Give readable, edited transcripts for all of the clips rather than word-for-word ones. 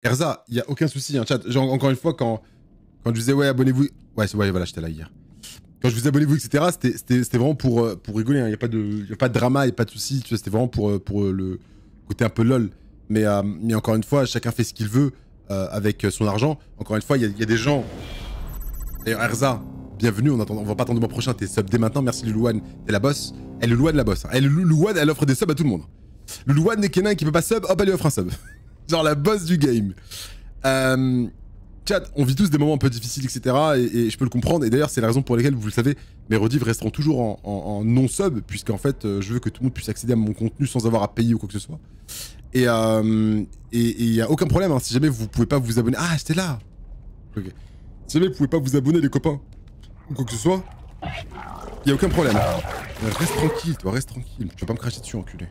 Erza, il y a aucun souci, hein, chat. Genre, encore une fois, quand je disais ouais, abonnez-vous. Ouais, voilà, j'étais là hier. Quand je vous abonnez-vous, etc., c'était vraiment pour rigoler. Il n'y a pas de drama, il n'y a pas de souci. Tu vois, c'était vraiment pour le côté un peu lol. Mais encore une fois, chacun fait ce qu'il veut avec son argent. Encore une fois, il y a des gens. D'ailleurs, Erza, bienvenue. On va pas attendre le mois prochain. T'es sub dès maintenant. Merci Loulouane. T'es la boss. Elle est Loulouane la boss. Elle, Loulouane, elle offre des subs à tout le monde. Loulouane, dès qu'il y en a un qui peut pas sub, hop, elle lui offre un sub. Genre la boss du game. Chat, on vit tous des moments un peu difficiles, etc. Et je peux le comprendre. Et d'ailleurs, c'est la raison pour laquelle, vous le savez, mes redives resteront toujours en non-sub, puisqu'en fait, je veux que tout le monde puisse accéder à mon contenu sans avoir à payer ou quoi que ce soit. Et il y a aucun problème, hein, si jamais vous pouvez pas vous abonner. Ah, j'étais là. Ok. Si jamais vous pouvez pas vous abonner, les copains, ou quoi que ce soit, il y a aucun problème. Reste tranquille, toi, reste tranquille. Tu vas pas me cracher dessus, enculé.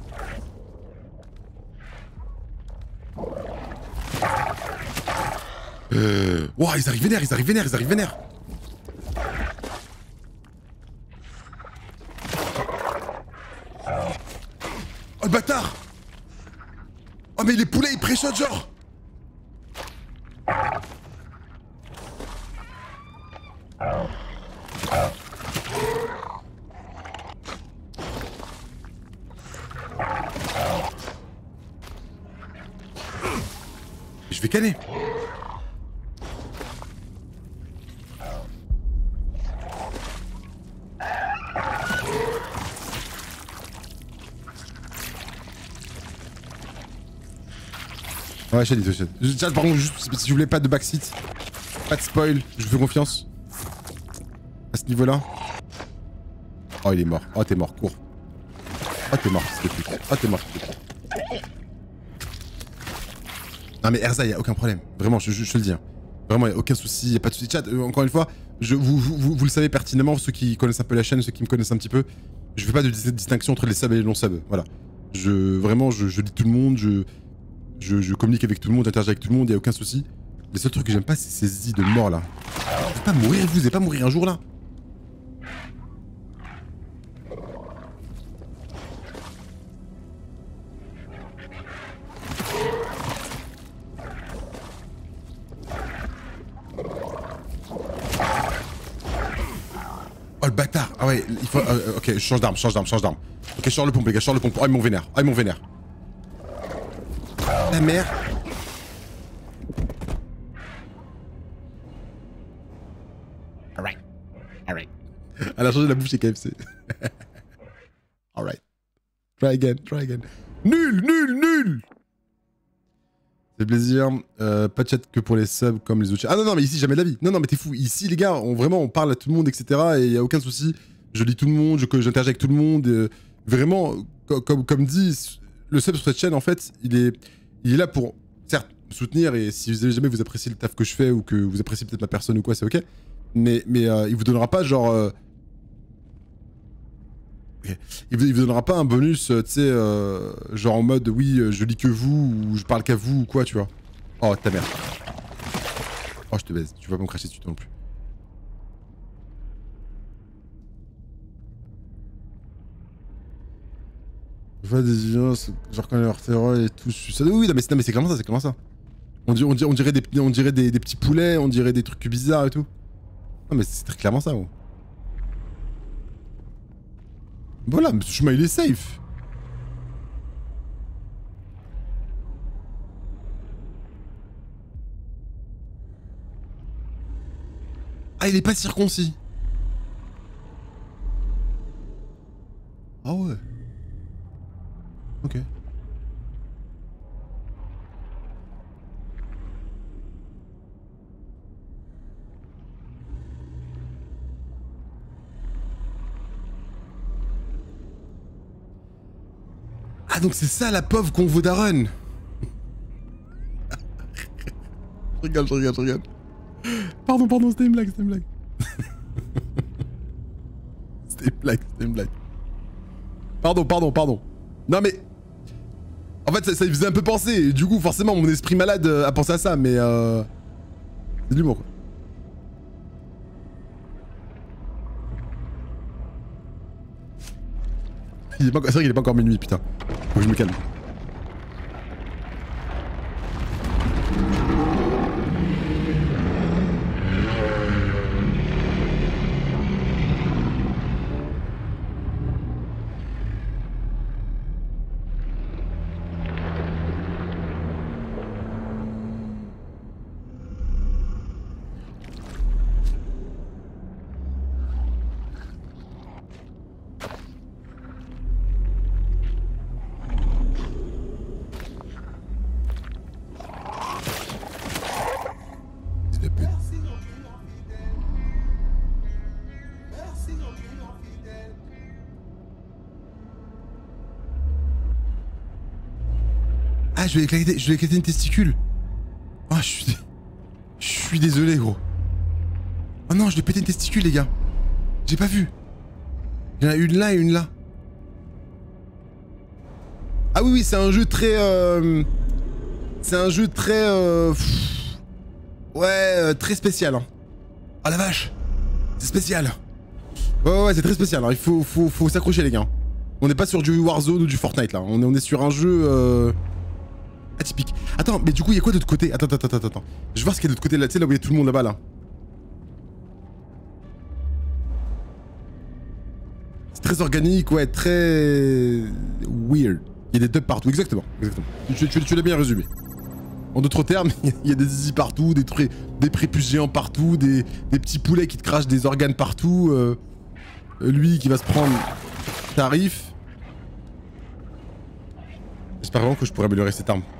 Wow, ils arrivent vénères, ils arrivent vénères, ils arrivent vénères. Oh le bâtard. Oh mais les poulets ils pré-shot genre. Je vais canner. Ouais, j'ai dit, chat, par contre, juste, si je voulais pas de backseat, pas de spoil, je vous fais confiance. À ce niveau-là. Oh, il est mort. Oh, t'es mort, cours. Oh, t'es mort, fils de pute. Oh, t'es mort, fils de pute. Non, mais Erza, y a aucun problème. Vraiment, je te le dis. Hein. Vraiment, y a aucun souci, y a pas de souci. Chat, encore une fois, vous le savez pertinemment, ceux qui connaissent un peu la chaîne, ceux qui me connaissent un petit peu, je fais pas de distinction entre les subs et les non-subs. Voilà. Vraiment, je lis tout le monde, je communique avec tout le monde, j'interagis avec tout le monde, y a aucun souci. Les seuls trucs que j'aime pas, c'est ces idées de mort là. Vous allez pas mourir, vous allez pas mourir un jour là. Oh le bâtard. Ah ouais, il faut... ok, je change d'arme. Ok, je sors le pompe les gars, je sors le pompe. Oh ils m'ont vénère, La merde. Alright. Elle a changé la bouche chez KFC. Alright. Try again. Nul. C'est plaisir. Pas de chat que pour les subs comme les autres. Ah non, mais ici, jamais de la vie. Non, mais t'es fou. Ici, les gars, on parle à tout le monde, etc. Et y a aucun souci. Je lis tout le monde, j'interagis avec tout le monde. Vraiment, comme dit, le sub sur cette chaîne, en fait, il est là pour, certes, me soutenir. Et si jamais vous appréciez le taf que je fais ou que vous appréciez peut-être ma personne ou quoi, c'est ok. Mais il vous donnera pas genre... Okay. Il vous donnera pas un bonus, tu sais, genre en mode oui, je lis que vous, ou je parle qu'à vous, ou quoi, tu vois. Oh, ta mère. Oh, je te baise, tu vas pas me cracher dessus non plus. Je vois des violences, genre quand leur terreur et tout. Oui, non mais c'est comment ça, On dirait des petits poulets, on dirait des trucs bizarres et tout. Non mais c'est très clairement ça, gros. Voilà, mais ce chemin il est safe. Ah, il est pas circoncis. Ah ouais. Ok. Ah donc c'est ça la pauvre convo d'Aaron. Je rigole. Pardon, c'était une blague. C'était une blague. Pardon. Non mais... En fait ça me faisait un peu penser, et du coup forcément mon esprit malade a pensé à ça, mais c'est de l'humour quoi. C'est vrai qu'il est pas encore minuit, putain. Faut que je me calme. Ah, je vais éclater une testicule. Oh, je suis désolé, gros. Oh non, je vais péter une testicule, les gars. J'ai pas vu. Il y en a une là et une là. Ah oui, oui, c'est un jeu très... C'est un jeu très... Ouais, très spécial. Hein. Oh la vache. C'est spécial. Ouais, c'est très spécial. Hein. Il faut s'accrocher, les gars. On n'est pas sur du Warzone ou du Fortnite, là. On est sur un jeu... atypique. Attends, mais du coup, il y a quoi de l'autre côté? Attends. Je vais voir ce qu'il y a de l'autre côté, là. Tu sais, là où il y a tout le monde là-bas, là. C'est très organique, ouais, très... weird. Il y a des dubs partout, exactement. Tu l'as bien résumé. En d'autres termes, il y a des zizi partout, des prépuces géants partout, des petits poulets qui te crachent des organes partout. Lui qui va se prendre tarif. J'espère vraiment que je pourrais améliorer cette arme.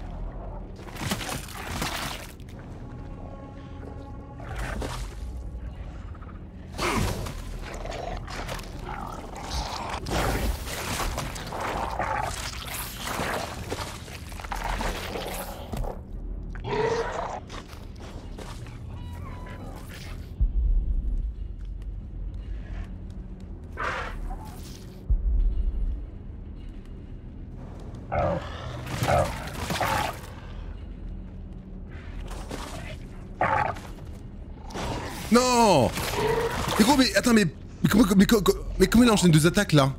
Non! Mais gros, mais attends, mais comment il enchaîne deux attaques là?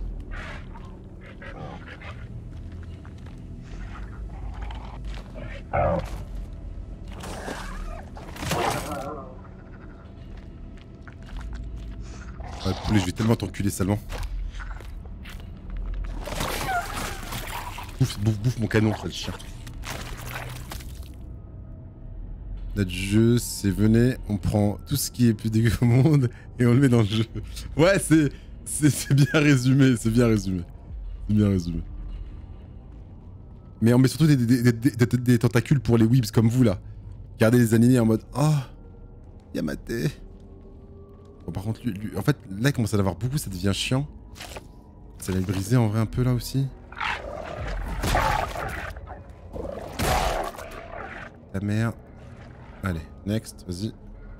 Ouais, poulet, je vais tellement t'enculer salement. Bouffe mon canon, ça le chien. Notre jeu, c'est venez, on prend tout ce qui est plus dégueu au monde et on le met dans le jeu. Ouais, c'est bien résumé, c'est bien résumé. C'est bien résumé. Mais on met surtout des tentacules pour les weebs comme vous là. Regardez les animés en mode oh, Yamate. Bon, par contre, lui, en fait, là il commence à en avoir beaucoup, ça devient chiant. Ça va le briser en vrai un peu là aussi. La merde. Allez, next, vas-y.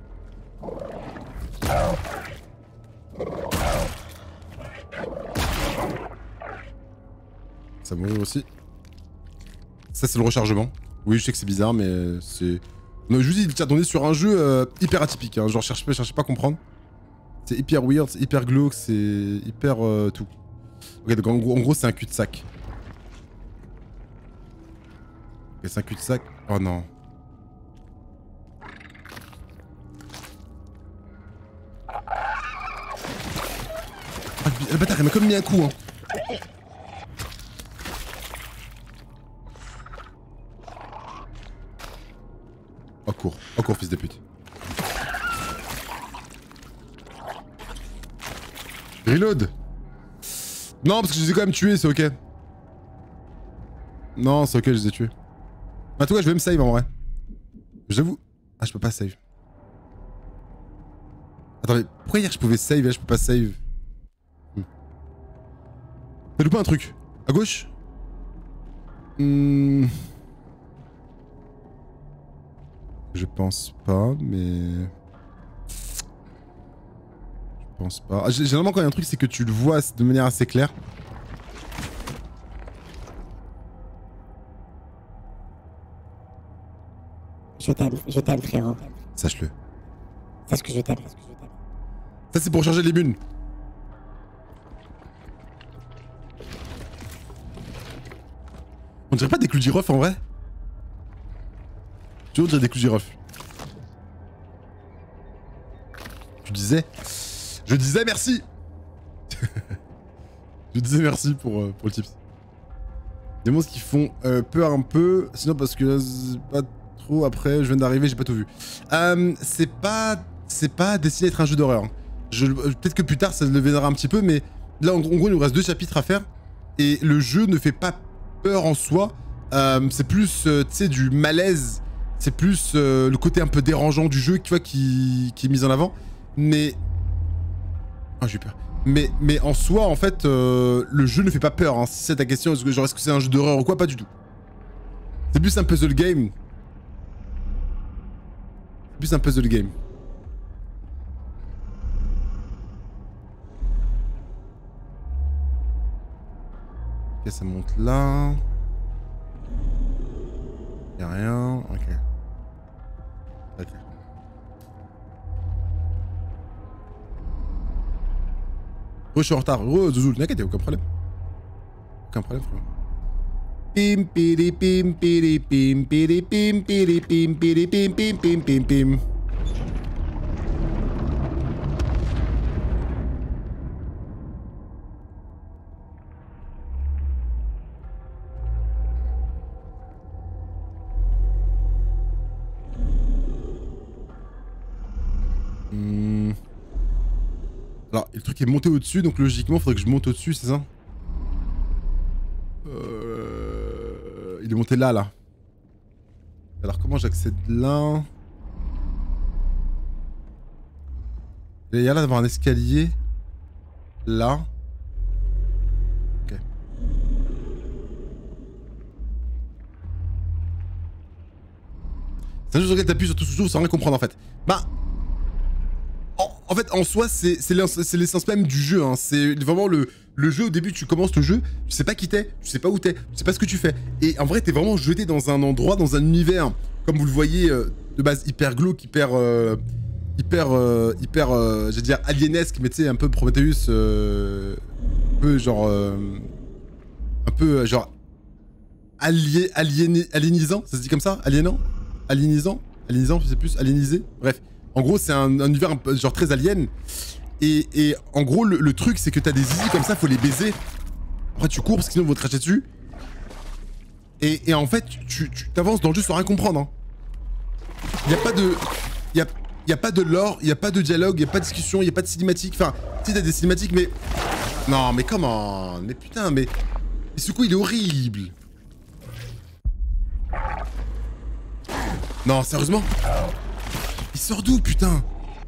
Ça mourir aussi. Ça c'est le rechargement. Oui, je sais que c'est bizarre, mais c'est... Non, je vous dis, tiens, on est sur un jeu hyper atypique, hein. Genre cherchez pas à comprendre. C'est hyper weird, c'est hyper glauque, c'est hyper tout. Ok, donc en gros c'est un cul-de-sac. Ok, c'est un cul-de-sac. Oh non. Le bâtard, il m'a comme mis un coup, hein. Oh cours, fils de pute. Reload. Non, parce que je les ai quand même tués, c'est ok. Non, c'est ok, je les ai tués. En tout cas, je vais me save en vrai. J'avoue. Ah, je peux pas save. Attends, mais pourquoi hier je pouvais save et là je peux pas save? T'as loupé un truc. À gauche? Je pense pas, mais... Je pense pas. Ah, généralement quand il y a un truc, c'est que tu le vois de manière assez claire. Je t'aime frérot. Sache-le. Sache que je t'aime. Ça c'est pour charger les bunes. On dirait pas des clous de girofle en vrai? Tu vois, on dirait des clous de girofle. Je disais merci. Je disais merci pour le tips. Des monstres qui font peur un peu. Sinon parce que pas trop après, je viens d'arriver, j'ai pas tout vu. C'est pas destiné à être un jeu d'horreur. Peut-être que plus tard ça le deviendra un petit peu, mais là en gros il nous reste 2 chapitres à faire. Et le jeu ne fait pas peur en soi. C'est plus tu sais du malaise. C'est plus le côté un peu dérangeant du jeu, tu vois, qui est mis en avant. Mais... Oh, j'ai eu peur. Mais en soi, en fait, le jeu ne fait pas peur. Hein. Si c'est ta question, est-ce que c'est un jeu d'horreur ou quoi? Pas du tout. C'est plus un puzzle game. C'est plus un puzzle game. Ok, ça monte là. Y'a rien. Ok. Ok. Je suis en retard. Zouzou, t'inquiète, y'a aucun problème. Aucun problème, frère. Pim piri pim piri pim piri pim piri pim piri pim pim pim pim pim. Alors, le truc est monté au-dessus, donc logiquement, il faudrait que je monte au-dessus, c'est ça? Il est monté là, là. Alors, comment j'accède là? Il y a là d'avoir un escalier. Là. Ok. C'est un jeu sur lequel t'appuies sur tout sous sans rien comprendre, en fait. Bah... En fait, en soi, c'est l'essence même du jeu. Hein. C'est vraiment le jeu. Au début, tu commences le jeu, tu sais pas qui t'es, tu sais pas où t'es, tu sais pas ce que tu fais. Et en vrai, t'es vraiment jeté dans un endroit, dans un univers, comme vous le voyez, de base hyper glauque, hyper, j'allais dire alienesque, mais tu sais, un peu Prometheus, un peu genre, alienisant, ça se dit comme ça, alienisant, je sais plus, alienisé, bref. En gros, c'est un univers un peu, genre très alien. Et en gros, le truc, c'est que t'as des zizi comme ça, faut les baiser. Après, tu cours parce que sinon, ils vont te cracher dessus. Et en fait, tu t'avances dans le jeu sans rien comprendre. Hein. Y a pas de... Y a pas de lore, y a pas de dialogue, y a pas de discussion, y a pas de cinématique. Enfin, si t'as des cinématiques, mais... Non, mais comment? Mais putain, mais... Et ce coup, il est horrible. Non, sérieusement? Il sort d'où, putain?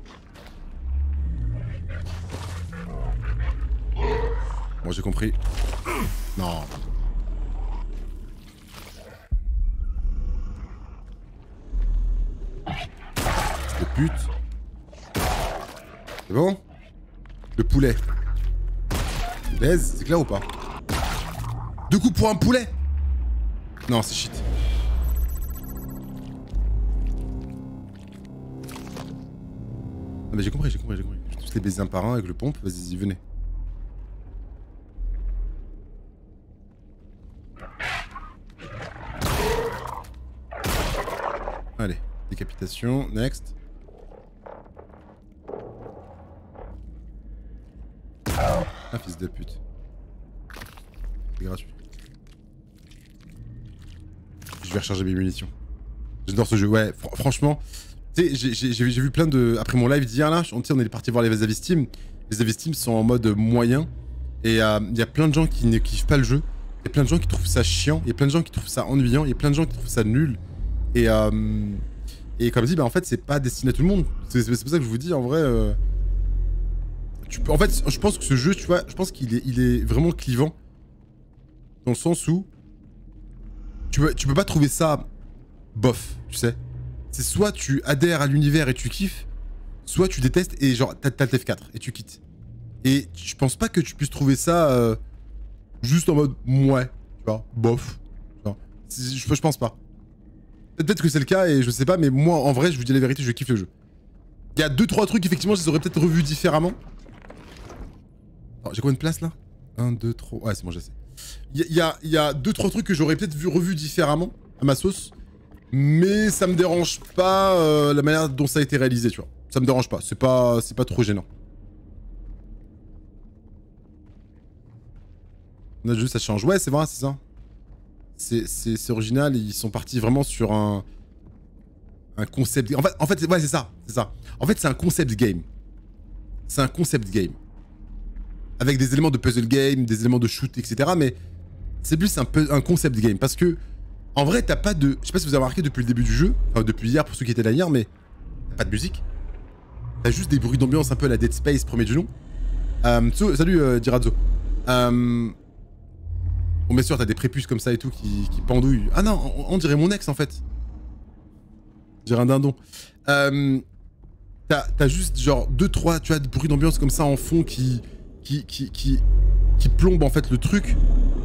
Bon, j'ai compris. Non. Le pute. C'est bon? Le poulet. Tu baises, c'est clair ou pas? 2 coups pour un poulet? Non, c'est shit. Ah mais j'ai compris. Je vais tous les baiser un par un avec le pompe, vas-y, venez. Allez, décapitation, next. Ah, fils de pute. C'est gratuit. Je vais recharger mes munitions. J'adore ce jeu, ouais, franchement... Tu sais, j'ai vu plein de... Après mon live d'hier, là, on est parti voir les avis Steam. Les avis Steam sont en mode moyen. Et il y a plein de gens qui ne kiffent pas le jeu. Il y a plein de gens qui trouvent ça chiant. Il y a plein de gens qui trouvent ça ennuyant. Il y a plein de gens qui trouvent ça nul. Et comme dit, bah en fait, c'est pas destiné à tout le monde. C'est pour ça que je vous dis, en vrai... En fait, je pense que ce jeu, tu vois, je pense qu'il est vraiment clivant. Dans le sens où... Tu peux pas trouver ça... bof, tu sais. C'est soit tu adhères à l'univers et tu kiffes, soit tu détestes et genre t'as le TF4 et tu quittes. Et je pense pas que tu puisses trouver ça juste en mode ouais, tu vois, bof. Je pense pas. Peut-être que c'est le cas et je sais pas, mais moi en vrai, je vous dis la vérité, je kiffe le jeu. Il y a 2-3 trucs, effectivement, je les aurais peut-être revus différemment. J'ai combien de place là? 1, 2, 3. Ouais, c'est bon, j'essaie. Il y a 2-3 trucs que j'aurais peut-être revus différemment à ma sauce. Mais ça me dérange pas la manière dont ça a été réalisé, tu vois. Ça me dérange pas, c'est pas trop gênant. On a juste, ça change. Ouais, c'est vrai, c'est ça. C'est original, ils sont partis vraiment sur un concept... En fait ouais, c'est ça. En fait, c'est un concept game. C'est un concept game. Avec des éléments de puzzle game, des éléments de shoot, etc. Mais c'est plus un concept game, parce que en vrai, t'as pas de... Je sais pas si vous avez remarqué depuis le début du jeu, enfin depuis hier pour ceux qui étaient là hier, mais t'as pas de musique. T'as juste des bruits d'ambiance un peu à la Dead Space, premier du nom. Salut Dirazzo. Bon, bien sûr, t'as des prépuces comme ça et tout qui pendouillent. Ah non, on dirait mon ex en fait. On dirait un dindon. T'as juste genre 2-3, tu vois, de bruits d'ambiance comme ça en fond qui plombent en fait le truc.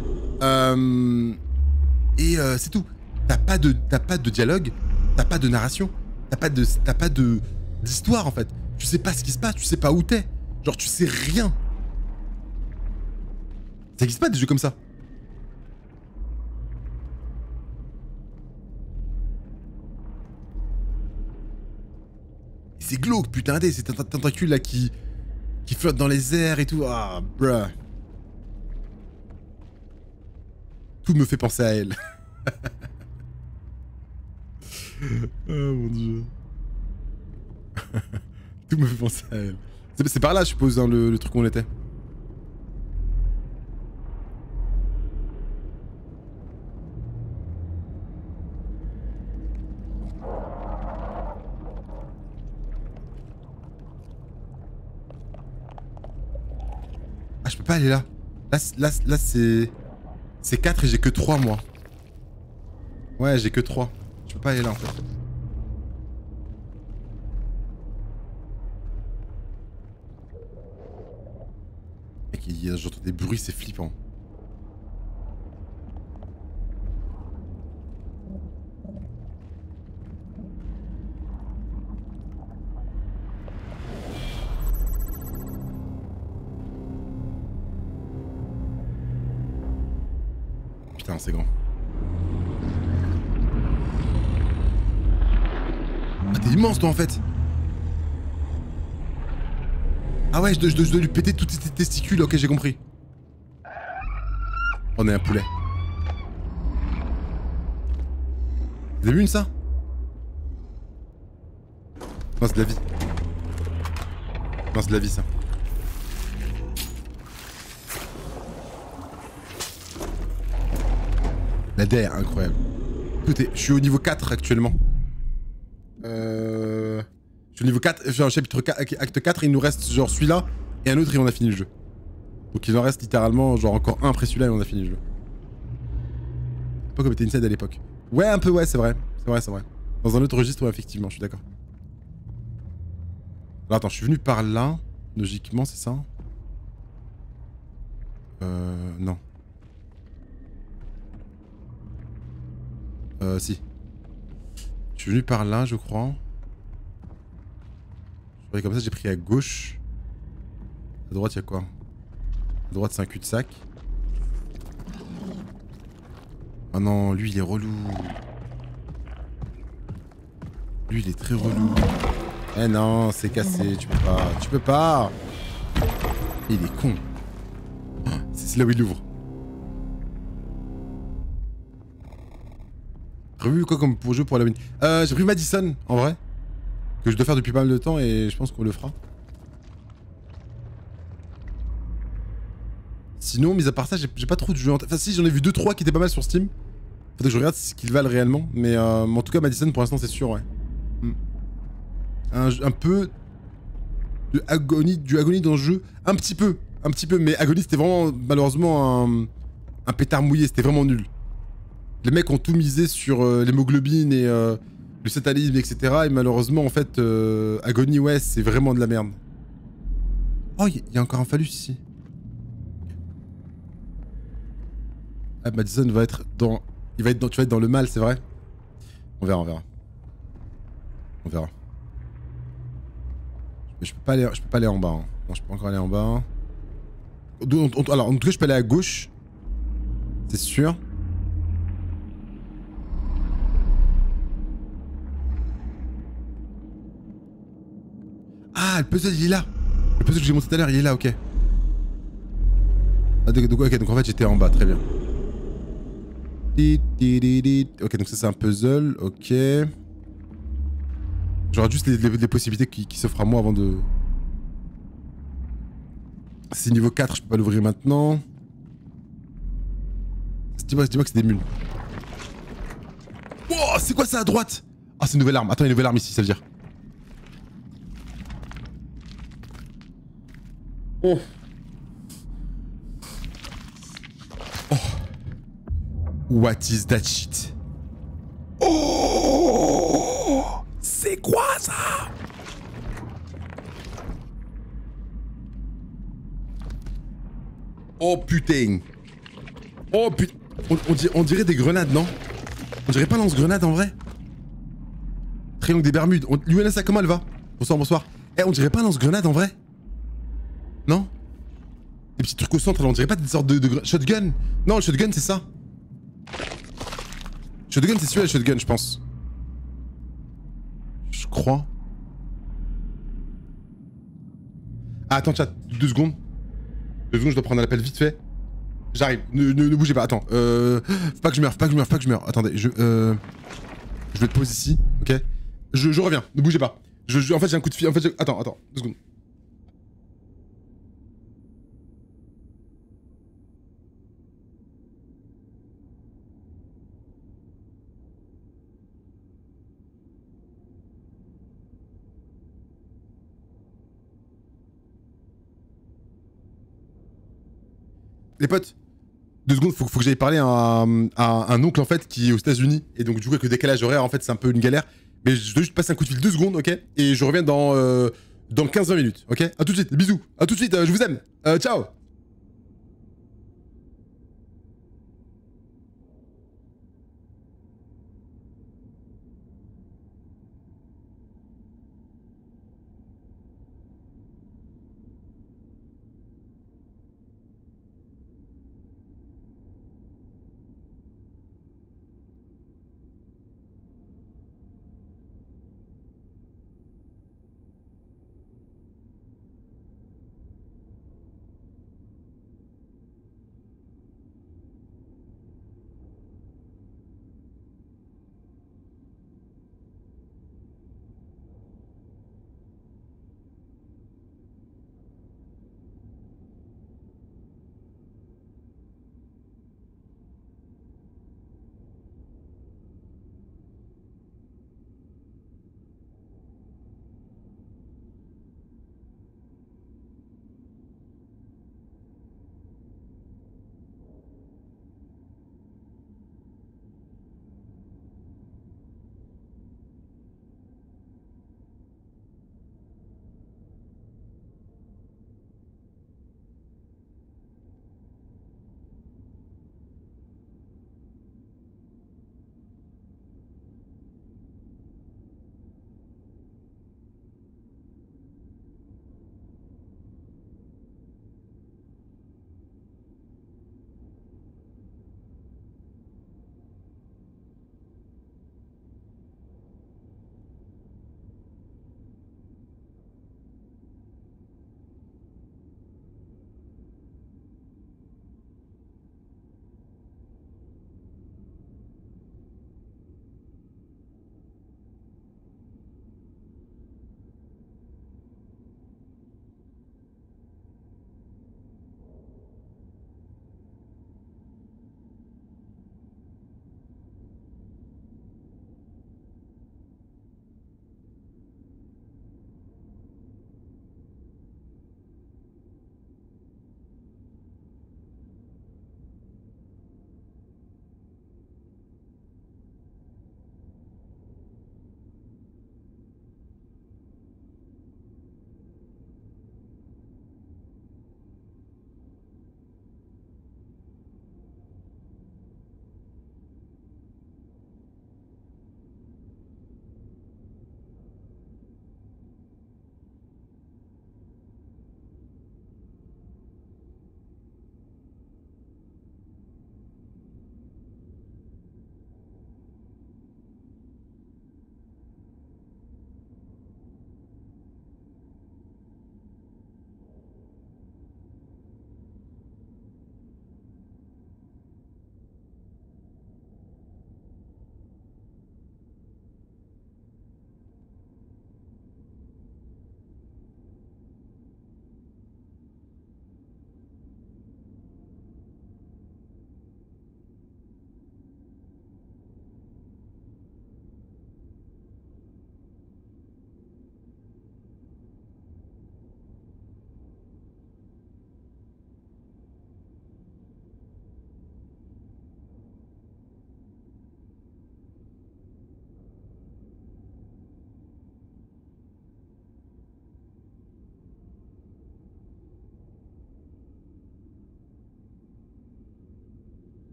C'est tout. T'as pas de dialogue, t'as pas de narration, t'as pas d'histoire en fait. Tu sais pas ce qui se passe, tu sais pas où t'es. Genre tu sais rien. Ça existe pas des jeux comme ça. C'est glauque, putain, c'est un tentacule là qui flotte dans les airs et tout. Ah, bruh. Tout me fait penser à elle. Oh mon dieu. Tout me fait penser à elle. C'est par là, je suppose, hein, le truc où on était. Ah, je peux pas aller là. Là c'est... C'est 4 et j'ai que 3, moi. Ouais, j'ai que 3. Je peux pas aller là, en fait. Mec, j'entends des bruits, c'est flippant. Putain, c'est grand. Ah, t'es immense, toi, en fait. Ah ouais, je dois lui péter toutes ses testicules. Ok, j'ai compris. On est un poulet. Vous avez vu une ça? Non, c'est de la vie. Non, c'est de la vie, ça. La DR, incroyable. Écoutez, je suis au niveau 4 actuellement. Je suis au niveau 4, genre chapitre 4, acte 4, il nous reste genre celui-là et un autre et on a fini le jeu. Donc il en reste littéralement genre encore un après celui-là et on a fini le jeu. Pas comme était Inside à l'époque. Ouais, un peu, ouais, c'est vrai. C'est vrai. Dans un autre registre, ouais, effectivement, je suis d'accord. Alors attends, je suis venu par là. Logiquement, c'est ça? Non. Si. Je suis venu par là, je crois. Et comme ça, j'ai pris à gauche. À droite, il y a quoi? À droite, c'est un cul-de-sac. Oh non, lui, il est relou. Lui, il est très relou. Eh non, c'est cassé, tu peux pas. Tu peux pas. Il est con. C'est là où il ouvre. Revu quoi comme jeu pour Halloween? J'ai pris Madison, en vrai. Que je dois faire depuis pas mal de temps et je pense qu'on le fera. Sinon, mis à part ça, j'ai pas trop de jeux en tête. Enfin si, j'en ai vu 2-3 qui étaient pas mal sur Steam. Faudrait que je regarde ce qu'ils valent réellement. Mais en tout cas, Madison, pour l'instant, c'est sûr, ouais. Un peu de agonie, du agonie dans le jeu. Un petit peu. Mais Agonie, c'était vraiment, malheureusement, un pétard mouillé. C'était vraiment nul. Les mecs ont tout misé sur l'hémoglobine et le satanisme, etc. Et malheureusement, en fait, Agonie, ouais, c'est vraiment de la merde. Oh, il y a encore un phallus ici. Ah, Madison va être dans... Tu vas être dans le mal, c'est vrai? On verra. Mais je peux pas aller en bas. Hein. Non, je peux pas encore aller en bas. Alors, en tout cas, je peux aller à gauche. C'est sûr. Ah, le puzzle, il est là. Le puzzle que j'ai monté tout à l'heure, il est là, ok. Ah, donc en fait, j'étais en bas, très bien. Ok, donc ça, c'est un puzzle, ok. J'aurai juste les possibilités qui s'offrent à moi avant de... C'est niveau 4, je peux pas l'ouvrir maintenant. Dis-moi que c'est des mules. Oh, c'est quoi ça à droite? Ah, c'est une nouvelle arme. Attends, il y a une nouvelle arme ici, ça veut dire. Oh. Oh. What is that shit? Oh! C'est quoi ça? Oh putain! Oh putain! On dirait des grenades, non? On dirait pas lance-grenade en vrai? Triangle des Bermudes. L'UNSA, comment elle va? Bonsoir, bonsoir. Eh, on dirait pas lance-grenade en vrai? Non? Des petits trucs au centre, là, on dirait pas des sortes de shotgun? Non, le shotgun, c'est ça. Shotgun, c'est celui-là, le shotgun, je pense. Je crois. Ah, attends, chat, 2 secondes. 2 secondes, je dois prendre un appel vite fait. J'arrive, ne bougez pas, attends. Faut pas que je meure, faut pas que je meure. Attendez, je vais te poser ici, ok? Je reviens, ne bougez pas. En fait, j'ai un coup de fil. En fait, attends, 2 secondes. Les potes, 2 secondes, faut que j'aille parler à un oncle en fait qui est aux États-Unis. Et donc, du coup, avec le décalage horaire, en fait, c'est un peu une galère. Mais je dois juste passer un coup de fil 2 secondes, ok? Et je reviens dans 15-20 minutes, ok? A tout de suite, bisous. A tout de suite, je vous aime. Ciao.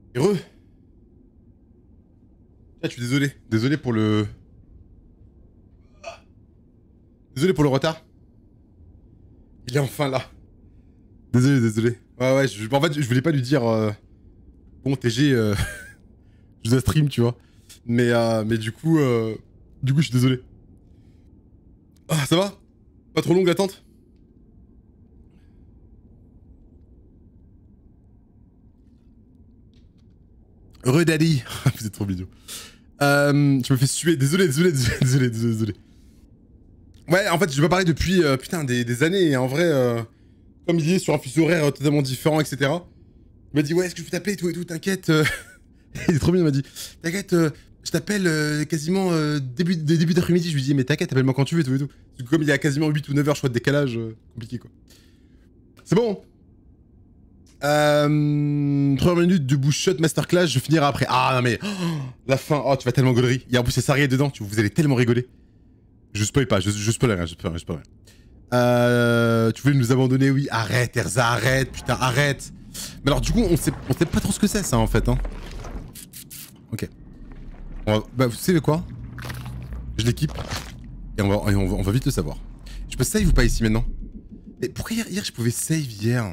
Heureux. Ah, je suis désolé. Désolé pour le... Désolé pour le retard. Il est enfin là. Désolé, désolé. Ouais, ouais, en fait, je voulais pas lui dire... Bon, TG, je dois stream, tu vois. Mais du coup, je suis désolé. Ah, ça va? Pas trop longue l'attente? Heureux Daddy. Vous êtes trop mignon. Je me fais suer. Désolé. Ouais, en fait, je vais pas parler depuis, putain, des années. Et en vrai, comme il est sur un fuseau horaire totalement différent, etc. Il m'a dit, ouais, est-ce que je peux t'appeler et tout, t'inquiète. Il est trop bien, il m'a dit, t'inquiète, je t'appelle quasiment début d'après-midi. Je lui dis, mais t'inquiète, appelle-moi quand tu veux, tout et tout. Parce que comme il y a quasiment 8 ou 9 heures, je crois, de décalage, compliqué, quoi. C'est bon. Première minute de bullshot masterclass, je finirai après. Ah non mais, la fin, oh tu vas tellement gaulerie. Et en plus c'est Sarrier dedans, vous allez tellement rigoler. Je spoil pas, je spoil rien, je spoil rien. Tu voulais nous abandonner, oui, arrête Erza, arrête, putain, arrête. Mais alors du coup, on sait pas trop ce que c'est ça en fait, hein. Ok. Bah vous savez quoi? Je l'équipe, et on va vite le savoir. Je peux save ou pas ici maintenant? Mais pourquoi hier je pouvais save hier?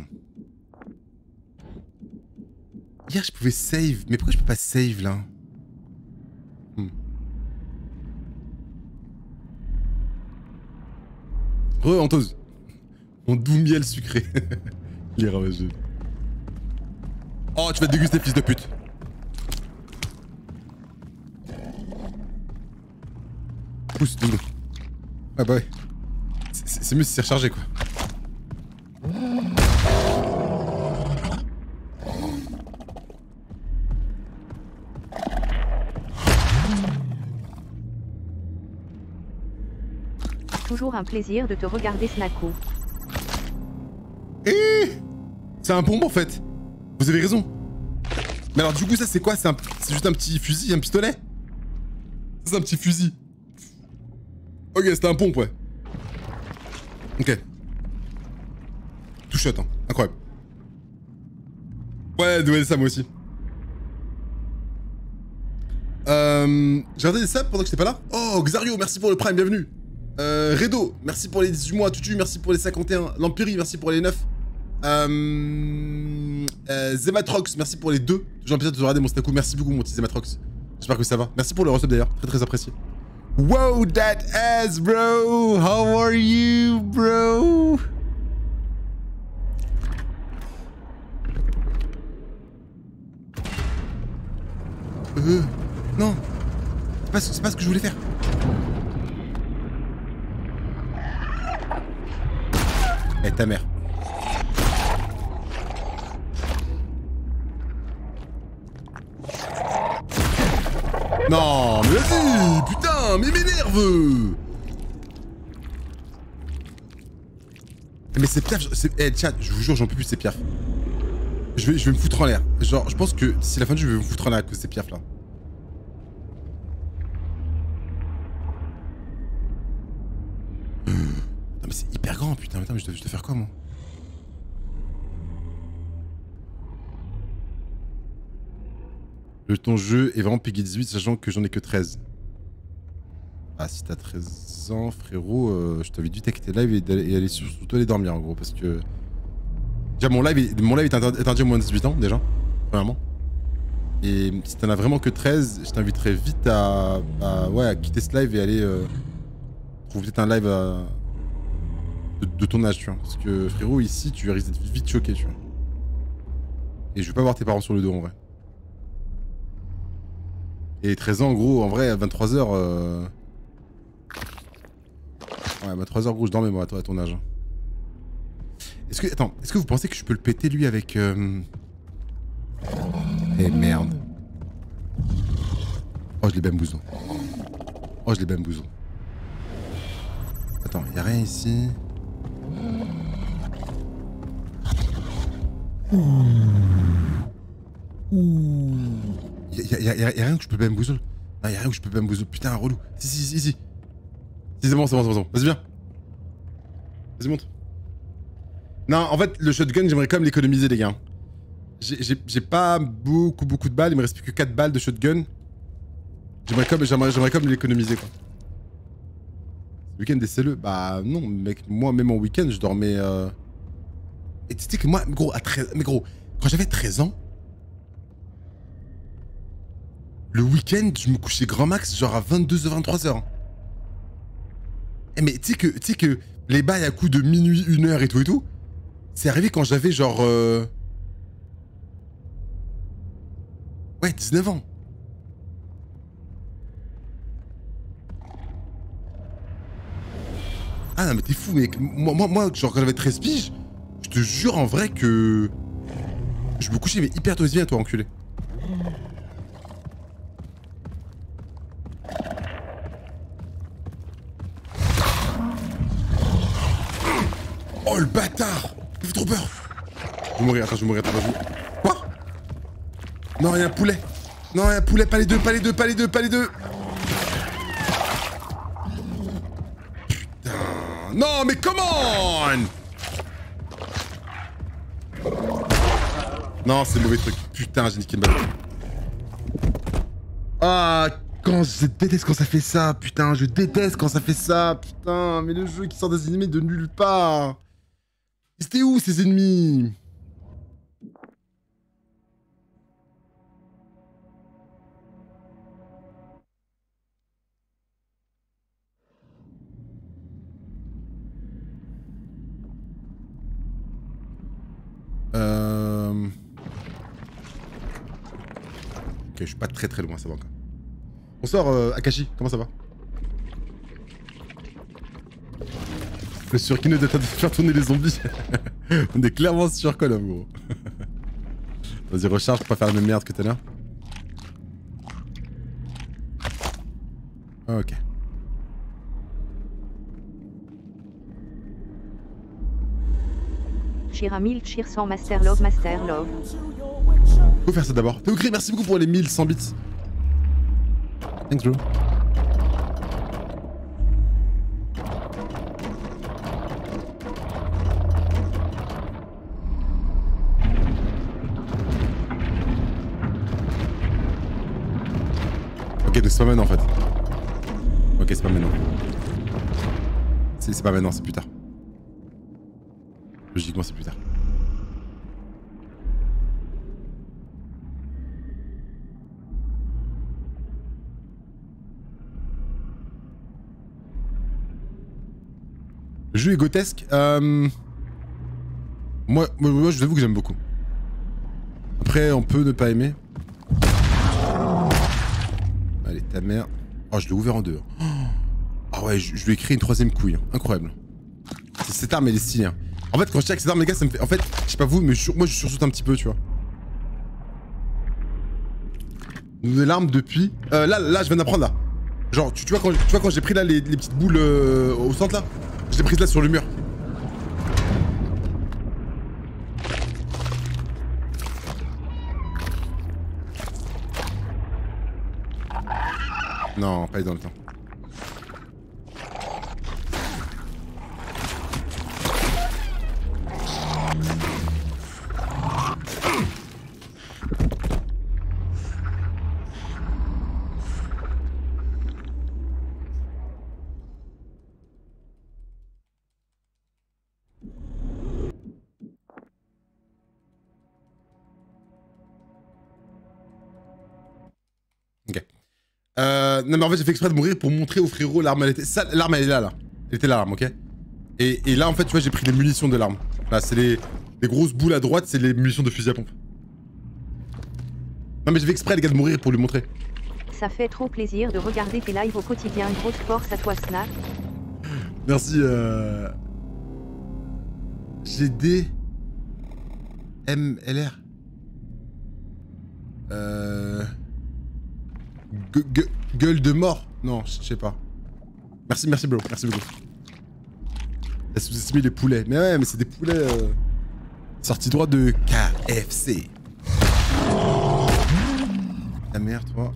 Hier je pouvais save, mais pourquoi je peux pas save là? Re-Antose. Mon doux miel sucré. Il est ravagé. Oh, tu vas te déguster, fils de pute. Pousse, double. Ah bah ouais. C'est mieux si c'est rechargé quoi. Toujours un plaisir de te regarder, Snacko. C'est un bombe en fait. Vous avez raison. Mais alors du coup ça c'est quoi? C'est juste un petit fusil, un pistolet? C'est un petit fusil. Ok, c'était un pompe, ouais. Ok. Tout shot, hein. Incroyable. Ouais, ça moi aussi. J'ai regardé des subs pendant que j'étais pas là. Oh, Xario, merci pour le prime, bienvenue. Redo, merci pour les 18 mois. Tutu, merci pour les 51. Lampiri, merci pour les 9. Zematrox, merci pour les 2. Toujours un plaisir de te regarder mon Snaku. Merci beaucoup, mon petit Zematrox. J'espère que ça va. Merci pour le resub d'ailleurs. Très très apprécié. Wow, that ass, bro. How are you, bro? Non. C'est pas ce que je voulais faire. Eh, ta mère. Non, mais vas-y, putain, mais m'énerve. Mais c'est Piaf, eh, chat, je vous jure, j'en peux plus de ces Piaf. Je vais me foutre en l'air. Genre, je pense que d'ici la fin du jeu, je vais me foutre en l'air à cause de ces Piaf là. Non mais c'est hyper grand, putain, mais je dois faire quoi, moi? Ton jeu est vraiment Peggy 18, sachant que j'en ai que 13. Ah, si t'as 13 ans, frérot, je t'invite vite à quitter live et aller surtout aller dormir, en gros, parce que... Déjà, mon live est interdit aux moins de 18 ans, déjà, premièrement. Et si t'en as vraiment que 13, je t'inviterai vite à quitter ce live et aller... trouver peut-être un live de ton âge, tu vois. Parce que, frérot, ici, tu risques d'être vite choqué, tu vois. Et je veux pas voir tes parents sur le dos, en vrai. Et 13 ans, gros, en vrai, à 23h... Ouais, à 23h, gros, je dormais, moi, à ton âge. Est-ce que vous pensez que je peux le péter, lui, avec... Eh, merde. Oh, je l'ai bamboozle. Oh, je l'ai bamboozle. Attends, y'a rien ici. Y'a rien que je peux bamboozle. Non, y'a rien que je peux bamboozle. Putain, relou. Si. Si, c'est bon. Vas-y, viens. Vas-y, monte. Non, en fait, le shotgun, j'aimerais quand même l'économiser, les gars. J'ai pas beaucoup de balles, il me reste plus que 4 balles de shotgun. J'aimerais comme l'économiser quoi. Le week-end des CLE, bah non mec, moi même en week-end je dormais... Et tu sais que moi, gros, quand j'avais 13 ans, le week-end je me couchais grand max genre à 22h, 23h. Eh mais tu sais que les bails à coups de minuit, 1h et tout, c'est arrivé quand j'avais genre... Ouais, 19 ans. Ah non mais t'es fou mec, moi genre quand j'avais 13 piges, je te jure en vrai que... Je me couchais mais hyper tôt, viens toi enculé. Oh le bâtard! Il fait trop peur! Je vais mourir, attends, je vais mourir, attends, Quoi? Non, il y a un poulet! Non, il y a un poulet, pas les deux! Non, mais come on! Non, c'est mauvais truc. Putain, j'ai niqué une balle. Ah, je déteste quand ça fait ça. Putain, je déteste quand ça fait ça. Putain, mais le jeu qui sort des ennemis de nulle part. C'était où ces ennemis? Ok, je suis pas très loin, ça va encore. Bonsoir Akashi, comment ça va? Le surkino de faire tourner les zombies. On est clairement sur call, gros. Vas-y, recharge pour pas faire la même merde que tout à l'heure. Ok. Chiramil, cheer sans Master Love. Faut faire ça d'abord. Théocri, merci beaucoup pour les 1100 bits. Thanks, bro. Ok, donc c'est pas maintenant en fait. Ok, c'est pas maintenant. C'est pas maintenant, c'est plus tard. Logiquement, c'est plus tard. Le jeu est grotesque. Moi, je vous avoue que j'aime beaucoup. Après, on peut ne pas aimer. Allez, ta mère. Oh, je l'ai ouvert en deux. Ah ouais, je lui ai créé une troisième couille. Incroyable. Cette arme, elle est stylée. Hein. En fait, quand je check cette arme, les gars, ça me fait... En fait, je sais pas vous, mais moi, je sursaute un petit peu, tu vois. Nous l'arme depuis... Là, je viens d'apprendre, là. Genre, tu vois quand j'ai pris, là, les petites boules au centre, là. Je l'ai prise là, sur le mur. Non, pas dans le temps. Non mais en fait j'ai fait exprès de mourir pour montrer au frérot l'arme elle était... Ça, l'arme elle est là là. Elle était là l'arme, ok. Et là en fait tu vois j'ai pris les munitions de l'arme. Là c'est les grosses boules à droite, c'est les munitions de fusil à pompe. Non mais j'ai fait exprès les gars de mourir pour lui montrer. Ça fait trop plaisir de regarder tes lives au quotidien. Grosse force à toi Snack. Merci GD MLR. Gueule de mort. Non, je sais pas. Merci bro, merci beaucoup. T'as sous-estimé les poulets. Mais ouais, mais c'est des poulets sortis droit de KFC. Ta mère, toi.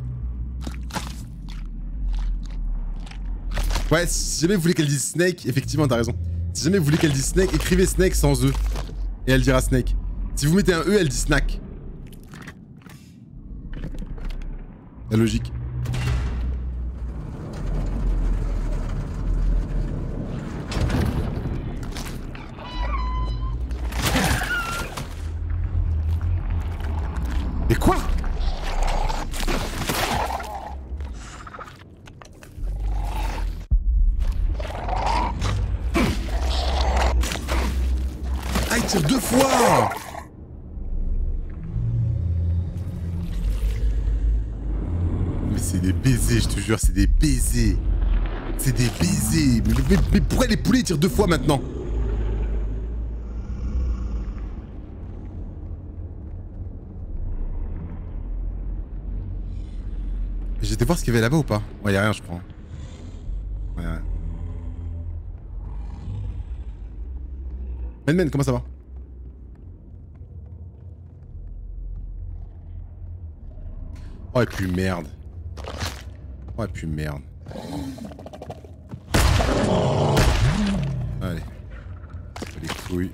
Ouais, si jamais vous voulez qu'elle dise Snake, effectivement, t'as raison. Si jamais vous voulez qu'elle dise Snake, écrivez Snake sans E. Et elle dira Snake. Si vous mettez un E, elle dit Snack. La logique. Mais quoi? Ah, il tire 2 fois! Mais c'est des baisers, je te jure, c'est des baisers. C'est des baisers. Mais pourquoi les poulets tirent 2 fois maintenant? J'étais voir ce qu'il y avait là-bas ou pas? Ouais, y'a rien, je crois. Ouais, ouais. Men, comment ça va? Oh, et puis merde. Oh, et puis merde. Allez. Les couilles.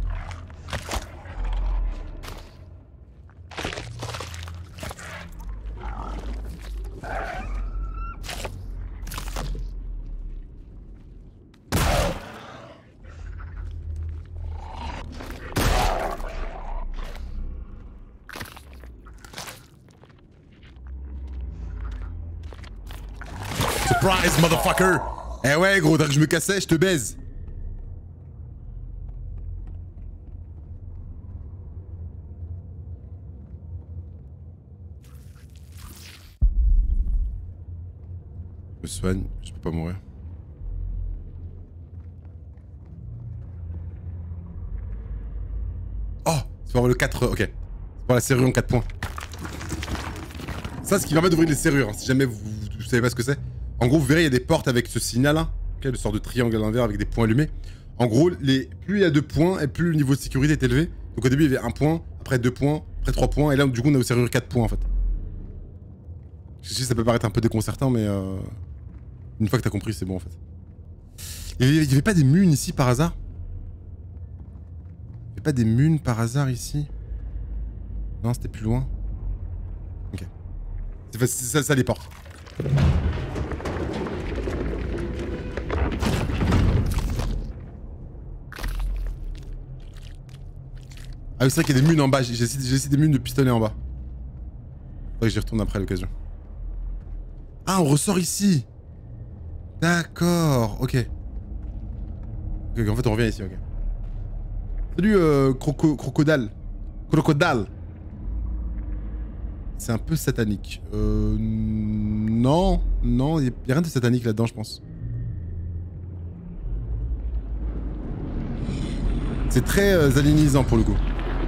Surprise, motherfucker! Eh ouais, gros, dès que je me cassais, je te baise. Je me soigne, je peux pas mourir. Oh! C'est pour le 4, ok. C'est pour la serrure en 4 points. Ça, ce qui permet d'ouvrir les serrures, hein, si jamais vous savez pas ce que c'est. En gros, vous verrez, il y a des portes avec ce signal, hein, okay, le sort de triangle à l'envers avec des points allumés. En gros, plus il y a 2 points, et plus le niveau de sécurité est élevé. Donc au début, il y avait 1 point, après 2 points, après 3 points, et là, du coup, on a aux serrures 4 points, en fait. Je sais, ça peut paraître un peu déconcertant, mais une fois que t'as compris, c'est bon, en fait. Il y avait pas des munes ici, par hasard? Il y avait pas des munes, par hasard, ici? Non, c'était plus loin. Ok. C'est ça, les portes. Ah oui, c'est vrai qu'il y a des munes en bas. J'ai essayé des munes de pistolet en bas. Faudrait que j'y retourne après à l'occasion. Ah, on ressort ici. D'accord, ok. Ok, en fait on revient ici, ok. Salut crocodile. Crocodile. C'est un peu satanique. Non, non, y a rien de satanique là-dedans, je pense. C'est très alienisant pour le coup.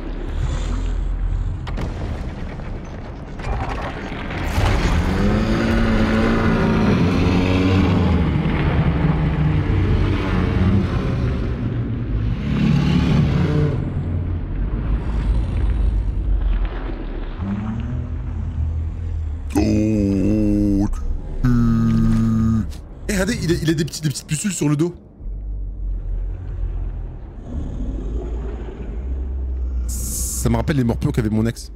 Regardez, il a des petites pustules sur le dos. Ça me rappelle les morpions qu'avait mon ex.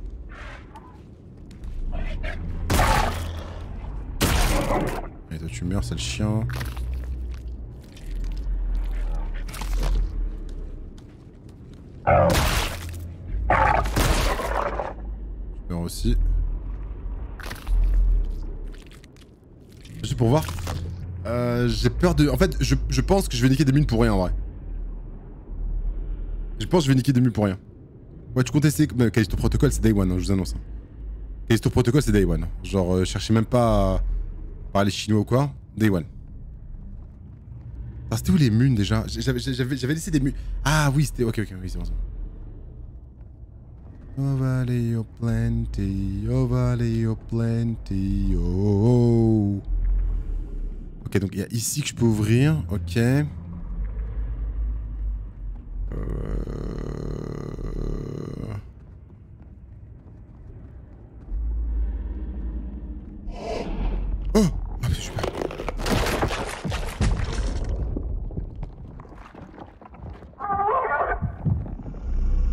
Et toi tu meurs, sale chien. Je meurs aussi. Juste pour voir. J'ai peur de... En fait, je pense que je vais niquer des mines pour rien, en vrai. Je pense que je vais niquer des mines pour rien. Ouais, tu comptes essayer... Callisto Protocol, c'est Day One, hein, je vous annonce. Callisto Protocol, c'est Day One. Genre, cherchez même pas à parler chinois ou quoi. Day One. Ah, c'était où les munes, déjà? J'avais laissé des munes... Ah oui, c'était... Ok, oui, c'est bon, c'est bon. Oh valley of plenty, oh valley of plenty, oh. Ok, donc il y a ici que je peux ouvrir, ok. Oh, ah, mais super.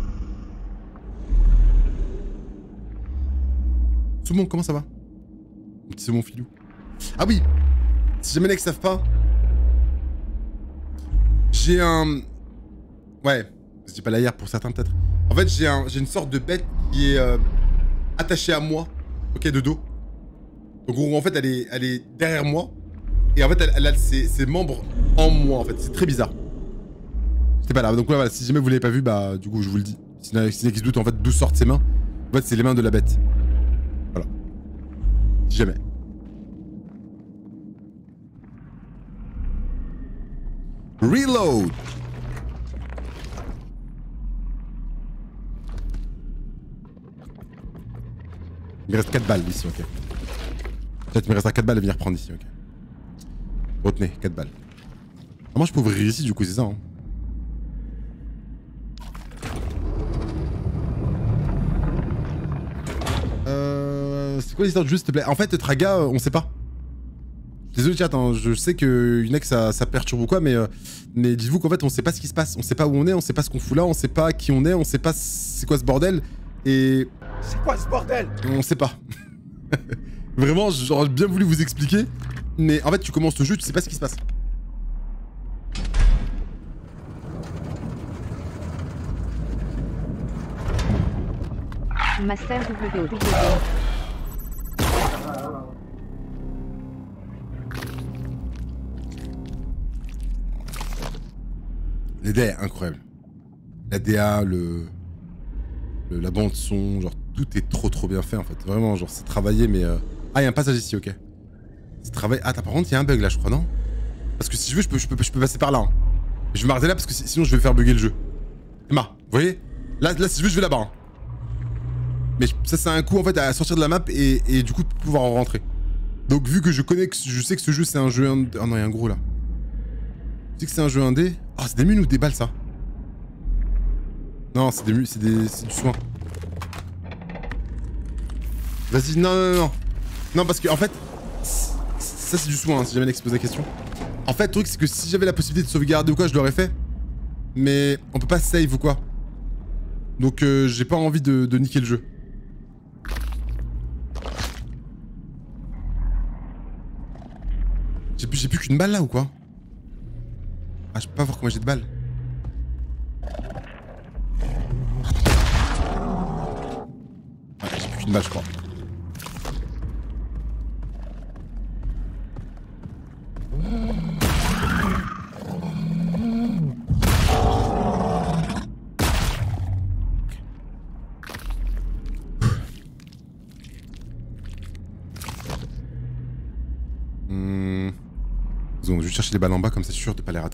Tout le monde, comment ça va? c'est mon filou. Ah oui, si jamais les mecs savent pas, j'ai un... Ouais, je dis pas la hier pour certains peut-être. En fait, j'ai une sorte de bête qui est attachée à moi, ok, de dos. Donc en fait, elle est derrière moi. Et en fait, elle a ses membres en moi, en fait. C'est très bizarre. C'était pas là. Donc voilà, si jamais vous l'avez pas vu, bah du coup, je vous le dis. Si qui se doute en fait d'où sortent ses mains, en fait, c'est les mains de la bête. Voilà. Si jamais. Reload. Il me reste 4 balles ici, ok. Peut-être il me restera 4 balles à venir prendre ici, ok. Retenez, 4 balles. Ah, moi je peux ouvrir ici du coup, c'est ça, hein. C'est quoi l'histoire de jeu s'il te plaît? En fait, Traga, on sait pas. Désolé chat, hein, je sais que Unex ça perturbe ou quoi, mais dites-vous qu'en fait on sait pas ce qui se passe, on sait pas où on est, on sait pas ce qu'on fout là, on sait pas qui on est, on sait pas c'est quoi ce bordel, et... C'est quoi ce bordel? On sait pas. Vraiment, j'aurais bien voulu vous expliquer, mais en fait tu commences le jeu, tu sais pas ce qui se passe. Master WOW. Les DA est incroyable. La DA, la bande son, genre tout est trop bien fait en fait. Vraiment, genre c'est travaillé mais... Ah, il y a un passage ici, ok. C'est travaillé... Ah, par contre, il y a un bug là, je crois, non? Parce que si je veux, je peux passer par là. Hein. Je vais m'arrêter là parce que sinon je vais faire bugger le jeu. Emma, vous voyez là, si je veux, je vais là-bas. Hein. Mais ça, c'est un coup en fait à sortir de la map et du coup de pouvoir en rentrer. Donc vu que je sais que ce jeu c'est un jeu... Ah non, il y a un gros là. Tu sais que c'est un jeu indé? Oh, c'est des mules ou des balles ça? Non, c'est du soin. Vas-y, non. Non, parce que en fait, ça c'est du soin, hein, si jamais l'ex pose la question. En fait, le truc c'est que si j'avais la possibilité de sauvegarder ou quoi, je l'aurais fait. Mais on peut pas save ou quoi. Donc j'ai pas envie de niquer le jeu. J'ai plus qu'une balle là ou quoi? Ah, je peux pas voir combien j'ai de balles. Ouais, j'ai plus qu'une balle, je crois. Je vais chercher les balles en bas comme c'est sûr de pas les rater.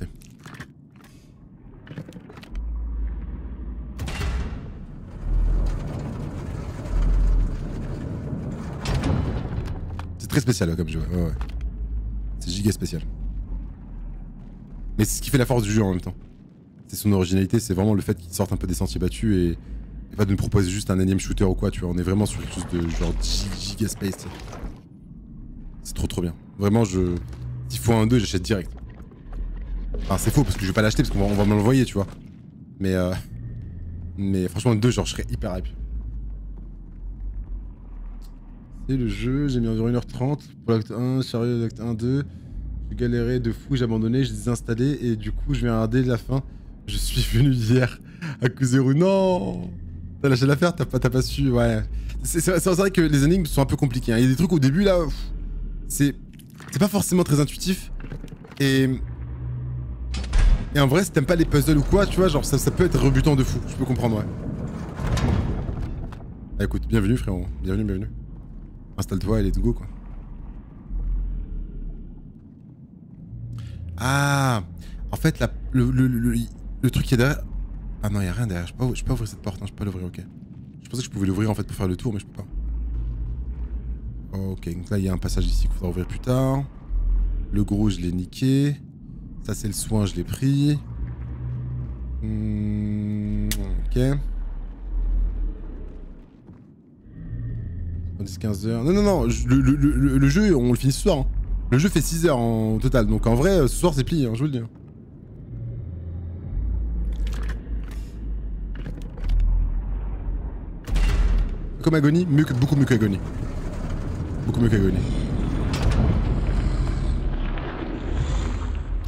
C'est très spécial comme jeu, ouais. C'est giga spécial. Mais c'est ce qui fait la force du jeu en même temps. C'est son originalité, c'est vraiment le fait qu'il sorte un peu des sentiers battus et pas de nous proposer juste un énième shooter ou quoi, tu vois. On est vraiment sur quelque chose de genre giga space. C'est trop bien. Vraiment, s'il faut un 2, j'achète direct. Enfin, c'est faux parce que je vais pas l'acheter parce qu'on va me l'envoyer, tu vois. Mais franchement, le 2, genre, je serais hyper hype. C'est le jeu, j'ai mis environ 1h30 pour l'acte 1, sérieux, l'acte 1, 2. J'ai galéré de fou, j'ai abandonné, j'ai désinstallé et du coup, je viens regarder la fin. Je suis venu hier à Kuzeru. Non! T'as lâché l'affaire, t'as pas su, ouais. C'est vrai que les énigmes sont un peu compliqués. Hein. Il y a des trucs au début là, c'est pas forcément très intuitif. Et en vrai, si t'aimes pas les puzzles ou quoi, tu vois, genre ça peut être rebutant de fou. Je peux comprendre, ouais. Ah, écoute, bienvenue frérot, bienvenue. Installe-toi et let's go quoi. Ah, en fait le truc qui est derrière. Ah non, y a rien derrière. Je peux pas ouvrir cette porte, hein. Je peux pas l'ouvrir, ok. Je pensais que je pouvais l'ouvrir en fait pour faire le tour, mais je peux pas. Ok, donc là il y a un passage ici qu'il faudra ouvrir plus tard. Le gros, je l'ai niqué. Ça, c'est le soin, je l'ai pris. Ok. 10-15 heures. Non. Le jeu, on le finit ce soir. Hein. Le jeu fait 6 heures en total. Donc en vrai, ce soir, c'est plié, hein, je vous le dis. Comme Agony, beaucoup mieux qu'Agony. Beaucoup mieux qu'Agony.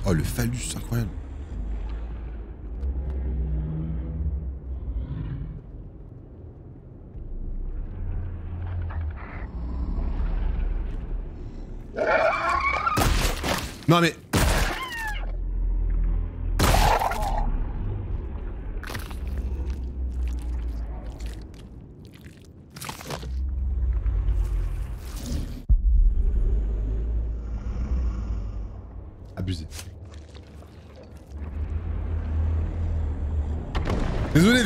Oh, le phallus, incroyable. Non mais... Abusé. Désolé.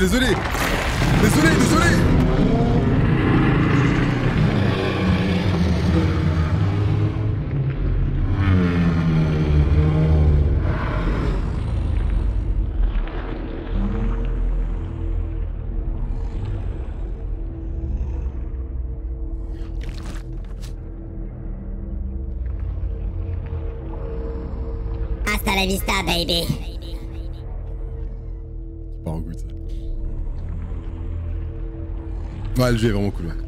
Hasta la vista, baby. Pas en goût ça. Ouais, le jeu est vraiment cool, ouais.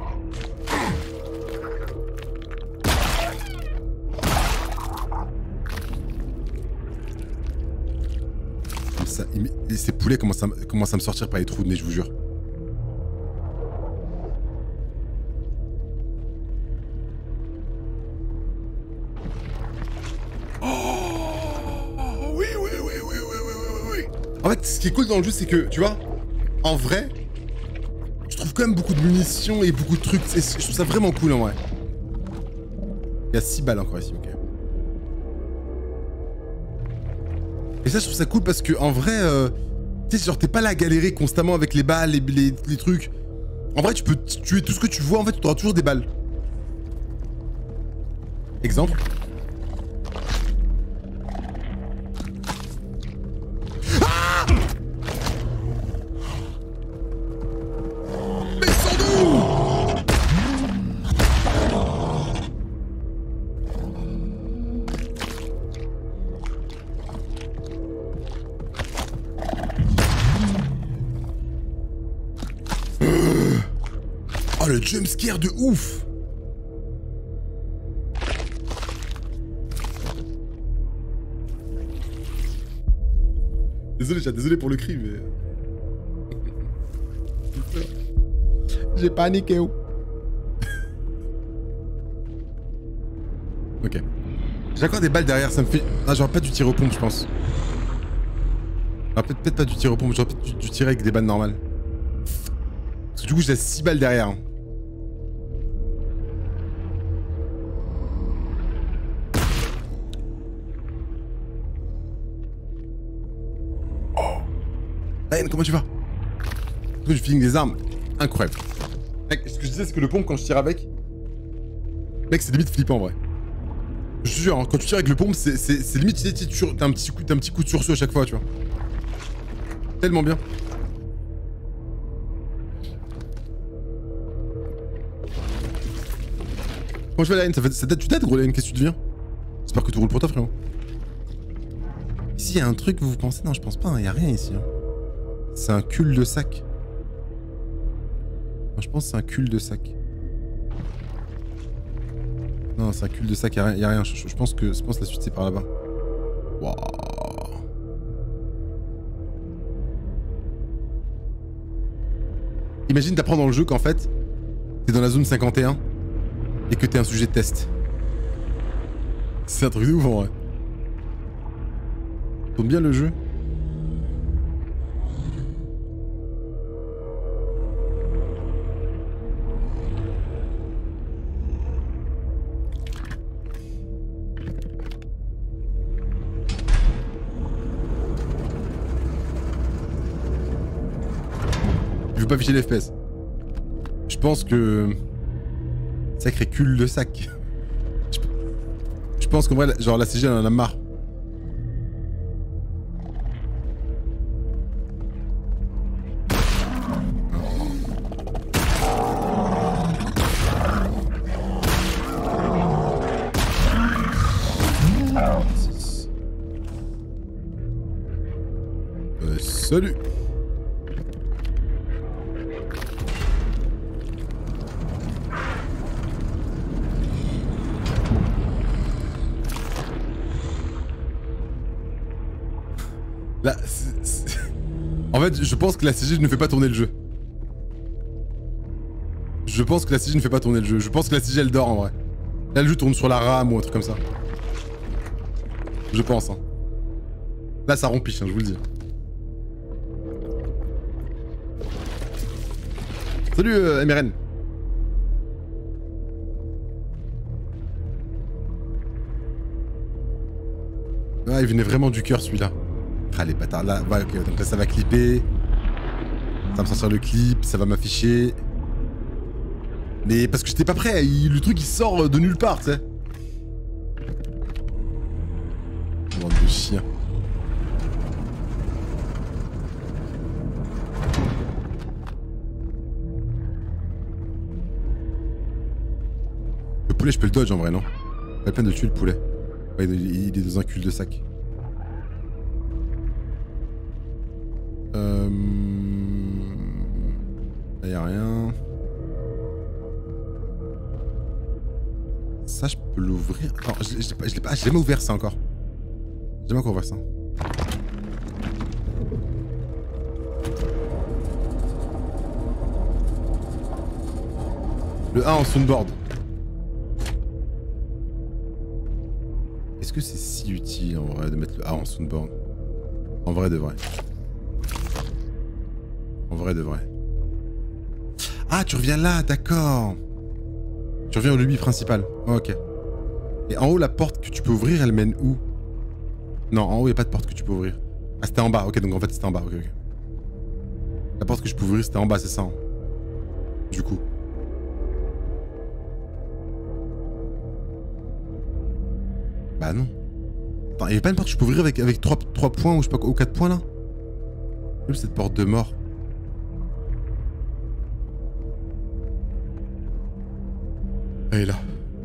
Comme ça, et ces poulets commencent à me sortir par les trous de nez, je vous jure. En fait, ce qui est cool dans le jeu, c'est que, tu vois, en vrai, je trouve quand même beaucoup de munitions et beaucoup de trucs. Et je trouve ça vraiment cool, en vrai. Il y a 6 balles encore ici, ok. Et ça, je trouve ça cool parce que, en vrai, tu sais, genre, t'es pas là à galérer constamment avec les balles, les trucs. En vrai, tu peux tuer tout ce que tu vois, en fait, tu auras toujours des balles. Exemple. Oh, le jumpscare de ouf! Désolé, chat, désolé pour le cri, mais... J'ai paniqué, oh. Ok. J'ai encore des balles derrière, ça me fait... Ah, j'aurais pas dû tirer aux pompes, je pense. Ah, peut-être pas dû tirer aux pompes, j'aurais peut-être dû tirer avec des balles normales. Parce que du coup, j'ai 6 balles derrière. Ryan, comment tu vas? Je feeling des armes. Incroyable. Mec, ce que je disais, c'est que le pompe, quand je tire avec... Mec, c'est limite flippant, en vrai. Je te jure, hein, quand tu tires avec le pompe, c'est limite, t'as un petit coup de sursaut à chaque fois, tu vois. Tellement bien. Comment je vais, Ryan? Ça date, tu dates, gros, Ryan? Qu'est-ce que tu deviens? J'espère que tu roules pour toi, frérot. Ici, il y a un truc, vous pensez? Non, je pense pas, il y a rien ici. Hein. C'est un cul-de-sac. Je pense que c'est un cul-de-sac. Non, c'est un cul-de-sac, y a rien. Je pense que la suite c'est par là-bas. Waouh. Imagine t'apprends dans le jeu qu'en fait, t'es dans la zone 51 et que t'es un sujet de test. C'est un truc de ouf en vrai. Tourne bien le jeu. Je veux pas afficher l'FPS. Je pense que... Sacré cul-de-sac. Je pense qu'en vrai, genre la CG elle en a marre. Salut. Là, en fait, je pense que la CG ne fait pas tourner le jeu. Je pense que la CG ne fait pas tourner le jeu. Je pense que la CG elle dort en vrai. Là, le jeu tourne sur la RAM ou un truc comme ça. Je pense. Hein. Là, ça rompiche, hein, je vous le dis. Salut MRN. Ah, il venait vraiment du cœur celui-là. Ah les bâtards là, ouais, ok, donc là ça va clipper. Ça va me sortir le clip, ça va m'afficher. Mais parce que j'étais pas prêt, le truc il sort de nulle part, tu sais. Bande de chiens. Le poulet je peux le dodge en vrai, non? Pas la peine de tuer le poulet. Ouais, il est dans un cul-de-sac. Là y'a rien. Ça je peux l'ouvrir. Attends, je l'ai pas. J'ai jamais ouvert ça encore. J'ai jamais encore ouvert ça. Le 1 en soundboard. Est-ce que c'est si utile en vrai de mettre le A en soundboard? En vrai de vrai. En vrai de vrai. Ah, tu reviens là, d'accord. Tu reviens au lobby principal. Oh, ok. Et en haut, la porte que tu peux ouvrir, elle mène où? Non, en haut, il n'y a pas de porte que tu peux ouvrir. Ah, c'était en bas. Ok, donc en fait, c'était en bas. Ok, ok. La porte que je peux ouvrir, c'était en bas, c'est ça. Hein. Du coup. Bah non. Attends, il n'y avait pas une porte que je peux ouvrir avec 3 points ou je sais pas, ou 4 points là? Où cette porte de mort? Elle est là.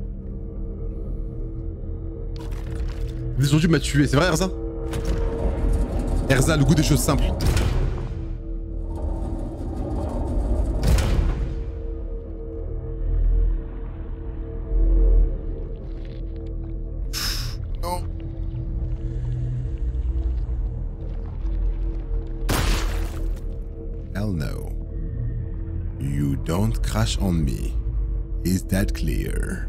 Descendu m'a tué, c'est vrai Erza? Erza, le goût des choses simples. Non. Hell no. You don't crash on me. Is that clear?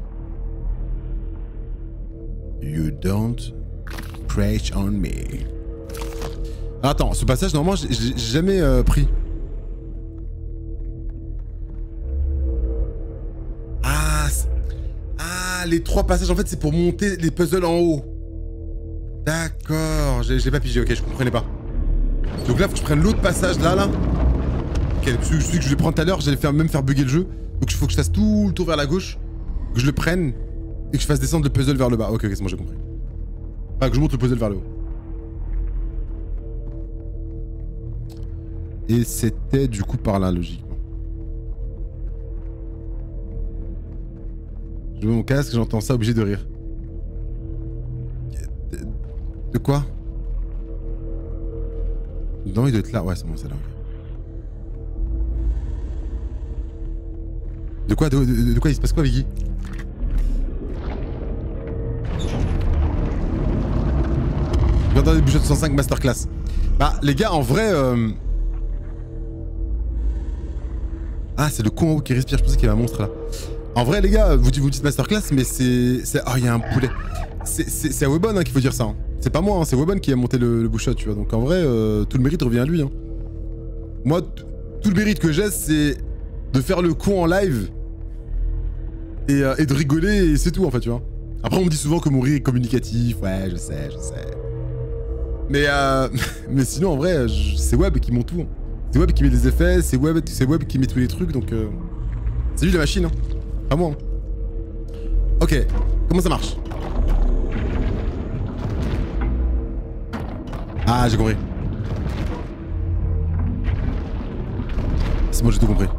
You don't crash on me. Ah, attends, ce passage, normalement, j'ai jamais pris. Ah, les 3 passages, en fait, c'est pour monter les puzzles en haut. D'accord, j'ai pas pigé, ok, je comprenais pas. Donc là, faut que je prenne l'autre passage, là. Ok, celui que je vais prendre tout à l'heure, j'allais même faire bugger le jeu. Donc il faut que je fasse tout le tour vers la gauche, que je le prenne, et que je fasse descendre le puzzle vers le bas. Ok, c'est bon, j'ai compris. Enfin, que je monte le puzzle vers le haut. Et c'était du coup par là, logiquement. Je mets mon casque, j'entends ça, obligé de rire. De quoi? Non, il doit être là. Ouais, c'est bon, c'est là. De quoi, de quoi il se passe quoi, Viggy? Regardez les budgets de 105 masterclass. Bah, les gars, en vrai. Ah, c'est le con en haut qui respire. Je pensais qu'il y avait un monstre là. En vrai, les gars, vous dites masterclass, mais c'est. Oh, il y a un poulet. C'est à Webon hein, qu'il faut dire ça. Hein. C'est pas moi, hein, c'est Webon qui a monté le bullshot, tu vois. Donc en vrai, tout le mérite revient à lui. Hein. Moi, tout le mérite que j'ai, c'est de faire le con en live et de rigoler et c'est tout en fait, tu vois. Après, on me dit souvent que mon rire est communicatif. Ouais, je sais. Mais sinon, en vrai, c'est Web qui monte tout. Hein. C'est Web qui met les effets, c'est Web qui met tous les trucs, donc c'est lui la machine, hein. Pas moi. Hein. Ok, comment ça marche? Ah, j'ai compris. C'est bon, j'ai tout compris.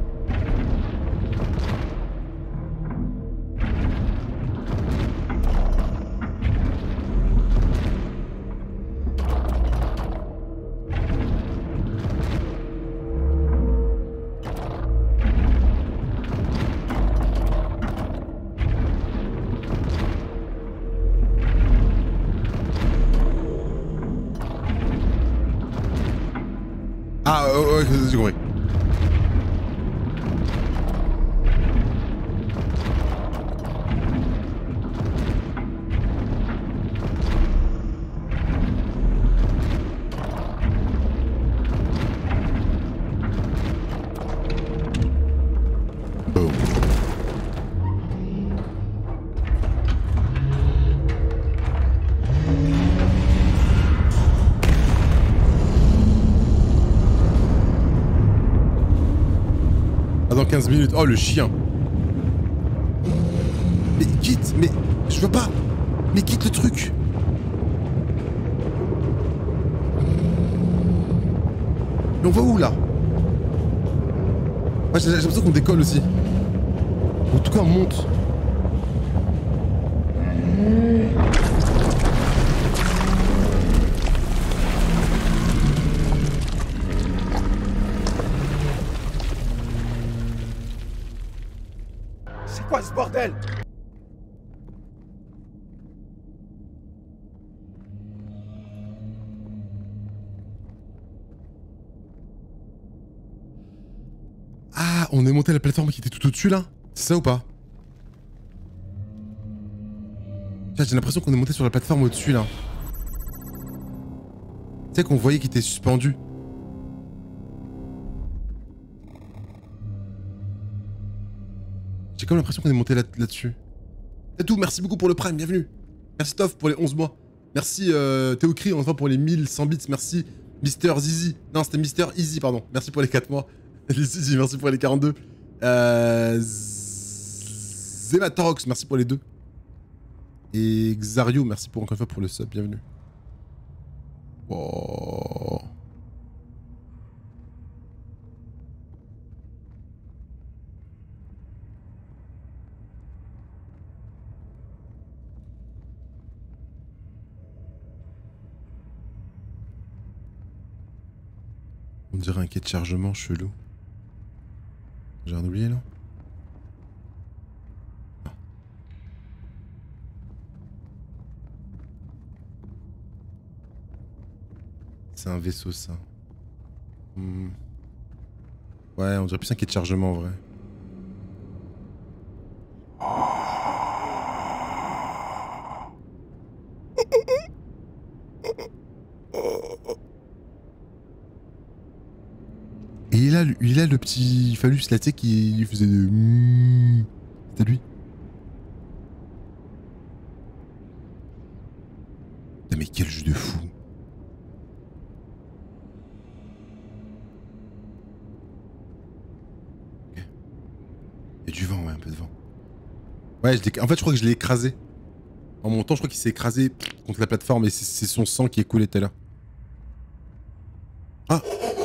ouais, j'ai compris. Boom. Ah, dans 15 minutes. Oh, le chien. Mais quitte, mais je veux pas. Mais quitte le truc. Mais on va où là? Ouais, j'ai l'impression qu'on décolle aussi. En tout cas, on monte. C'est quoi ce bordel? Ah, on est monté à la plateforme qui était tout au-dessus là? C'est ça ou pas? J'ai l'impression qu'on est monté sur la plateforme au-dessus là. Tu sais qu'on voyait qu'il était suspendu. J'ai comme l'impression qu'on est monté là-dessus. C'est tout, merci beaucoup pour le prime, bienvenue. Merci Toff pour les 11 mois. Merci Théocri, enfin pour les 1100 bits. Merci Mister Zizi. Non, c'était Mister Easy, pardon. Merci pour les 4 mois. Les Zizi, merci pour les 42. Zematorox, merci pour les 2. Et Xario, merci pour encore une fois pour le sub, bienvenue. Oh. On dirait un quai de chargement chelou. J'ai rien oublié là? Non. C'est un vaisseau ça. Ouais, on dirait plus un quai de chargement en vrai. Et il a le petit phallus là, tu sais, qui faisait de... C'était lui. Putain, mais quel jeu de fou. Ok. Il y a du vent, ouais, un peu de vent. Ouais, en fait, je crois que je l'ai écrasé. En montant, je crois qu'il s'est écrasé contre la plateforme et c'est son sang qui est coulé tout à l'heure. Ah!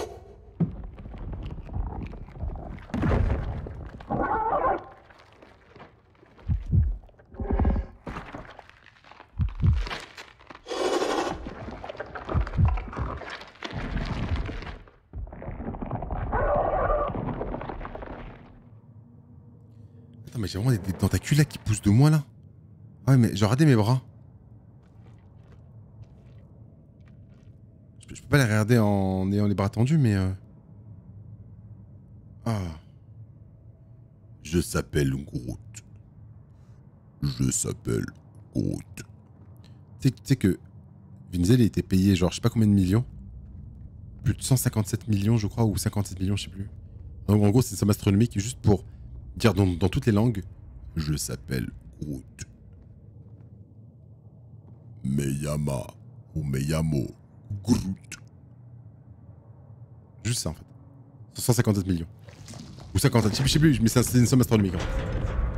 Attends, mais j'ai vraiment des tentacules là qui poussent de moi là. Ouais, mais j'ai regardé mes bras. Je peux pas les regarder en ayant les bras tendus, mais... Ah. Je s'appelle Groot. Je s'appelle Groot. Tu sais que Vin Diesel a été payé genre je sais pas combien de millions. Plus de 157 millions je crois, ou 57 millions, je sais plus. Donc en gros c'est une somme astronomique juste pour dire dans toutes les langues, je s'appelle Groot. Meyama ou Meyamo Groot. Juste ça en fait. 157 millions. Ou 57, je sais plus, mais c'est une somme astronomique. En fait.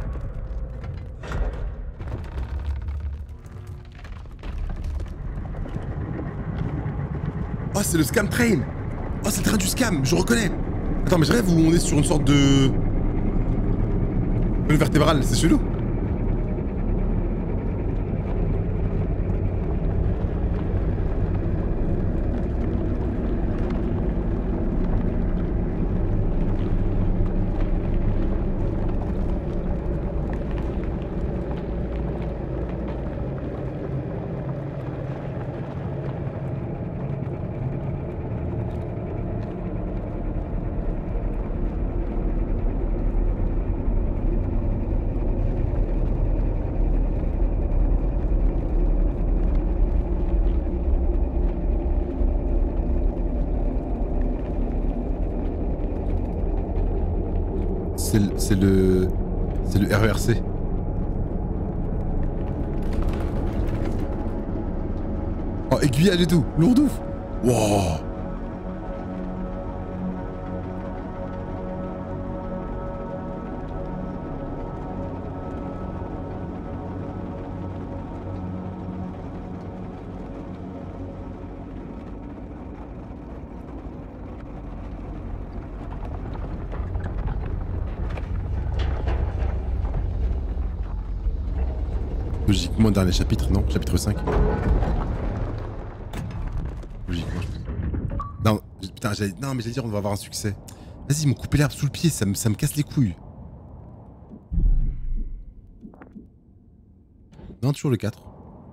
Oh, c'est le scam train. Oh, c'est le train du scam, je reconnais. Attends, mais je rêve où on est sur une sorte de... colonne vertébrale, c'est chelou. c'est le RERC. Oh, aiguillage et tout, lourd ouf. Wow. Logiquement, dernier chapitre, non? Chapitre 5. Logiquement. Non, putain, non, mais j'allais dire, on va avoir un succès. Vas-y, ils m'ont coupé l'herbe sous le pied, ça me casse les couilles. Non, toujours le 4.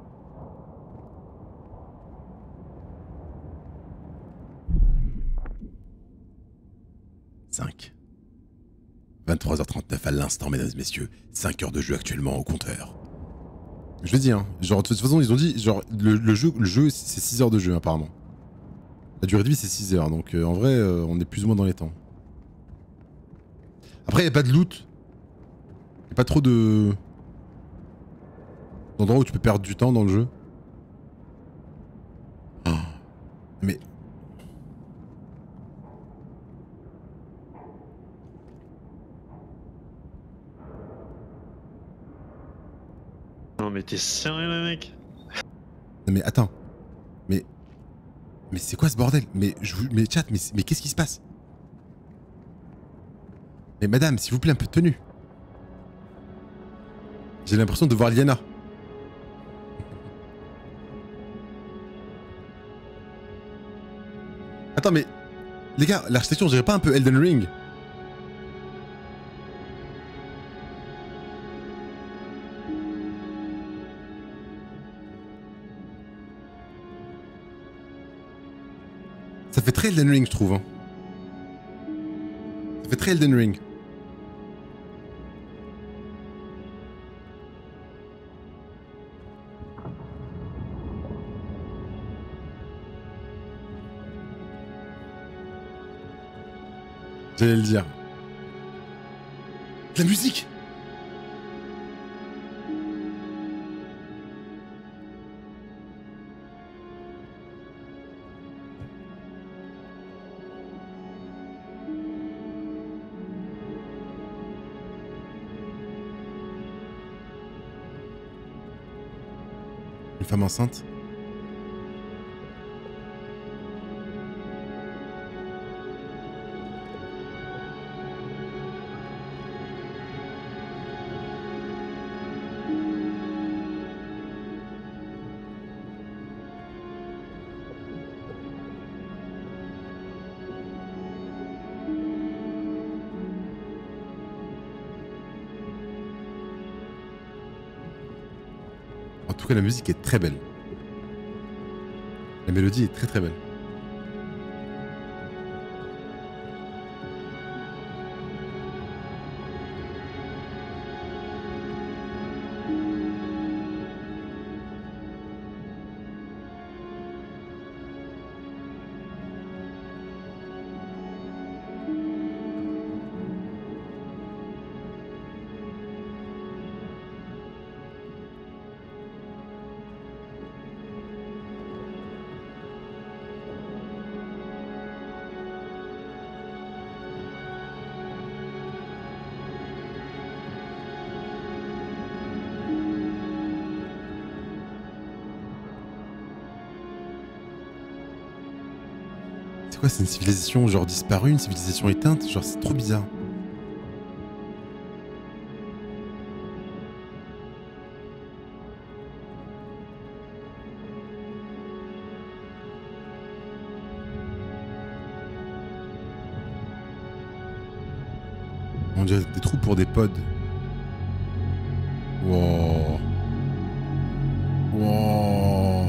« 5. 23h39 à l'instant, mesdames et messieurs. 5 heures de jeu actuellement au compteur. » Je le dis, hein. Genre, de toute façon, ils ont dit, genre, le jeu c'est 6 heures de jeu, apparemment. La durée de vie, c'est 6 heures, donc en vrai, on est plus ou moins dans les temps. Après, il n'y a pas de loot. Il n'y a pas trop de... d'endroits où tu peux perdre du temps dans le jeu. Oh. Mais... Non mais t'es sérieux le mec? Non mais attends. Mais c'est quoi ce bordel? Mais chat, mais qu'est-ce qui se passe? Mais madame, s'il vous plaît, un peu de tenue. J'ai l'impression de voir Liana. Attends mais... Les gars, l'architecture, on dirait pas un peu Elden Ring? Ça fait très Elden Ring, je trouve. Hein. Ça fait très Elden Ring. J'allais le dire. De la musique! Une femme enceinte. En tout cas, la musique est très belle. La mélodie est très très belle. C'est quoi, c'est une civilisation genre disparue, une civilisation éteinte? Genre c'est trop bizarre. On dirait des trous pour des pods. Wow. Wow.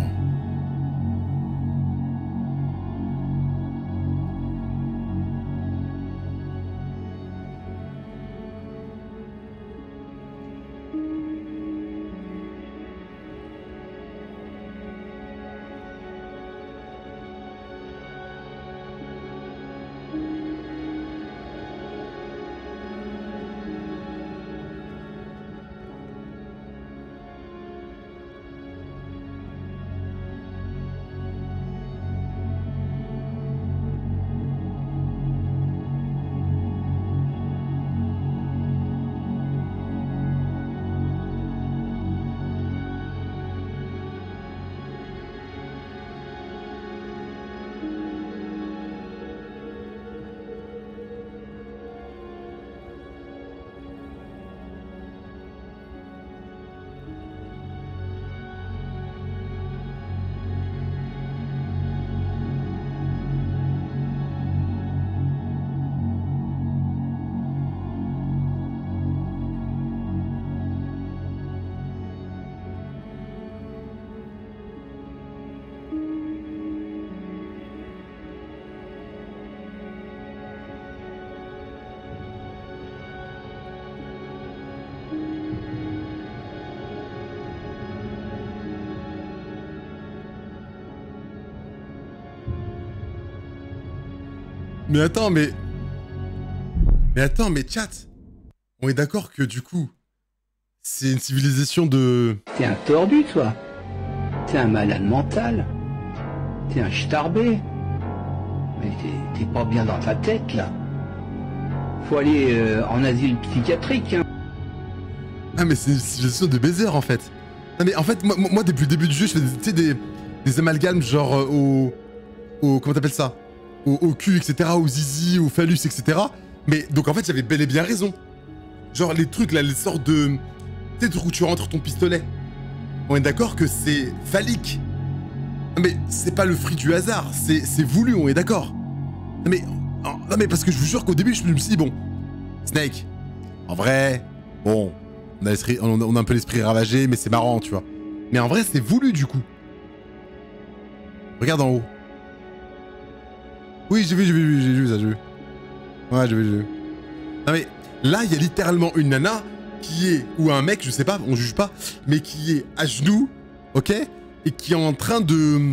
Mais attends, mais... Mais attends, mais chat, on est d'accord que du coup, c'est une civilisation de... T'es un tordu, toi. T'es un malade mental. T'es un starbé. Mais t'es pas bien dans ta tête, là. Faut aller en asile psychiatrique, hein. Ah mais c'est une civilisation de baisers en fait. Non mais en fait, moi depuis le début du jeu, je fais des amalgames genre comment t'appelles ça, au cul, etc., au zizi, au phallus, etc. Mais donc en fait, j'avais bel et bien raison. Genre les trucs là, les sortes de... Tu sais, le truc où tu rentres ton pistolet. On est d'accord que c'est phallique. Non mais c'est pas le fruit du hasard, c'est voulu, on est d'accord. Non mais parce que je vous jure qu'au début, je me suis dit, bon, Snake, en vrai, bon, on a un peu l'esprit ravagé, mais c'est marrant, tu vois. Mais en vrai, c'est voulu du coup. Regarde en haut. Oui, j'ai vu ça, j'ai vu. Ouais, j'ai vu. Non mais, là, il y a littéralement une nana qui est, ou un mec, je sais pas, on juge pas, mais qui est à genoux, ok, et qui est en train de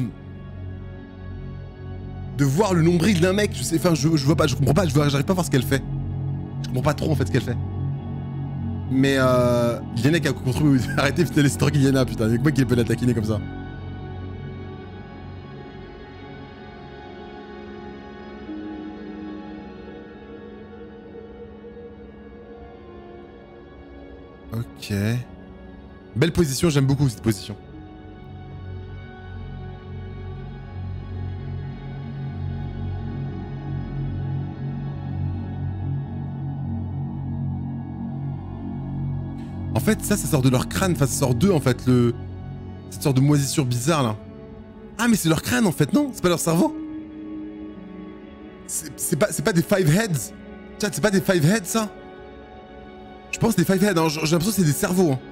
voir le nombril d'un mec, je sais, enfin, je vois pas, je comprends pas, j'arrive pas à voir ce qu'elle fait. Je comprends pas trop, en fait, ce qu'elle fait. Mais, Yana qui a contribué, arrêtez, putain, laissez tranquille Yana, putain, y'a que moi qui peut la taquiner comme ça. Ok. Belle position, j'aime beaucoup cette position. En fait, ça sort de leur crâne, enfin ça sort d'eux en fait, cette sorte de moisissure bizarre là. Ah mais c'est leur crâne en fait, non? C'est pas leur cerveau? C'est pas des five heads? Chat, c'est pas des five heads ça? Je pense des five heads, hein. J'ai l'impression que c'est des cerveaux. Hein.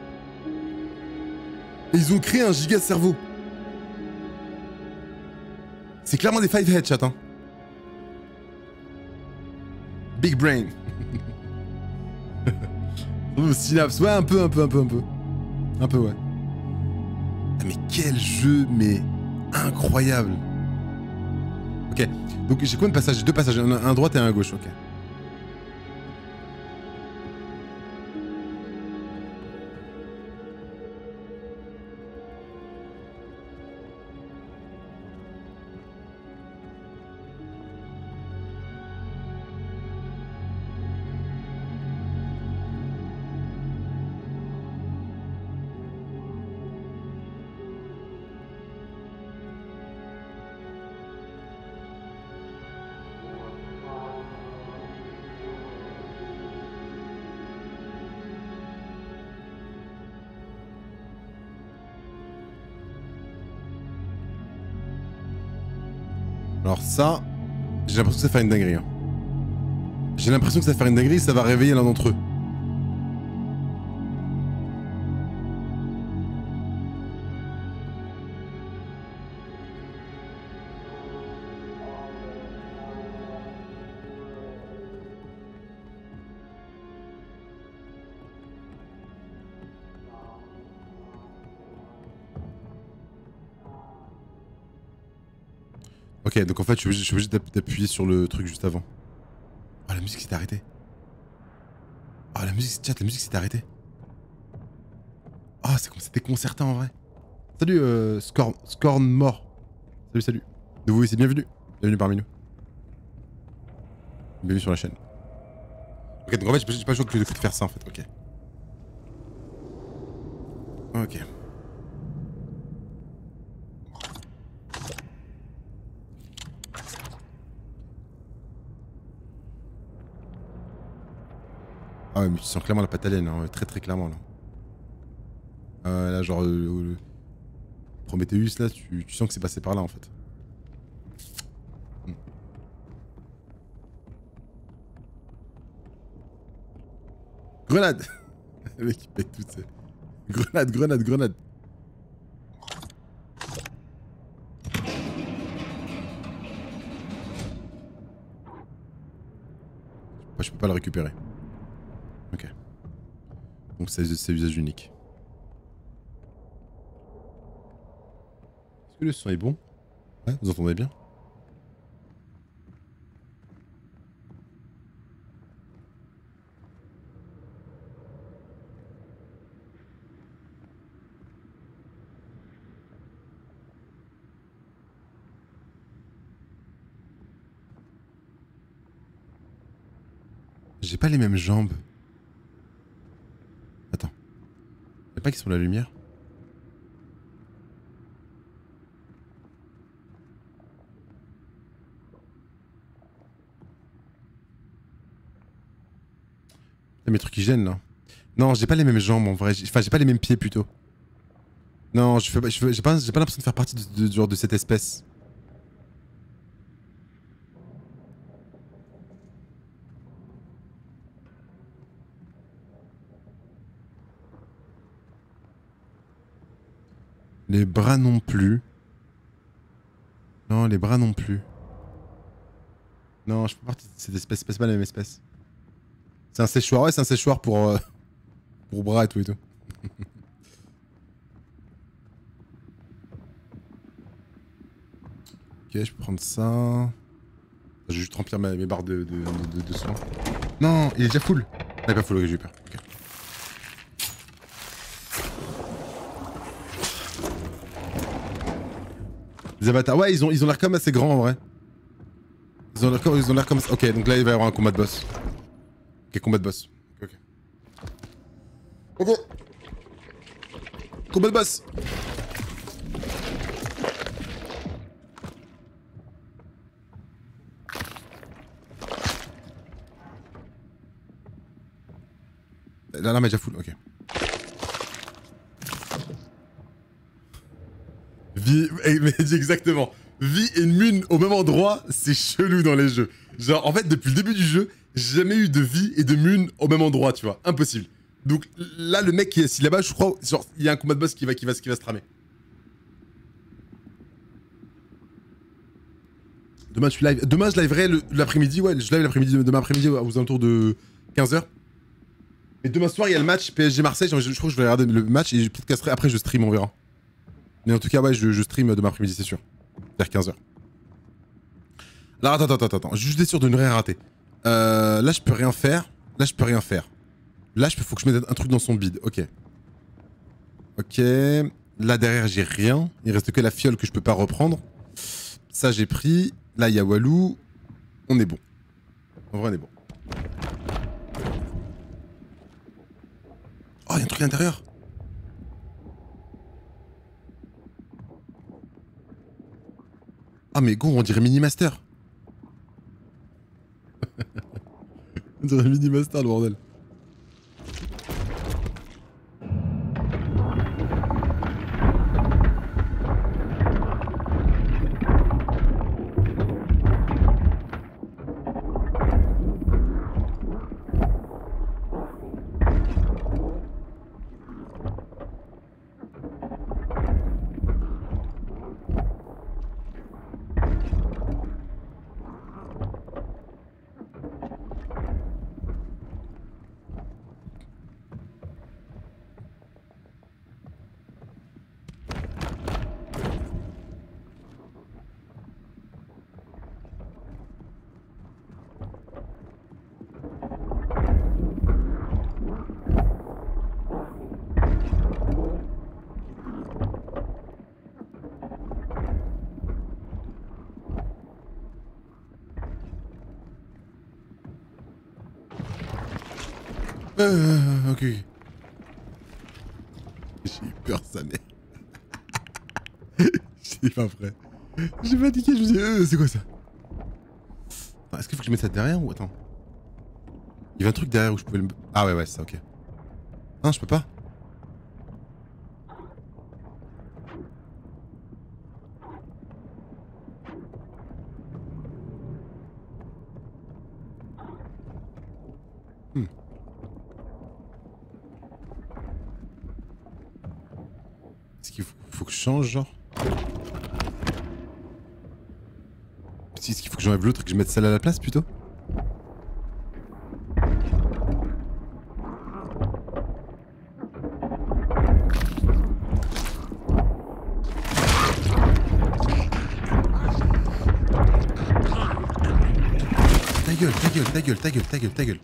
Et ils ont créé un giga cerveau. C'est clairement des five heads, chat. Hein. Big brain. Synapse, ouais, un peu. Un peu, ouais. Ah, mais quel jeu, mais incroyable. Ok, donc j'ai combien de passages? J'ai 2 passages, un à droite et un à gauche, ok. Alors ça, j'ai l'impression que ça va faire une dinguerie. Hein. J'ai l'impression que ça va faire une dinguerie, ça va réveiller l'un d'entre eux. Ok, donc en fait, je suis obligé d'appuyer sur le truc juste avant. Oh, la musique s'est arrêtée. Oh, la musique, chat, la musique s'est arrêtée. Oh, c'est comme c'était concertant en vrai. Salut, Scorn mort. Salut. Nouveau ici, bienvenue. Bienvenue parmi nous. Bienvenue sur la chaîne. Ok, donc en fait, j'ai pas le choix que de faire ça en fait, ok. Ok. Ah ouais, mais tu sens clairement la pâte à laine, hein, très clairement là. Là, genre, Prometheus, là, tu sens que c'est passé par là en fait. Grenade. Le mec il pète tout, c'est... Grenade. Je peux pas le récupérer. Ok. Donc c'est usage unique. Est-ce que le son est bon? Ouais, vous entendez bien? J'ai pas les mêmes jambes. Attends. Y'a pas qu'ils sont la lumière? Y'a mes trucs qui gênent là. Non, j'ai pas les mêmes jambes en vrai. Enfin, j'ai pas les mêmes pieds plutôt. Non, j'ai pas l'impression de faire partie genre de cette espèce. Les bras non plus. Non, les bras non plus. Non, je fais pas partie de cette espèce. C'est pas la même espèce. C'est un séchoir. Ouais, c'est un séchoir pour bras et tout et tout. Ok, je peux prendre ça. Je vais juste remplir mes barres de soins. Non, il est déjà full. Ah, il est pas full, ok, j'ai eu peur. Ok. Les avatars, ouais, ils ont l'air comme assez grands en vrai. Ils ont l'air comme... Ok, donc là il va y avoir un combat de boss. Ok, combat de boss. Ok. Ok. Combat de boss. Là, mais déjà full, ok. Vie, mais exactement. Vie et Mune au même endroit, c'est chelou dans les jeux. Genre, en fait, depuis le début du jeu, j'ai jamais eu de Vie et de Mune au même endroit, tu vois. Impossible. Donc là, le mec qui est assis là-bas, je crois, genre, il y a un combat de boss qui va se tramer. Demain, je suis live. Demain, je liverai l'après-midi, ouais, je live l'après-midi, demain après-midi aux alentours de 15h. Mais demain soir, il y a le match PSG Marseille, je crois que je vais regarder le match et peut-être après je stream, on verra. Mais en tout cas, ouais, je stream demain après-midi, c'est sûr. Vers 15h. Alors, attends. Juste être sûr de ne rien rater. Là, je peux rien faire. Là, faut que je mette un truc dans son bide. Ok. Ok. Là, derrière, j'ai rien. Il reste que la fiole que je peux pas reprendre. Ça, j'ai pris. Là, il y a Walou. On est bon. En vrai, on est bon. Oh, il y a un truc à l'intérieur. Ah mais go, on dirait Mini-Master. On dirait Mini-Master le bordel. Ok. J'ai eu peur, ça mais. J'étais pas prêt. J'ai fatigué, je me dis, c'est quoi ça? Attends, est-ce qu'il faut que je mette ça derrière ou attends? Il y avait un truc derrière où je pouvais le. Ah ouais, c'est ça, ok. Non, je peux pas. Est-ce qu'il faut que je change, genre? Est-ce qu'il faut que j'enlève l'autre et que je mette celle à la place plutôt? Ta gueule.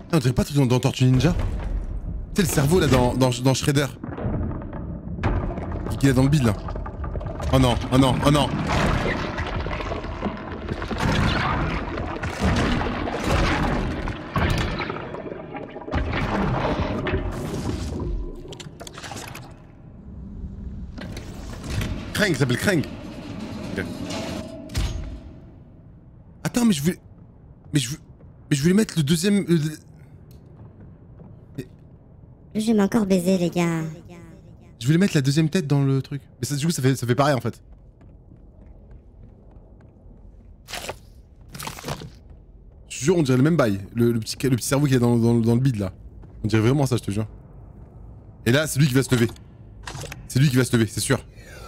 Ah, on dirait pas dans Tortue Ninja. Tu sais, le cerveau là dans Shredder. Qu'il est dans le bide là. Oh non, oh non, oh non. Krang, il s'appelle Krang. Okay. Attends, mais je voulais... Mais je voulais mettre le deuxième... Je vais encore baiser, les gars. Je voulais mettre la deuxième tête dans le truc. Mais ça, du coup, ça fait pareil, en fait. Je te jure, on dirait le même bail. Le petit cerveau qui est dans le bide, là. On dirait vraiment ça, je te jure. Et là, c'est lui qui va se lever. C'est lui qui va se lever, c'est sûr.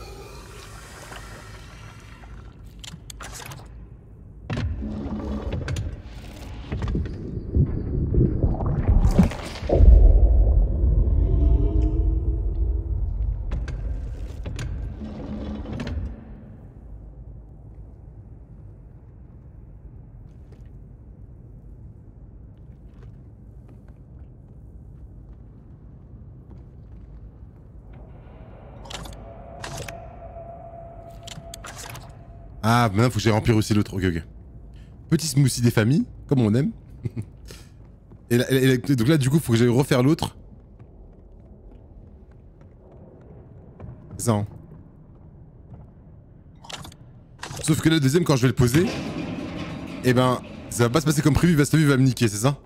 Ah, maintenant faut que j'aille remplir aussi l'autre. Ok, ok. Petit smoothie des familles, comme on aime. Et donc là, du coup, faut que j'aille refaire l'autre. C'est ça, hein. Sauf que là, le deuxième, quand je vais le poser, eh ben, ça va pas se passer comme prévu, il va se lever, il va me niquer, c'est ça?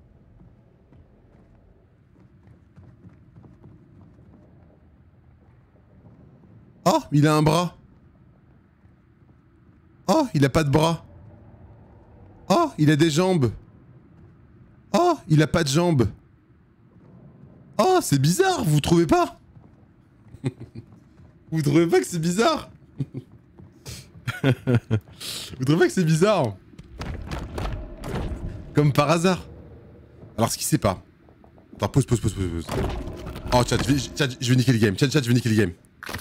Oh, il a un bras. Oh, il a pas de bras. Oh, il a des jambes. Oh, il a pas de jambes. Oh, c'est bizarre, vous trouvez pas? Vous trouvez pas que c'est bizarre? Vous trouvez pas que c'est bizarre? Comme par hasard. Alors, ce qu'il sait pas. Attends, pause. Oh, chat, je vais niquer le game. Chat, je vais niquer le game.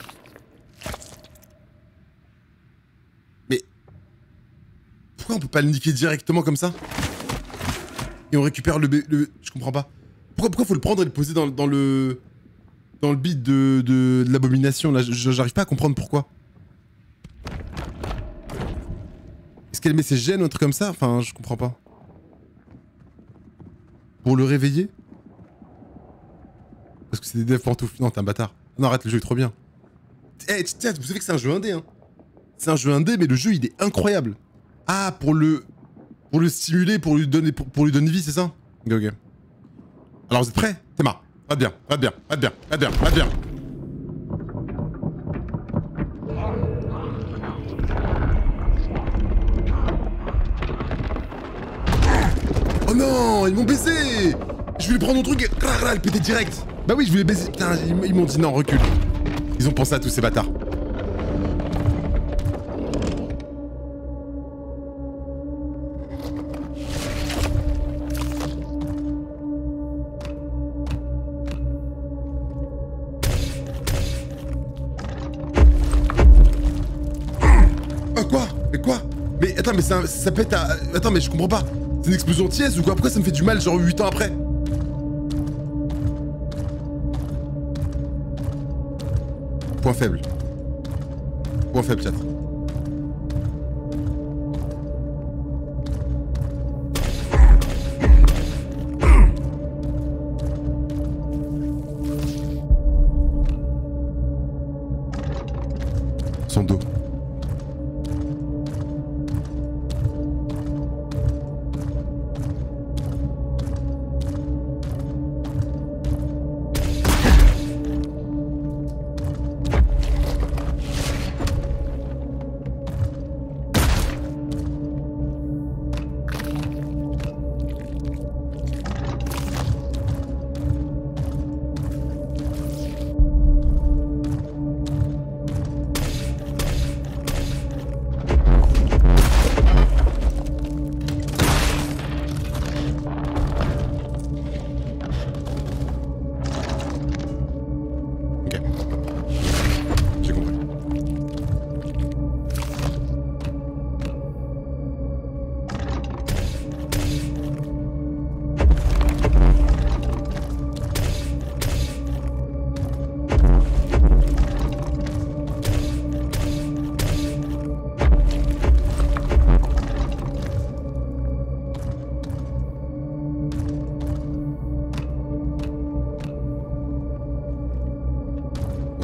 Mais... Pourquoi on peut pas le niquer directement comme ça? Et on récupère le... Je comprends pas. Pourquoi faut le prendre et le poser dans le... Dans le bide de l'abomination, là, j'arrive pas à comprendre pourquoi. Est-ce qu'elle met ses gènes ou un truc comme ça? Enfin, je comprends pas. Pour le réveiller? Parce que c'est des devs pantoufles. Non, t'es un bâtard. Non, arrête, le jeu est trop bien. Eh, tiens, vous savez que c'est un jeu indé, hein. C'est un jeu indé, mais le jeu, il est incroyable. Ah, pour le stimuler, pour lui donner vie, c'est ça? Ok, ok. Alors, vous êtes prêts? C'est marre. Va bien. Oh non, ils m'ont baisé. Je voulais prendre mon truc et le péter direct. Bah oui, je voulais baiser. Putain, ils m'ont dit non, recule. Ils ont pensé à tous ces bâtards. Mais attends, mais ça pète à... Attends, mais je comprends pas. C'est une explosion tiède ou quoi? Pourquoi ça me fait du mal genre 8 ans après? Point faible. Point faible, chat. Son dos.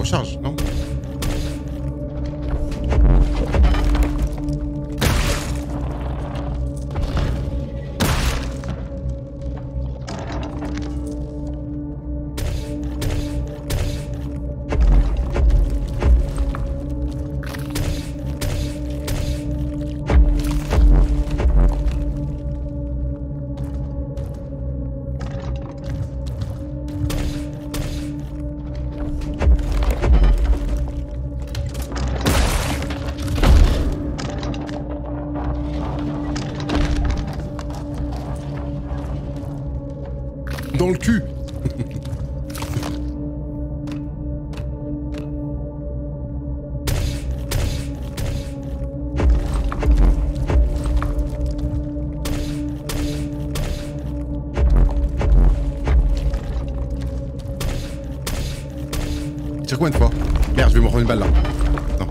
recharge, non? Dans le cul. Il tire combien de fois? Merde, je vais me reprendre une balle là. Non.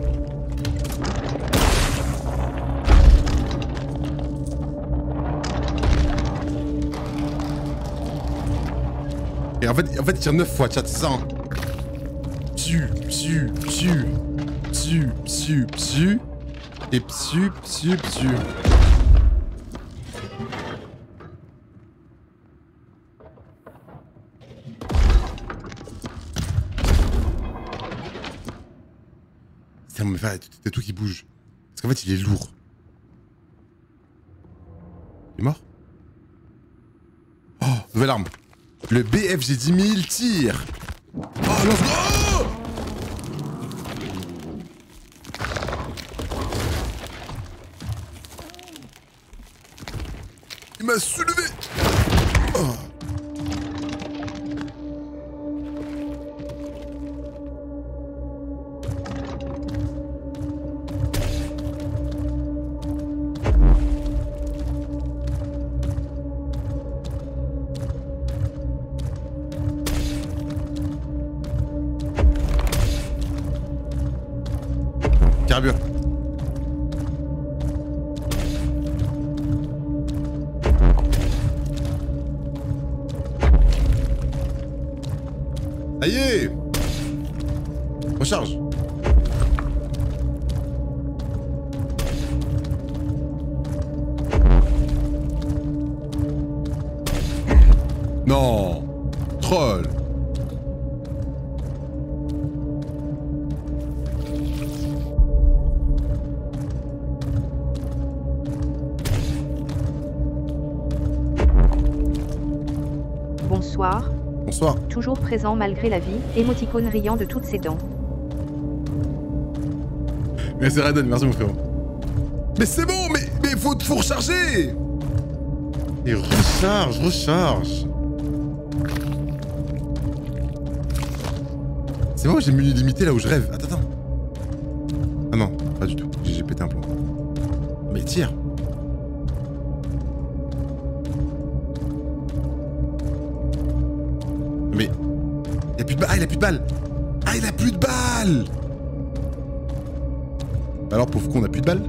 Et en fait, il tire 9 fois, chat, c'est ça. Hein. Psu, psu, psu, psu, psu, psu. Et psu, psu, psu. Ça me fait t'as tout qui bouge. Parce qu'en fait, il est lourd. Il est mort? Oh, nouvelle arme. Le BFG 10 000 tire. Oh, lance... Oh, il m'a soulevé. Oh. Carbure. Ça y est. Recharge. Non. Troll. Bonsoir. Bonsoir. Toujours présent malgré la vie, émoticône riant de toutes ses dents. Merci Raiden, merci mon frérot. Mais c'est bon, mais faut recharger. Et recharge. C'est moi, j'ai menu limité là où je rêve. Attends. Ah non, pas du tout. J'ai pété un plomb. Mais il tire. Mais... Il a plus de balles. Ah, il a plus de balles. Ah, il a plus de balles. Alors, pauvre con, on a plus de balles.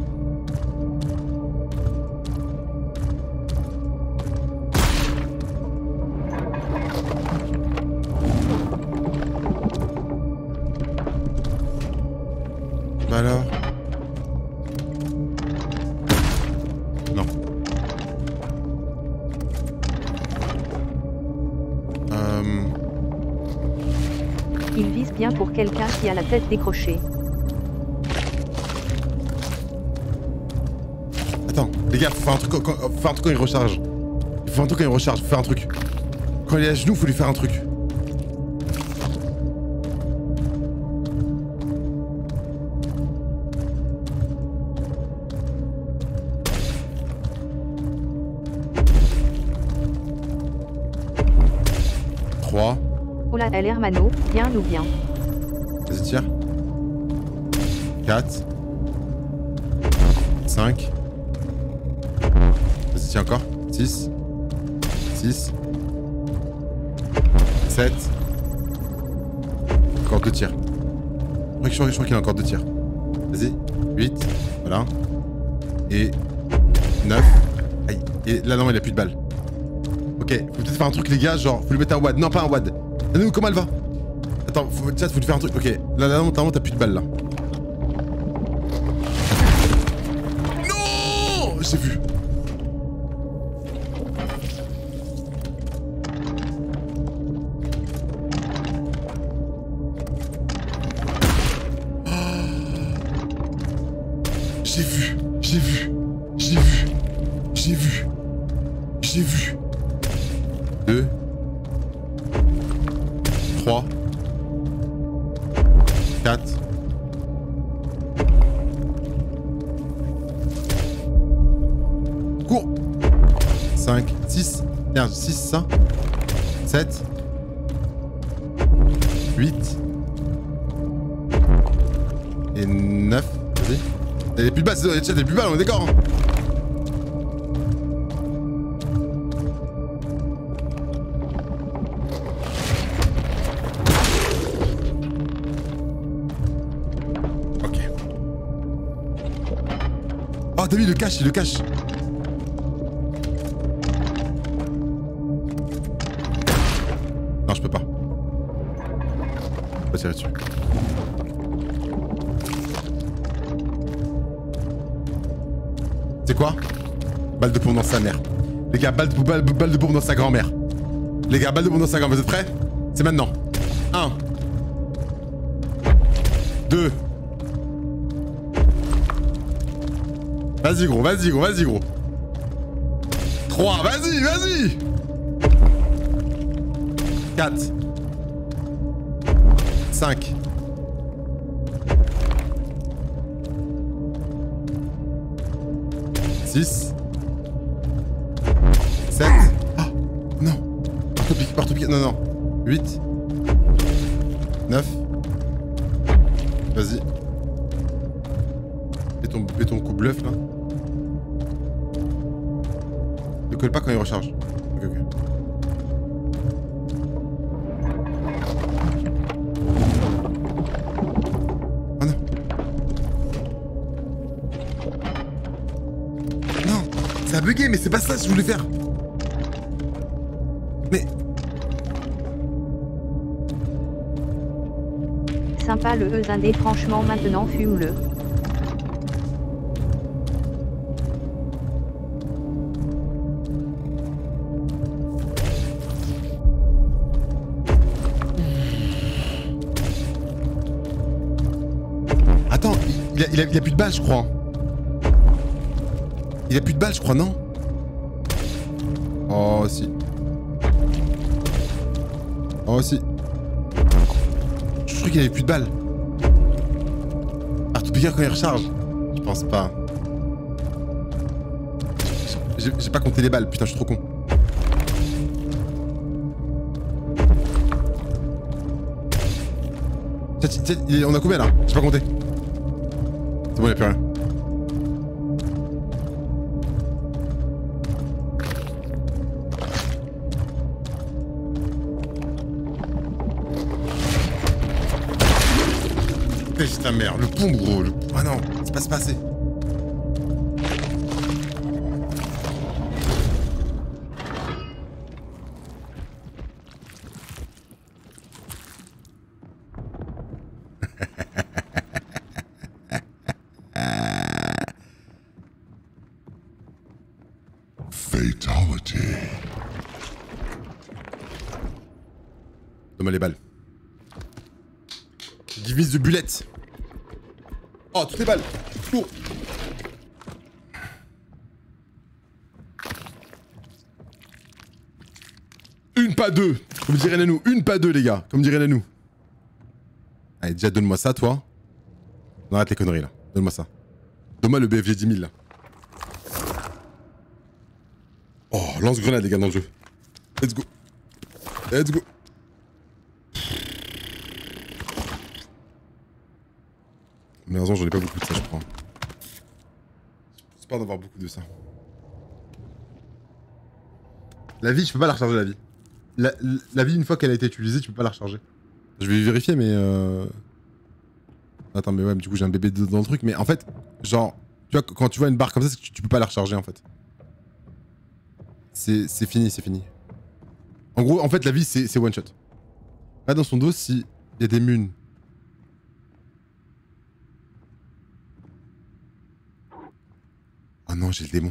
Bah alors... Non. Il vise bien pour quelqu'un qui a la tête décrochée. Attends, les gars, faut faire un truc quand il recharge. Il faut un truc quand il recharge, faut faire un truc. Quand il est à genoux, faut lui faire un truc. Oh là, elle hermano, bien ou bien. Vas-y, tire. 4. 5. Vas-y, tiens encore. 6. 6. 7. Encore 2 tirs. Je crois qu'il a encore 2 tirs. Vas-y. 8. Voilà. Et 9. Aïe. Et là, non, il a plus de balles. Ok, faut peut-être faire un truc, les gars, genre, faut lui mettre un WAD. Non, pas un WAD. Regardez-nous comment elle va. attends, faut te faire un truc. Ok, là, normalement, t'as plus de balles, là. Non! J'ai vu. J'ai vu. J'ai vu. J'ai vu. J'ai vu. J'ai vu. 2. 3. 4. Cours. 5, 6. Merde, 6, ça. 7. 8. Et 9. Vas-y. Elle est plus de balle, elle est plus de balle, on est d'accord. Hein. Ok. Oh, t'as vu, il le cache, il le cache. Non, je peux pas. Je peux pas tirer dessus. C'est quoi? Balle de pompe dans sa mère. Les gars, balle de pompe dans sa grand-mère. Les gars, balle de pompe dans sa grand-mère. Vous êtes prêts? C'est maintenant. 1. 2. Vas-y gros, vas-y gros, vas-y gros. 3, vas-y, vas-y. 4. 5. 6. 7. Oh non. Partout pique. Non, non. 8. 9. Vas-y. Fais ton coup bluff là. Ne colle pas quand il recharge. Ok, ok. Oh non. Non, ça a bugué, mais c'est pas ça que je voulais faire. Mais... Sympa le Eusindé, franchement maintenant fume-le. Attends, il a plus de balles, je crois. Il a plus de balles, je crois, non? Oh, si. Oh, si. Je crois qu'il avait plus de balles. Arthur Piqueur quand il recharge. Je pense pas. J'ai pas compté les balles, putain, je suis trop con. Tiens, on a combien là? J'ai pas compté. C'est bon, y'a plus rien. Putain, ta mère, le pont gros, le... Ah non, c'est pas se passer. Fatality. Donne-moi les balles. Divise de bullets. Oh, toutes les balles. Cours. Une, pas deux. Comme dirait Nanou. Une, pas deux, les gars. Comme dirait Nanou. Allez, déjà, donne-moi ça, toi. Non, arrête les conneries, là. Donne-moi ça. Donne-moi le BFG 10 000, là. Oh, lance-grenade, les gars, dans le jeu. Let's go. Let's go. Malheureusement, j'en ai pas beaucoup de ça, je crois. J'espère d'avoir beaucoup de ça. La vie, je peux pas la recharger, la vie. La vie, une fois qu'elle a été utilisée, tu peux pas la recharger. Je vais vérifier, mais Attends, mais ouais, mais du coup, j'ai un bébé dans le truc. Mais en fait, genre, tu vois, quand tu vois une barre comme ça, c'est que tu peux pas la recharger, en fait. C'est fini, c'est fini. En gros, en fait, la vie, c'est one shot. Là, dans son dos, si Il y a des munes. Oh non, j'ai le démon.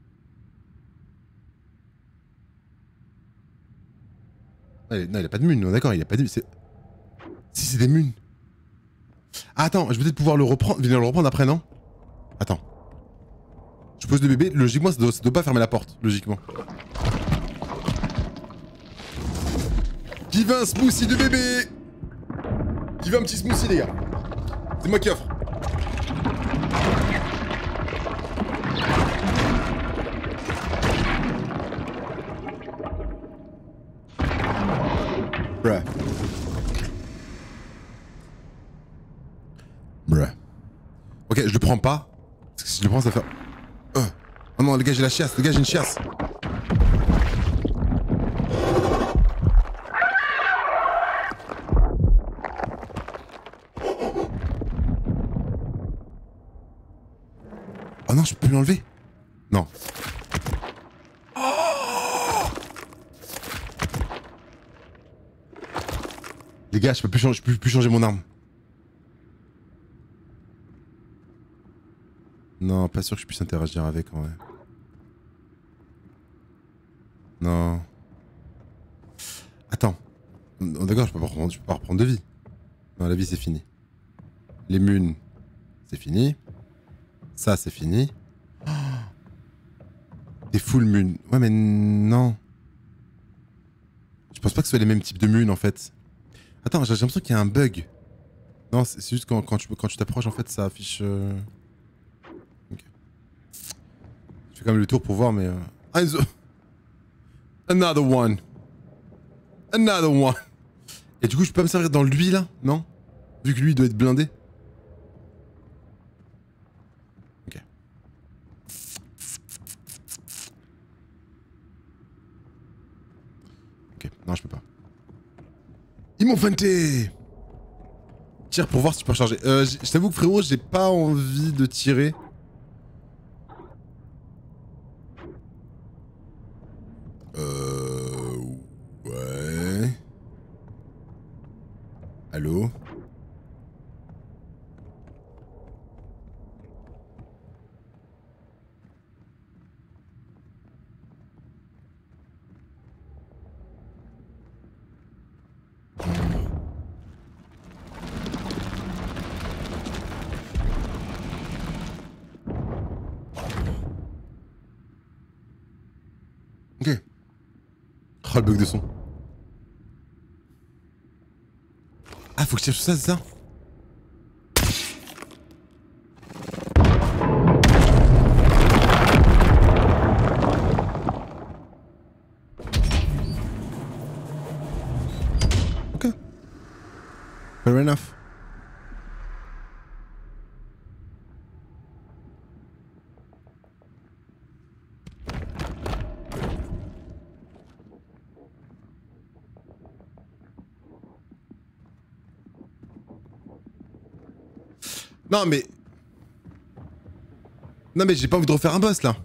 Non, il a pas de mune, non, d'accord, il a pas de mune. Si, c'est des munes. Ah, attends, je vais peut-être pouvoir le reprendre, venir le reprendre après, non? Attends. Je pose le bébé, logiquement, ça doit pas fermer la porte, logiquement. Qui veut un smoothie de bébé? Qui veut un petit smoothie, les gars? C'est moi qui offre. Bruh. Bruh. Ok, je le prends pas. Parce que si je le prends, ça fait... Oh non, les gars, j'ai la chiasse. Les gars, j'ai une chiasse. Oh non, je peux plus l'enlever. Non. Les gars, je peux plus changer mon arme. Non, pas sûr que je puisse interagir avec en vrai. Non. Attends. D'accord, je peux pas reprendre de vie. Non, la vie c'est fini. Les munes, c'est fini. Ça, c'est fini. Oh, des full munes. Ouais, mais non. Je pense pas que ce soit les mêmes types de munes en fait. Attends, j'ai l'impression qu'il y a un bug. Non, c'est juste quand tu t'approches en fait, ça affiche... Ok. Je fais quand même le tour pour voir, mais... Another one. Another one. Et du coup, je peux pas me servir dans lui là? Non? Vu que lui il doit être blindé. Ok. Ok, non, je peux pas. Ils m'ont feinté! Tire pour voir si tu peux recharger. Je t'avoue que frérot, j'ai pas envie de tirer. Ouais. Allô? Ok. Oh, le bug de son. Ah, faut que je cherche ça, c'est ça? Ok. Fair enough. Non mais... Non mais j'ai pas envie de refaire un boss là.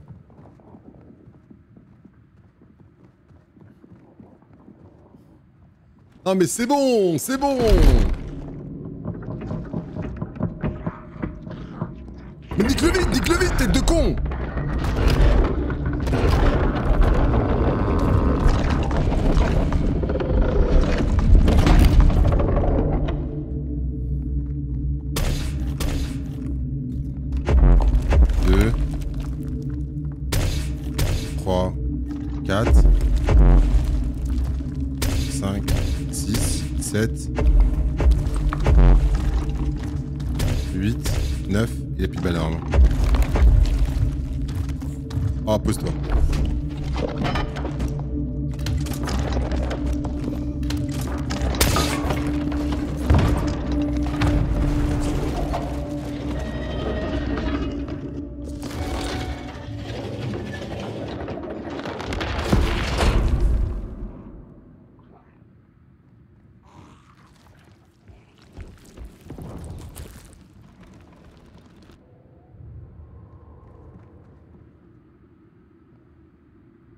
Non mais c'est bon, c'est bon. Mais nique-le vite, tête de con. Deux. 3. 4. 5. 6. 7. 8. 9. Il a plus de balle normalement. Oh, pose-toi.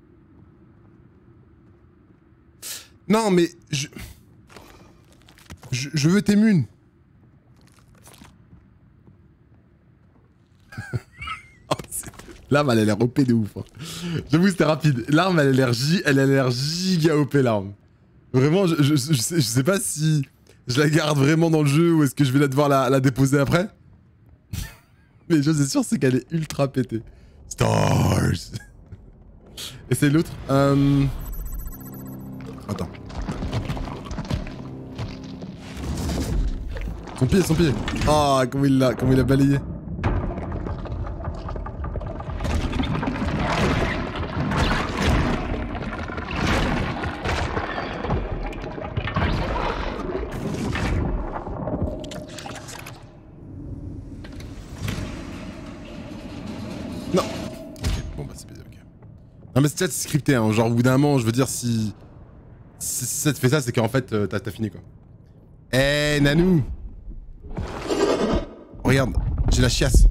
Non mais Je veux tes munes. Oh, l'arme, elle a l'air OP de ouf. Hein. J'avoue, c'était rapide. L'arme, elle a l'air giga OP, l'arme. Vraiment, je sais pas si je la garde vraiment dans le jeu ou est-ce que je vais la devoir la déposer après. Mais je suis sûr, c'est qu'elle est ultra pétée. Stars. Et c'est l'autre. Attends. Son pied. Ah, oh, comment il a balayé. Non. Ok, bon bah c'est bien, ok. Non mais c'est scripté, hein. Genre au bout d'un moment, je veux dire, si ça te fait ça, c'est qu'en fait, t'as fini quoi. Eh, hey, Nanou. Regarde, j'ai la chiasse.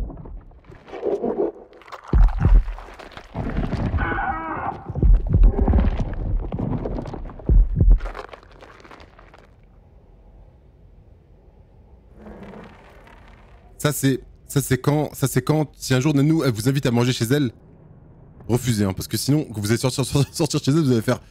Ça c'est quand, si un jour Nanou elle vous invite à manger chez elle, refusez, hein, parce que sinon, quand vous allez sortir chez elle, vous allez faire...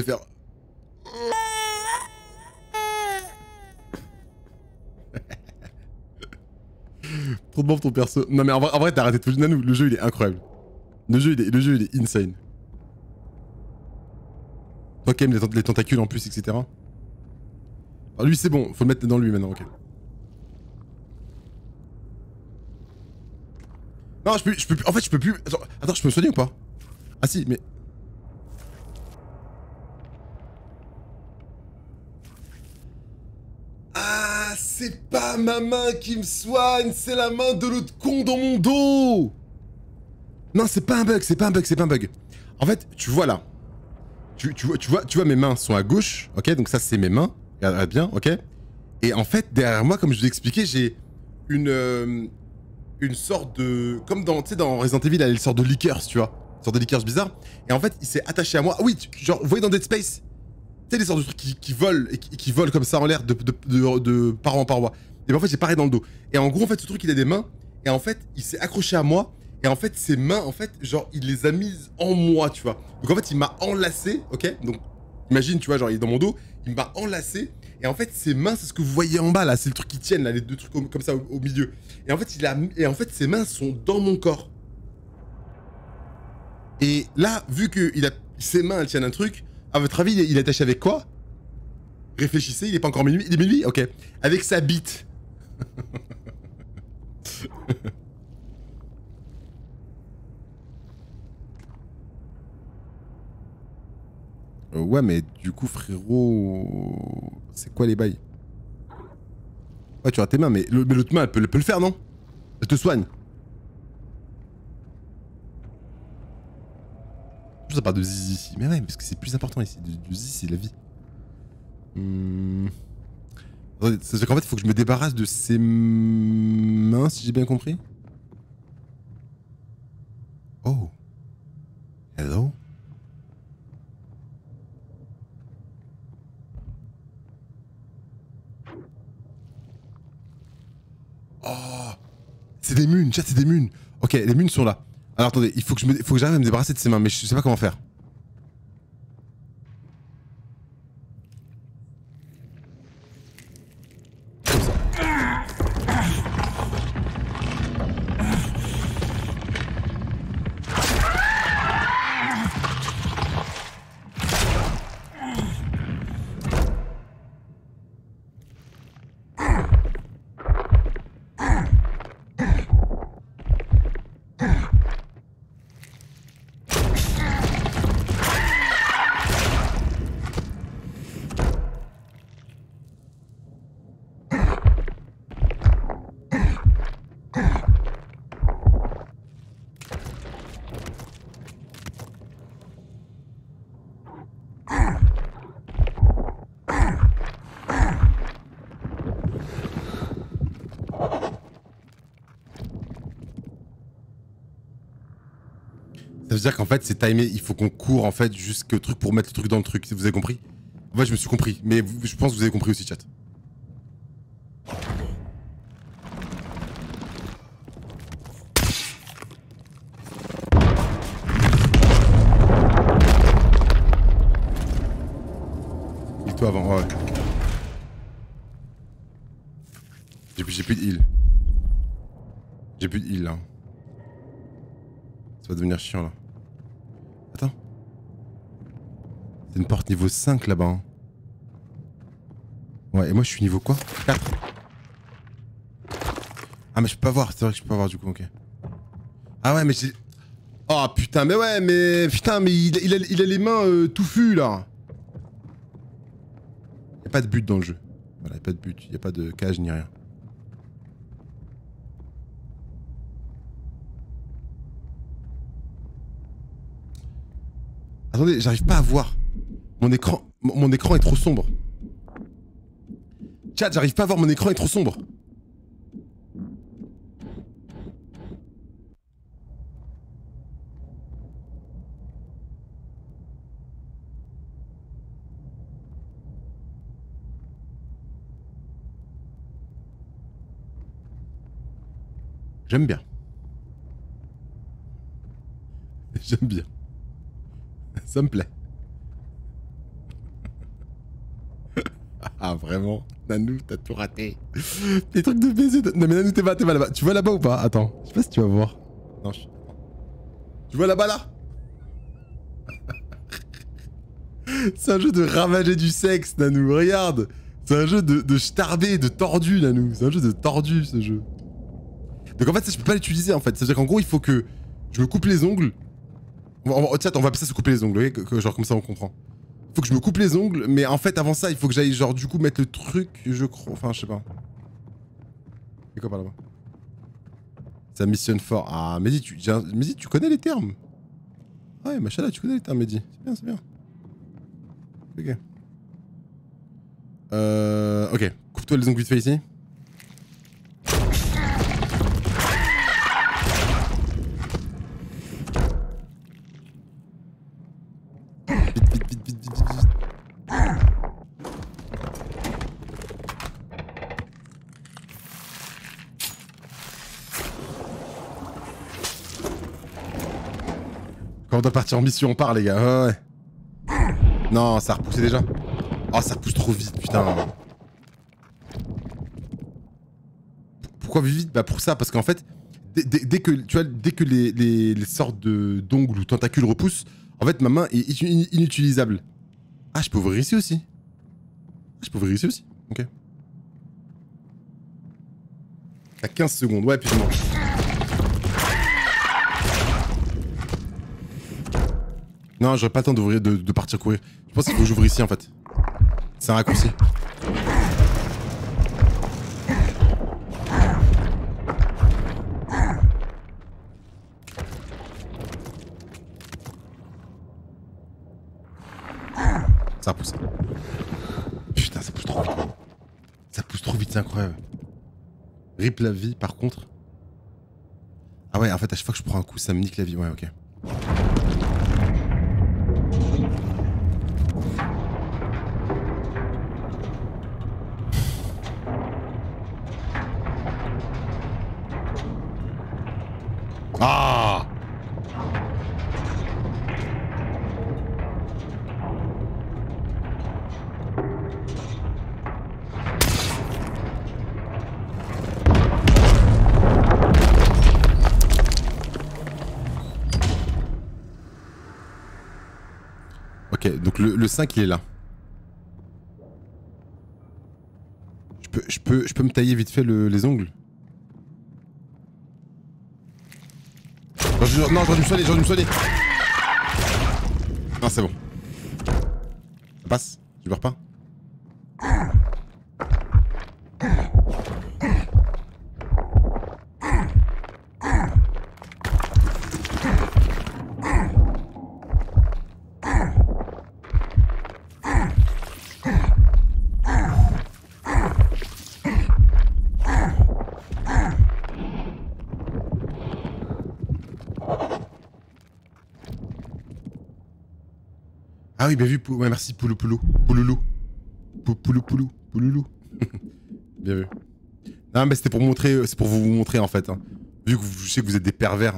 Trop de bon ton perso. Non mais en vrai t'as arrêté tout. Nanou, le jeu il est incroyable. Le jeu il est insane. Toi qui aimes les tentacules en plus, etc. Alors lui c'est bon, faut le mettre dans lui maintenant, ok. Non, je peux plus. En fait, je peux plus. Attends, je peux me soigner ou pas? Ah si, mais. Ah, c'est pas ma main qui me soigne, c'est la main de l'autre con dans mon dos. Non, c'est pas un bug. En fait, tu vois là. Tu vois, mes mains sont à gauche, ok? Donc ça, c'est mes mains. Regarde bien, ok? Et en fait, derrière moi, comme je vous ai expliqué, j'ai une sorte de... Comme dans, tu sais, dans Resident Evil, il y a une sorte de liqueurs, tu vois. Une sorte de liqueurs bizarre. Et en fait, il s'est attaché à moi. Ah oui, genre, vous voyez dans Dead Space? Tu sais, les sortes de trucs qui volent, et qui volent comme ça en l'air de paroi en paroi. Et ben en fait, j'ai pareil dans le dos. Et en gros, en fait, ce truc, il a des mains. Et en fait, il s'est accroché à moi. Et en fait, ses mains, en fait, genre, il les a mises en moi, tu vois. Donc en fait, il m'a enlacé, ok? Donc, imagine, tu vois, genre, il est dans mon dos. Il m'a enlacé. Et en fait, ses mains, c'est ce que vous voyez en bas, là. C'est le truc qui tienne, là, les deux trucs comme ça au milieu. Et en fait, ses mains sont dans mon corps. Et là, vu que ses mains, elles tiennent un truc, à votre avis, il est attaché avec quoi? Réfléchissez, il est pas encore minuit? Il est minuit? Ok. Avec sa bite. Ouais, mais du coup, frérot... C'est quoi les bails? Ouais, tu as tes mains, mais l'autre main, elle peut le faire, non? Elle te soigne. Ça parle de zizi ici. Mais ouais, parce que c'est plus important ici. Du zizi, c'est la vie. C'est-à-dire qu'en fait, il faut que je me débarrasse de ses mains, si j'ai bien compris. Oh. Hello? Oh. C'est des munes, chat, c'est des munes. Ok, les munes sont là. Alors attendez, il faut que j'arrive à me débarrasser de ses mains, mais je sais pas comment faire. Ça veut dire qu'en fait c'est timé, il faut qu'on court en fait jusqu'au truc pour mettre le truc dans le truc, vous avez compris? En fait je me suis compris, mais je pense que vous avez compris aussi chat. toi avant, ouais. J'ai plus de heal. J'ai plus de heal là. Ça va devenir chiant là. Attends. C'est une porte niveau 5 là-bas. Hein. Ouais, et moi je suis niveau quoi? 4. Ah mais je peux pas voir, c'est vrai que je peux pas voir du coup, ok. Ah ouais mais j'ai... Oh putain, mais ouais, mais... Putain, mais il a les mains touffues là. Y'a pas de but dans le jeu. Voilà, y'a pas de but, y'a pas de cage ni rien. Attendez, j'arrive pas à voir. Mon écran est trop sombre. Chat, j'arrive pas à voir, mon écran est trop sombre. J'aime bien. J'aime bien. Ça me plaît. Ah vraiment, Nanou, t'as tout raté. Des trucs de baiser. Non mais Nanou, t'es pas là-bas. Tu vois là-bas ou pas? Attends, je sais pas si tu vas voir. Non, tu vois là-bas là? C'est un jeu de ravager du sexe, Nanou. Regarde. C'est un jeu de starbé, de tordu, Nanou. C'est un jeu de tordu, ce jeu. Donc en fait, ça, je peux pas l'utiliser en fait. Ça veut dire qu'en gros, il faut que je me coupe les ongles. On va appeler ça se couper les ongles, okay, genre comme ça on comprend. Faut que je me coupe les ongles, mais en fait avant ça il faut que j'aille genre du coup mettre le truc, je crois, enfin je sais pas. C'est quoi par là-bas? Ça missionne fort. Ah Mehdi, tu connais les termes? Ouais machallah, tu connais les termes Mehdi. C'est bien, c'est bien. Ok. Ok, coupe-toi les ongles vite fait ici. Quand on doit partir en mission, on part les gars. Ouais. Non, ça a repoussé déjà. Oh, ça repousse trop vite, putain. Pourquoi vite? Bah pour ça, parce qu'en fait, dès que tu vois, dès que les sortes d'ongles ou tentacules repoussent, en fait ma main est inutilisable. Ah, je peux ouvrir ici aussi. Ah, je peux ouvrir ici aussi. Ok. T'as 15 secondes, ouais, plus ou moins. Non, j'aurais pas le temps d'ouvrir, de partir courir. Je pense qu'il faut que j'ouvre ici en fait. C'est un raccourci. Ça pousse. Putain, ça pousse trop vite. Ça pousse trop vite, c'est incroyable. Rip la vie, par contre. Ah ouais, en fait, à chaque fois que je prends un coup, ça me nique la vie. Ouais, ok. Ah! Ok, donc le 5 il est là. Je peux me tailler vite fait les ongles. Non, j'aurais dû me soigner, Non, c'est bon. Ça passe? Tu meurs pas? Ah oui, bien vu, ouais, merci Pouloulou. Pouloulou. Bien vu. Non mais c'était pour montrer, c'est pour vous montrer en fait. Hein. Vu que je sais que vous êtes des pervers.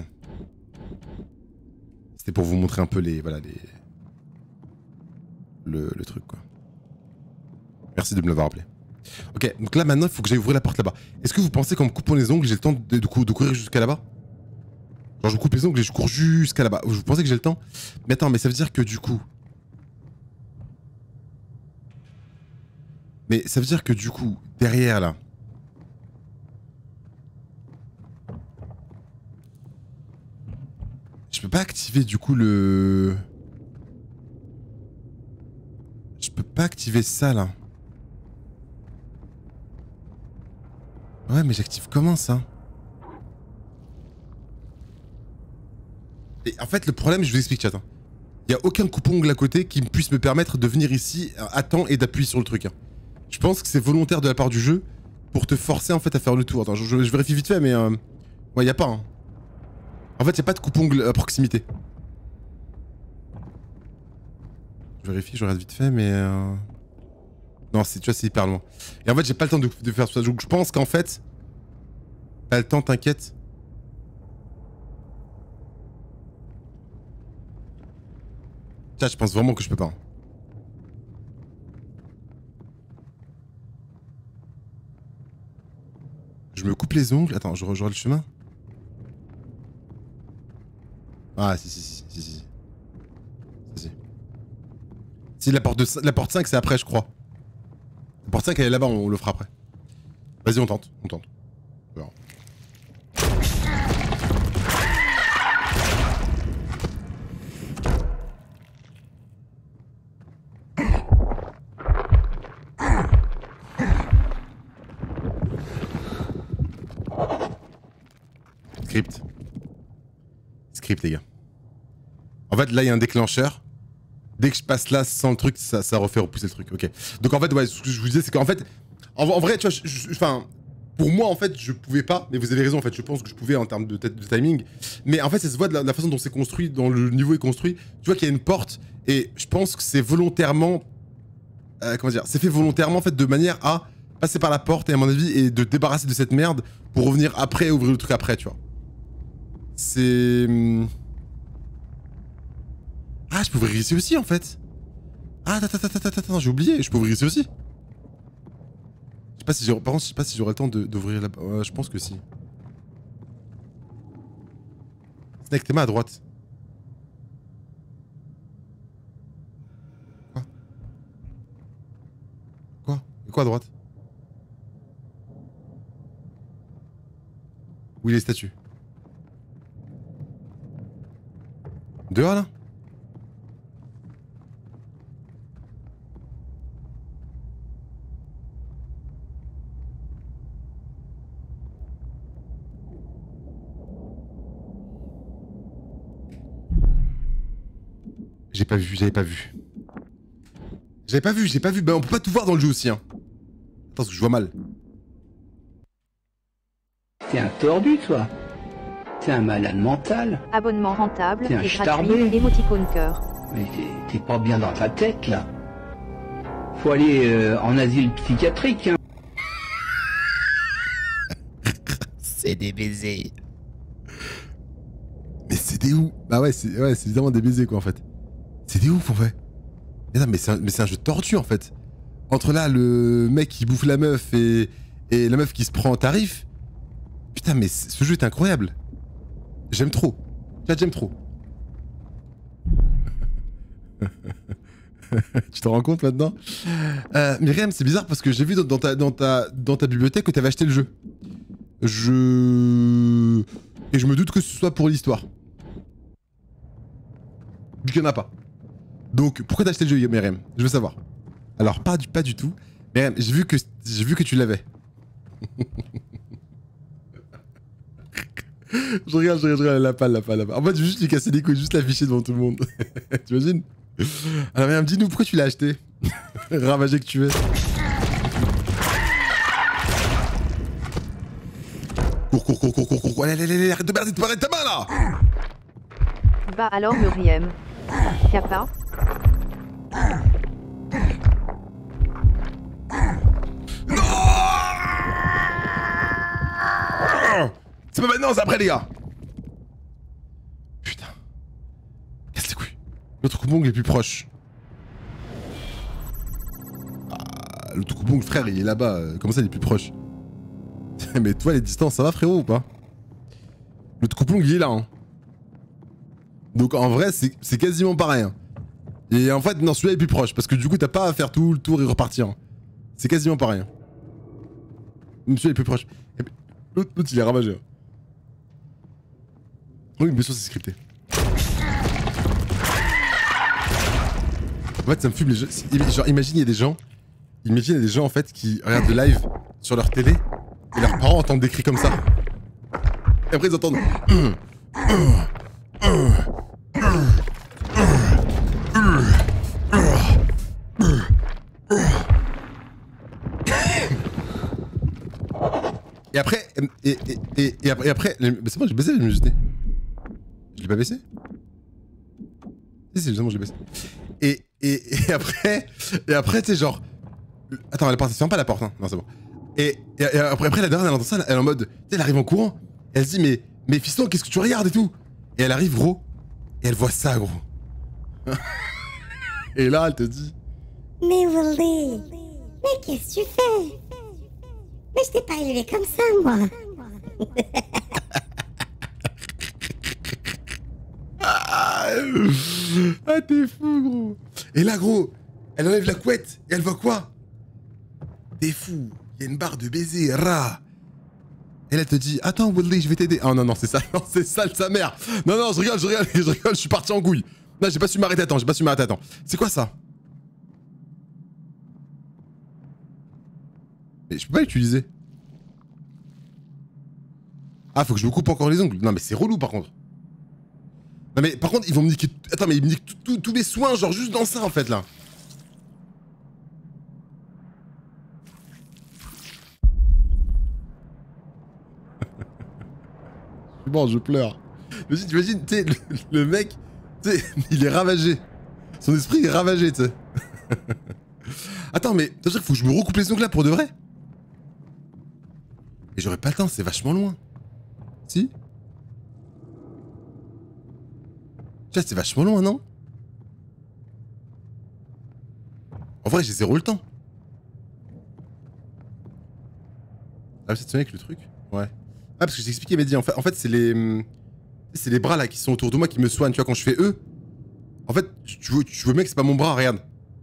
C'était pour vous montrer un peu les, voilà, le truc quoi. Merci de me l'avoir rappelé. Ok, donc là maintenant il faut que j'aille ouvrir la porte là-bas. Est-ce que vous pensez qu'en me coupant les ongles j'ai le temps de courir jusqu'à là-bas? Genre je me coupe les ongles et je cours jusqu'à là-bas. Vous pensez que j'ai le temps? Mais attends, mais ça veut dire que du coup... Mais ça veut dire que du coup, derrière là... Je peux pas activer du coup le... Je peux pas activer ça là. Ouais mais j'active comment ça? Et en fait le problème, je vous explique chat. Il y a aucun coupe-ongle à côté qui puisse me permettre de venir ici à temps et d'appuyer sur le truc. Je pense que c'est volontaire de la part du jeu pour te forcer en fait à faire le tour. Attends, je vérifie vite fait mais... Ouais y a pas hein. En fait y a pas de coupe-ongle à proximité. Je vérifie, je regarde vite fait mais... Non, tu vois, c'est hyper loin. Et en fait, j'ai pas le temps de faire ça. Donc je pense qu'en fait... T'as le temps, t'inquiète. Tiens, je pense vraiment que je peux pas. Je me coupe les ongles. Attends, je rejoins le chemin. Ah, si. Si, la porte 5, c'est après, je crois. La porte 5, elle est là-bas, on le fera après. Vas-y, on tente. Alors. Script, les gars. En fait, là, il y a un déclencheur. Dès que je passe là sans le truc, ça refait repousser le truc. Ok. Donc en fait, ouais, ce que je vous disais, c'est qu'en fait, en vrai, tu vois, enfin, pour moi, en fait, je pouvais pas. Mais vous avez raison, en fait, je pense que je pouvais en termes de timing. Mais en fait, ça se voit de la façon dont c'est construit, dont le niveau est construit. Tu vois qu'il y a une porte et je pense que c'est volontairement, comment dire, c'est fait volontairement en fait de manière à passer par la porte et à mon avis et de débarrasser de cette merde pour revenir après et ouvrir le truc après, tu vois. C'est... Ah, je peux ouvrir ici aussi en fait. Ah, attends, j'ai oublié, je peux ouvrir ici aussi. Par contre, je sais pas si j'aurai le temps d'ouvrir là-bas. Je pense que si. Snake, tes mains à droite. Quoi à droite? Où est les statues? Dehors là? J'avais pas vu. Bah on peut pas tout voir dans le jeu aussi hein. Attends, parce que je vois mal. T'es un tordu, toi. T'es un malade mental. Abonnement rentable T'es un et starbé. gratuit, émoticône cœur. Mais t'es pas bien dans ta tête, là. Faut aller en asile psychiatrique, hein. C'est des baisers. Mais c'est des ouf. Bah ouais, c'est évidemment des baisers quoi en fait. C'est des ouf en fait. Mais c'est un jeu tordu en fait. Entre là, le mec qui bouffe la meuf et la meuf qui se prend en tarif. Putain, mais ce jeu est incroyable. J'aime trop. J'aime trop. Tu t'en rends compte maintenant? Myriam, c'est bizarre parce que j'ai vu dans ta bibliothèque que t'avais acheté le jeu. Et je me doute que ce soit pour l'histoire. Vu qu'il n'y en a pas. Donc, pourquoi t'as acheté le jeu, Myriam? Je veux savoir. Alors, pas du tout. Myriam, j'ai vu que tu l'avais. je regarde la palle. En fait, je vais juste lui casser les couilles, juste l'afficher devant tout le monde. T'imagines? Alors, Myriam, dis-nous pourquoi tu l'as acheté. Ravagé que tu es. Cours. Allez, arrête de perdre ta main là. Bah alors Muriem. Y'a pas? Non! C'est pas maintenant, c'est après les gars. Putain. Casse les couilles. L'autre coupe-ongle est plus proche. le tout coupon, le frère, il est là-bas. Comment ça, il est plus proche? Mais toi, les distances, ça va, frérot, ou pas? Le tout coupon, il est là, hein. Donc en vrai, c'est quasiment pareil. Hein. Et en fait, non, celui-là est plus proche. Parce que du coup, t'as pas à faire tout le tour et repartir. Hein. C'est quasiment pareil. Hein. Celui-là est plus proche. L'autre, il est ravagé. Oui, bien sûr, c'est scripté. En fait, ça me fume les gens. Genre, imagine, il y a des gens. Imagine, il y a des gens en fait qui regardent le live sur leur télé et leurs parents entendent des cris comme ça. Et après, ils entendent. Et après, après, c'est bon, j'ai baissé la luminosité. Je l'ai pas baissé? Si, justement, je l'ai baissé. Et après, tu sais, genre. Attends, elle ferme pas la porte, hein. Non, c'est bon. Et après, la dernière, elle entend ça, elle est en mode. Tu sais, elle arrive en courant. Et elle se dit, mais fiston, qu'est-ce que tu regardes et tout? Et elle arrive, gros. Et elle voit ça, gros. Et là, elle te dit. Mais Willy, mais qu'est-ce que tu fais? Mais je t'ai pas élevé comme ça, moi. Ah, t'es fou, gros. Et là, gros, elle enlève la couette et elle voit quoi? T'es fou, il y a une barre de baiser, rat. Et là, elle te dit, attends, Woodley, je vais t'aider. Oh non, non, c'est ça, non, c'est sale sa mère. Non, non, je rigole, je suis parti en couille. Non, j'ai pas su m'arrêter, attends, C'est quoi ça? Mais je peux pas l'utiliser. Ah, faut que je me coupe encore les ongles. Non, mais c'est relou, par contre. Non, mais par contre, ils vont me niquer... Attends, mais ils me niquent tous mes soins, genre juste dans ça, en fait, là. Bon, je pleure. T'imagines, tu sais, le mec, tu sais, il est ravagé. Son esprit est ravagé, tu sais. Attends, mais ça veut dire qu'il faut que je me recoupe les ongles là pour de vrai? Et j'aurais pas le temps, c'est vachement loin. Si? Tiens, c'est vachement loin, non? En vrai, j'ai zéro le temps. Ah, c'est avec le truc? Ouais. Ah, parce que j'ai expliqué, il m'a dit, en fait, c'est les bras là qui sont autour de moi qui me soignent, tu vois, quand je fais E. En fait, tu vois bien que c'est pas mon bras, regarde.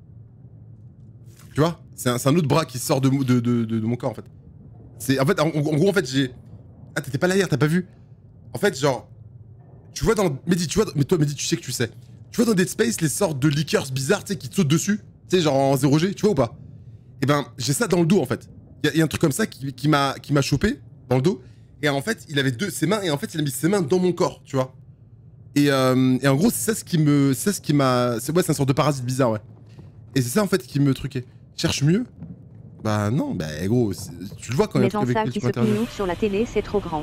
Tu vois? C'est un autre bras qui sort de mon corps, en fait. C'est, en fait, en gros, en fait, j'ai... Ah, t'étais pas là hier, t'as pas vu? En fait, genre... Tu vois dans... Mehdi, tu vois... Mais toi, Mehdi, tu sais que tu sais. Tu vois dans Dead Space les sortes de liqueurs bizarres, tu sais, qui te sautent dessus? Tu sais, genre en 0G, tu vois ou pas? Eh ben, j'ai ça dans le dos, en fait. Il y a un truc comme ça qui m'a chopé dans le dos. Et en fait, il avait ses mains, et en fait, il a mis ses mains dans mon corps, tu vois. Et en gros, c'est ça ce qui m'a... Ouais, c'est un sorte de parasite bizarre, ouais. Et c'est ça, en fait, qui me truquait. Cherche mieux? Bah non, bah gros, tu le vois quand il y a un truc avec qui se plie sur la télé, c'est trop grand.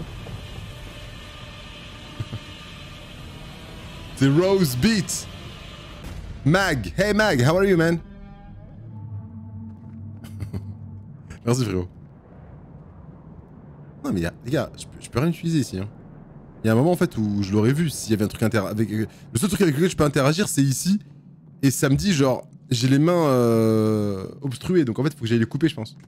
C'est Rose Beat. Mag, hey Mag, how are you, man? Merci, frérot. Non, mais les gars, je peux rien utiliser ici. Hein. Il y a un moment en fait où je l'aurais vu s'il y avait un truc avec. Le seul truc avec lequel je peux interagir, c'est ici. Et ça me dit, genre, j'ai les mains obstruées. Donc en fait, faut que j'aille les couper, je pense.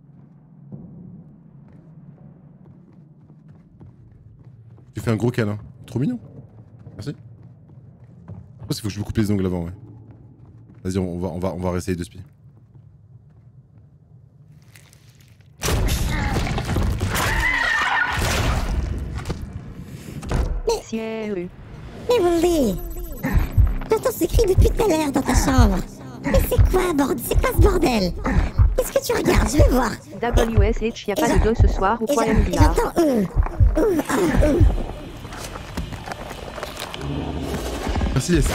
Tu fais un gros câlin. Trop mignon. Merci. Je pense qu'il faut que je me coupe les ongles avant, ouais. Vas-y, on va réessayer de spier. Mais Willy, j'entends ces cris depuis tout à l'heure dans ta chambre. Mais c'est quoi, bordel? C'est quoi ce bordel? Qu'est-ce que tu regardes? Je vais voir. WSH, y'a pas de dos ce soir ou quoi, Emiliard? J'entends Merci, Yes.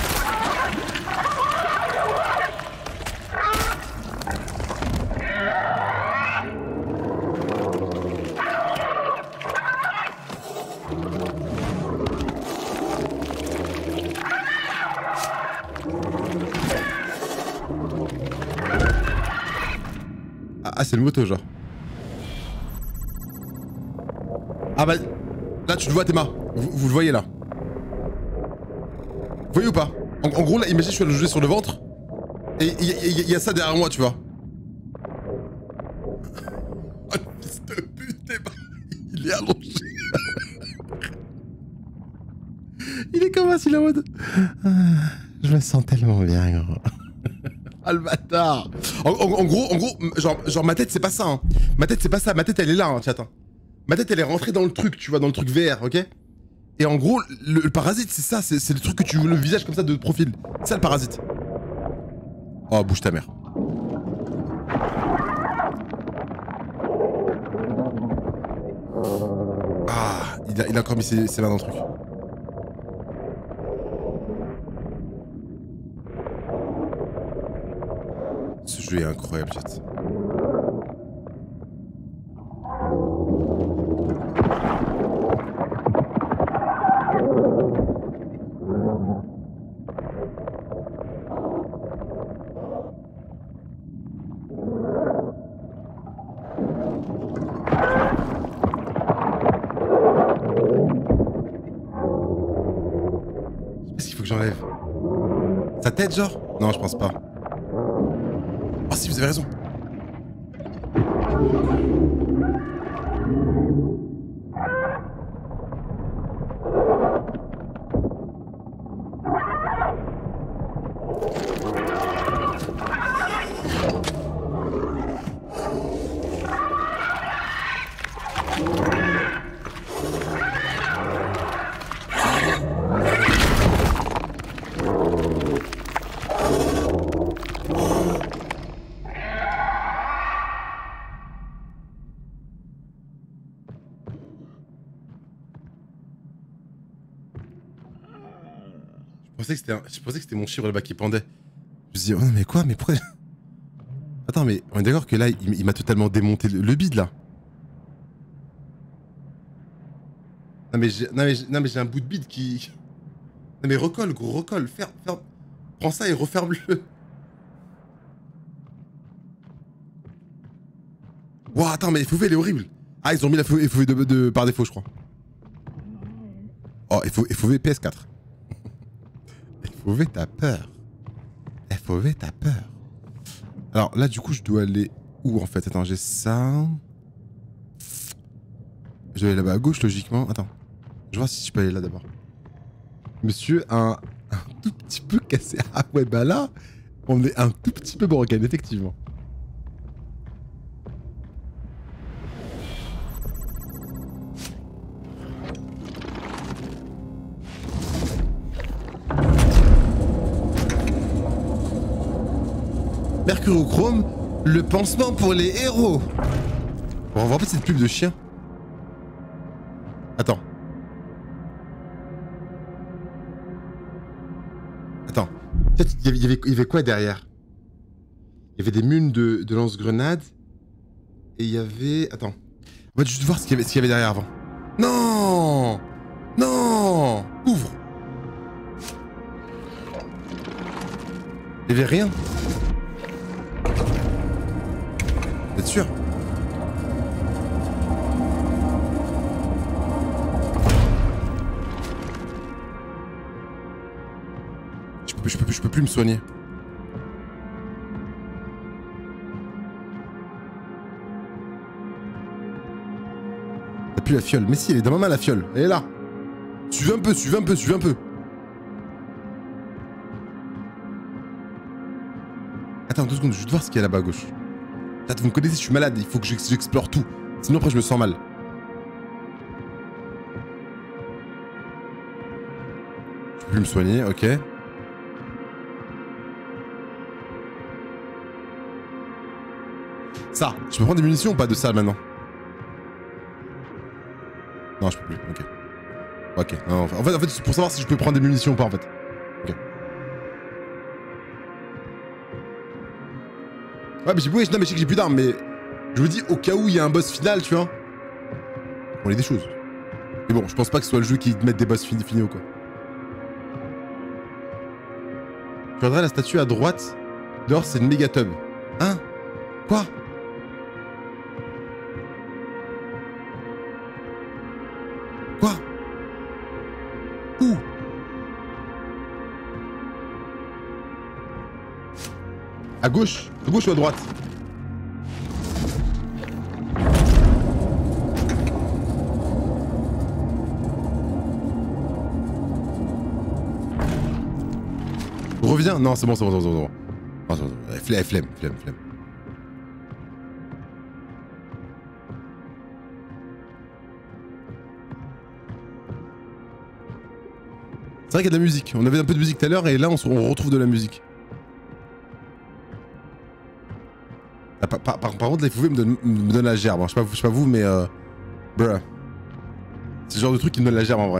Ah, c'est le moto, genre. Ah bah... Là, tu le vois, Théma. Vous le voyez, là. Vous voyez ou pas? En gros, là, imagine, je suis allongé sur le ventre. Et il y a ça derrière moi, tu vois. face, il est en mode... Je me sens tellement bien, gros. Ah, le bâtard. En gros, genre ma tête, c'est pas ça. Hein. Ma tête, c'est pas ça. Ma tête, elle est là, hein, chat. Hein. Ma tête, elle est rentrée dans le truc, tu vois, dans le truc VR, ok? Et en gros, le parasite, c'est ça. C'est le truc que tu veux, le visage comme ça de profil. C'est ça, le parasite. Oh, bouge ta mère. Ah, il a encore mis ses mains dans le truc. Ce jeu est incroyable, chat. Qu'est-ce qu'il faut que j'enlève? Sa tête, genre? Non, je pense pas. Oh si, vous avez raison. Je pensais que c'était mon chiffre là-bas qui pendait. Je me suis dit, oh non mais quoi? Mais pourquoi? Attends, mais on est d'accord que là, il m'a totalement démonté le bide là. Non mais j'ai un bout de bide qui... Non mais recolle, gros, recolle. Prends ça et referme-le. Wow, attends, mais FOV, elle est horrible. Ah, ils ont mis la FOV par défaut, je crois. Oh, FOV PS4. FOV, t'as peur. FOV, t'as peur. Alors là, du coup, je dois aller où en fait? Attends, j'ai ça. Je dois aller là-bas à gauche, logiquement. Attends. Je vais voir si je peux aller là d'abord. Monsieur, un tout petit peu cassé. Ah ouais, bah là, on est un tout petit peu broken, effectivement. Mercurochrome, le pansement pour les héros. On va voir pas cette pub de chien. Attends. Attends. Il y avait quoi derrière? Il y avait des mules de lance-grenades. Et il y avait... Attends. On va juste voir ce qu'il y avait derrière avant. Non! Non! Ouvre! Il y avait rien. Vous êtes sûr? Je peux plus me soigner. T'as plus la fiole. Mais si, elle est dans ma main la fiole. Elle est là. Suivez un peu, suivez un peu, suivez un peu. Attends 2 secondes, je vais voir ce qu'il y a là-bas à gauche. Vous me connaissez, je suis malade, il faut que j'explore tout. Sinon après je me sens mal. Je peux plus me soigner, ok. Ça, je peux prendre des munitions ou pas de ça maintenant? Non, je peux plus, ok. Ok, non, en fait c'est pour savoir si je peux prendre des munitions ou pas en fait. Ok. Ouais, mais non, mais je sais que j'ai plus d'armes, mais je vous dis au cas où il y a un boss final, tu vois. On est des choses. Mais bon, je pense pas que ce soit le jeu qui te mette des boss finaux, quoi. Tu regarderas la statue à droite. Dehors, c'est une méga tub. Hein? Quoi? Quoi? Où? À gauche? À gauche ou à droite? reviens. Non, c'est bon, c'est bon, c'est bon. Non, c'est bon. Flemme. C'est vrai qu'il y a de la musique. On avait un peu de musique tout à l'heure et là on retrouve de la musique. Ah, par contre, là, il faut me donner la gerbe. Hein. Je sais pas vous, mais bruh. C'est le genre de truc qui me donne la gerbe en vrai.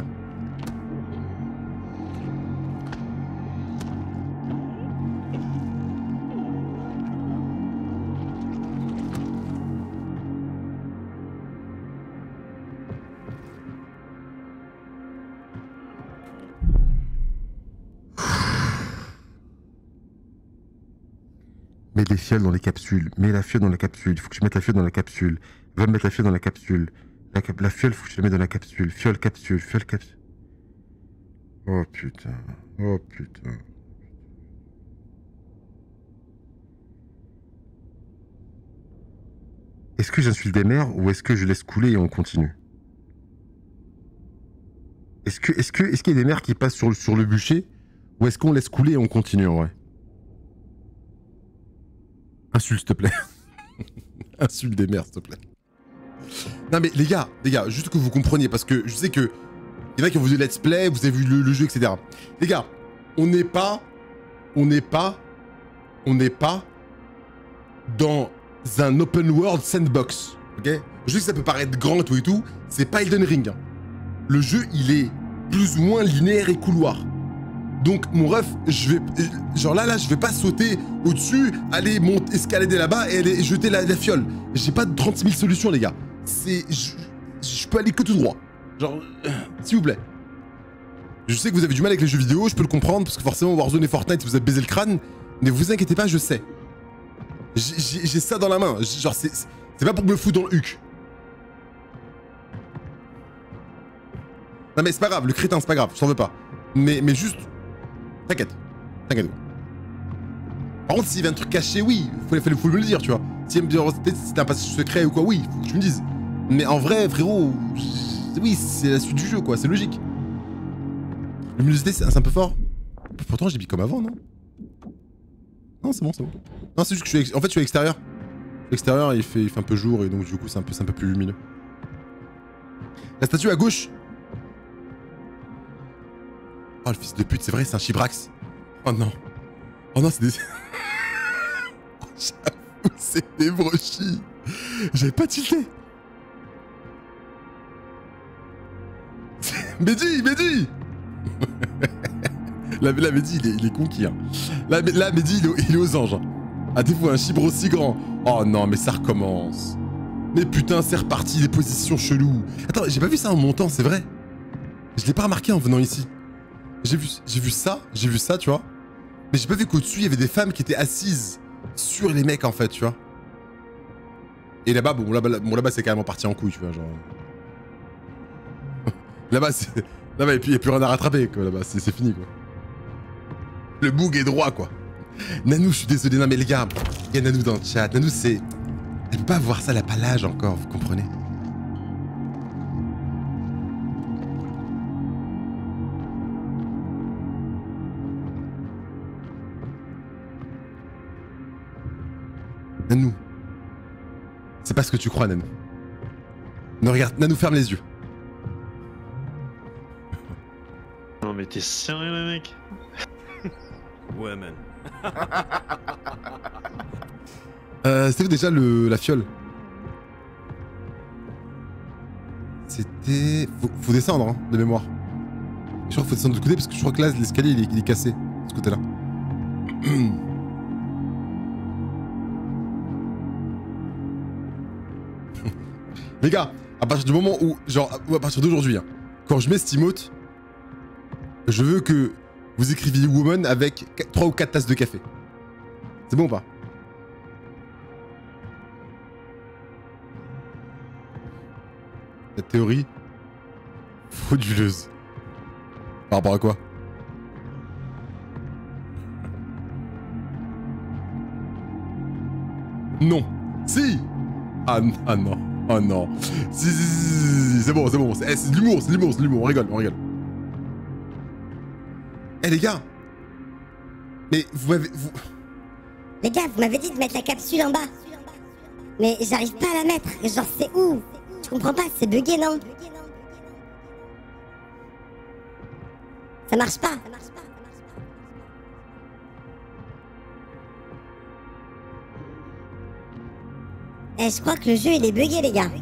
Mets des fioles dans les capsules. Mets la fiole dans la capsule. Il faut que je mette la fiole dans la capsule. Va me mettre la fiole dans la capsule. La fiole, faut que je la mette dans la capsule. Fiole, capsule. Oh putain. Oh putain. Est-ce que j'insulte des mères ou est-ce que je laisse couler et on continue? Est-ce qu'il y a des mères qui passent sur le bûcher ou est-ce qu'on laisse couler et on continue en vrai? Insulte, s'il te plaît. Insulte des mères, s'il te plaît. Non mais les gars, juste que vous compreniez, parce que je sais que il y en a qui ont vu des let's play, vous avez vu le jeu, etc. Les gars, on n'est pas dans un open world sandbox, ok? Je sais que ça peut paraître grand et tout, c'est pas Elden Ring. Hein. Le jeu, il est plus ou moins linéaire et couloir. Donc mon ref, je vais... Genre là, je vais pas sauter au-dessus, aller escalader là-bas et aller jeter la fiole. J'ai pas de 36 000 solutions, les gars. C'est... Je peux aller que tout droit. Genre... S'il vous plaît. Je sais que vous avez du mal avec les jeux vidéo, je peux le comprendre, parce que forcément Warzone et Fortnite, vous avez baisé le crâne. Mais vous inquiétez pas, je sais. J'ai ça dans la main. Genre, c'est pas pour me foutre dans le huc. Non mais c'est pas grave, le crétin, c'est pas grave, je t'en veux pas. Mais juste... T'inquiète. Par contre, s'il y avait un truc caché, oui, faut me le dire, tu vois. Si c'était un passage secret ou quoi, oui, faut que tu me dises. Mais en vrai, frérot, oui, c'est la suite du jeu, quoi, c'est logique. Luminosité, c'est un peu fort. Pourtant, j'ai mis comme avant, non? Non, c'est bon. Non, c'est juste que je suis à l'extérieur. L'extérieur, il fait un peu jour et donc du coup, c'est un peu plus lumineux. La statue à gauche. Oh, le fils de pute, c'est vrai, c'est un Chibrax. Oh non, c'est des... Oh, j'avoue, c'est des brochis. J'avais pas tilté. Mehdi Là, Mehdi, il est conquis. Hein. Là, Mehdi, il est aux anges. Hein. À défaut, un chibre aussi grand. Oh non, mais ça recommence. Mais putain, c'est reparti, les positions cheloues. Attends, j'ai pas vu ça en montant, c'est vrai. Je l'ai pas remarqué en venant ici. J'ai vu ça, tu vois. Mais j'ai pas vu qu'au-dessus, il y avait des femmes qui étaient assises sur les mecs, en fait, tu vois. Et là-bas, là-bas, c'est carrément parti en couille, tu vois, genre... Là-bas, il n'y a plus rien à rattraper, quoi, là-bas, c'est fini, quoi. Le boug est droit, quoi. Nanou, je suis désolé, non mais les gars, il y a Nanou dans le chat. Nanou, c'est... Elle peut pas voir ça, elle a pas l'âge encore, vous comprenez? Nanou. C'est pas ce que tu crois, Nanou. Non, regarde, Nanou, ferme les yeux. Non mais t'es sérieux, le mec? Ouais, man. C'était où déjà la fiole? C'était... Faut descendre, hein, de mémoire. Je crois qu'il faut descendre de l'autre côté parce que je crois que là, l'escalier, il est cassé, de ce côté-là. Les gars, à partir du moment où... Genre, à partir d'aujourd'hui, hein, quand je mets cet emote, je veux que vous écriviez woman avec 3 ou 4 tasses de café. C'est bon ou pas? La théorie frauduleuse. Par rapport à quoi? Non. Si. Ah non. Oh non. Si, c'est bon. C'est de l'humour, on rigole. Eh les gars. Mais vous m'avez... Les gars, vous m'avez dit de mettre la capsule en bas. Mais j'arrive pas à la mettre. Genre, c'est où? Je comprends pas, c'est bugué, non? Ça marche pas. Eh, je crois que le jeu, il est bugué, les gars.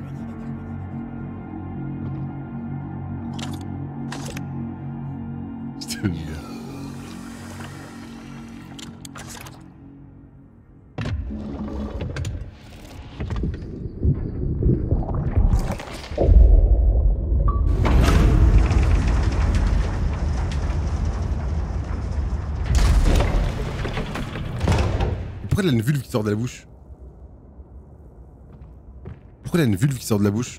Je te jure. Pourquoi il a une vulve qui sort de la bouche? Pourquoi il a une vulve qui sort de la bouche?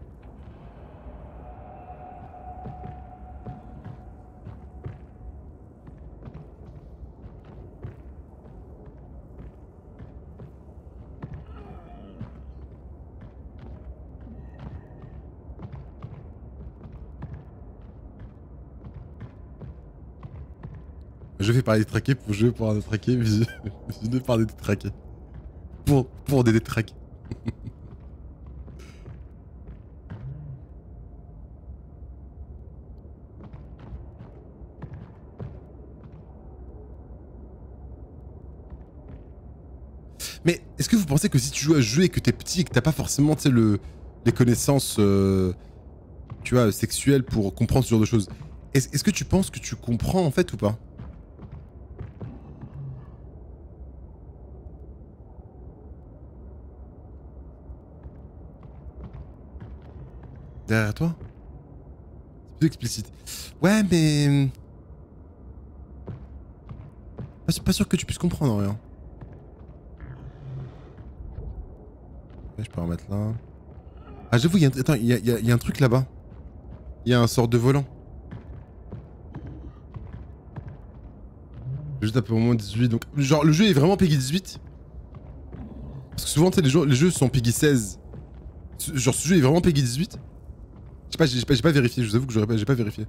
Je vais parler des traqués pour jouer pour un détraqué, mais je vais parler des détraqués. Pour des détraqués. Mais est-ce que vous pensez que si tu joues à ce jeu et que t'es petit et que t'as pas forcément les connaissances tu vois, sexuelles pour comprendre ce genre de choses, est-ce que tu penses que tu comprends en fait ou pas? Derrière toi? C'est plus explicite. Ouais, mais... Pas sûr que tu puisses comprendre, rien. Ouais, je peux en remettre là. Ah, j'avoue, attends, il y a un truc là-bas. Il y a un sort de volant. Juste à peu au moins 18, donc... Genre, le jeu est vraiment Peggy 18? Parce que souvent, tu sais, les jeux sont Peggy 16. Genre, ce jeu est vraiment Peggy 18? J'ai pas vérifié, je vous avoue que j'ai pas vérifié.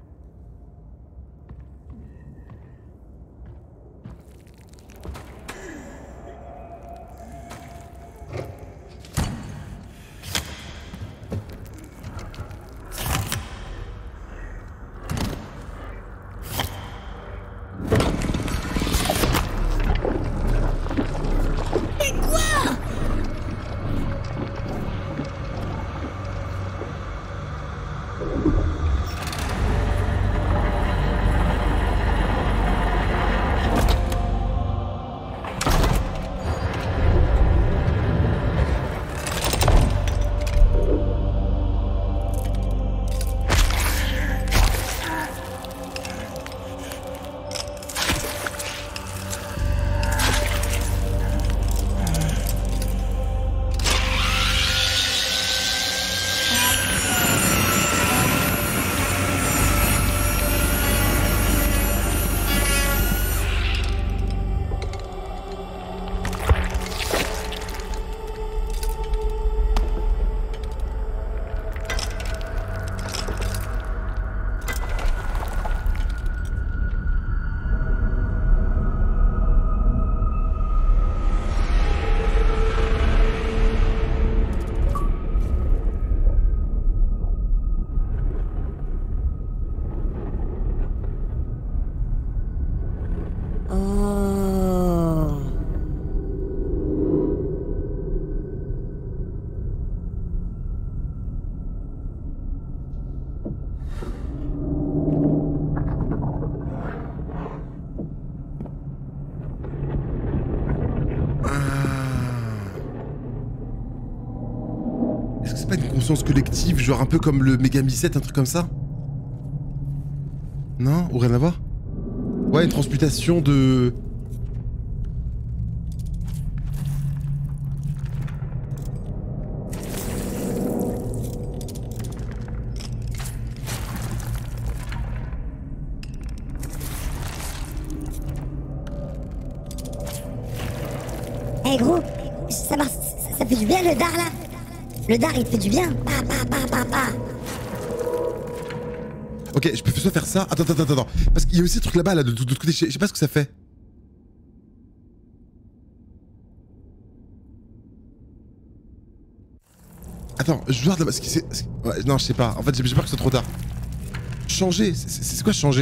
Pas une conscience collective, genre un peu comme le Megami 7, un truc comme ça? Non? Ou rien à voir? Ouais, une transmutation de... Eh gros, ça marche, ça fait du bien le dard là. Le dard il fait du bien. Pa pa pa pa pa. Ok, je peux soit faire ça. Attends. Parce qu'il y a aussi ce truc là-bas, là, de l'autre côté. Je sais pas ce que ça fait. Attends, je regarde là-bas. Ouais, non, je sais pas. En fait, j'ai peur que ce soit trop tard. Changer. C'est quoi changer?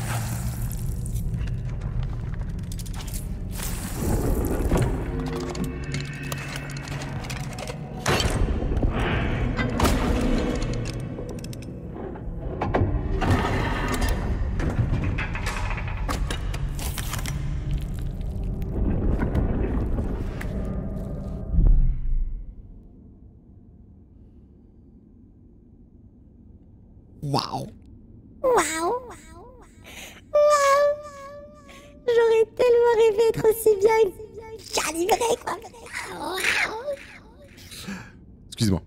Waouh. J'aurais tellement rêvé d'être aussi bien calibré, quoi. Waouh. Excuse-moi.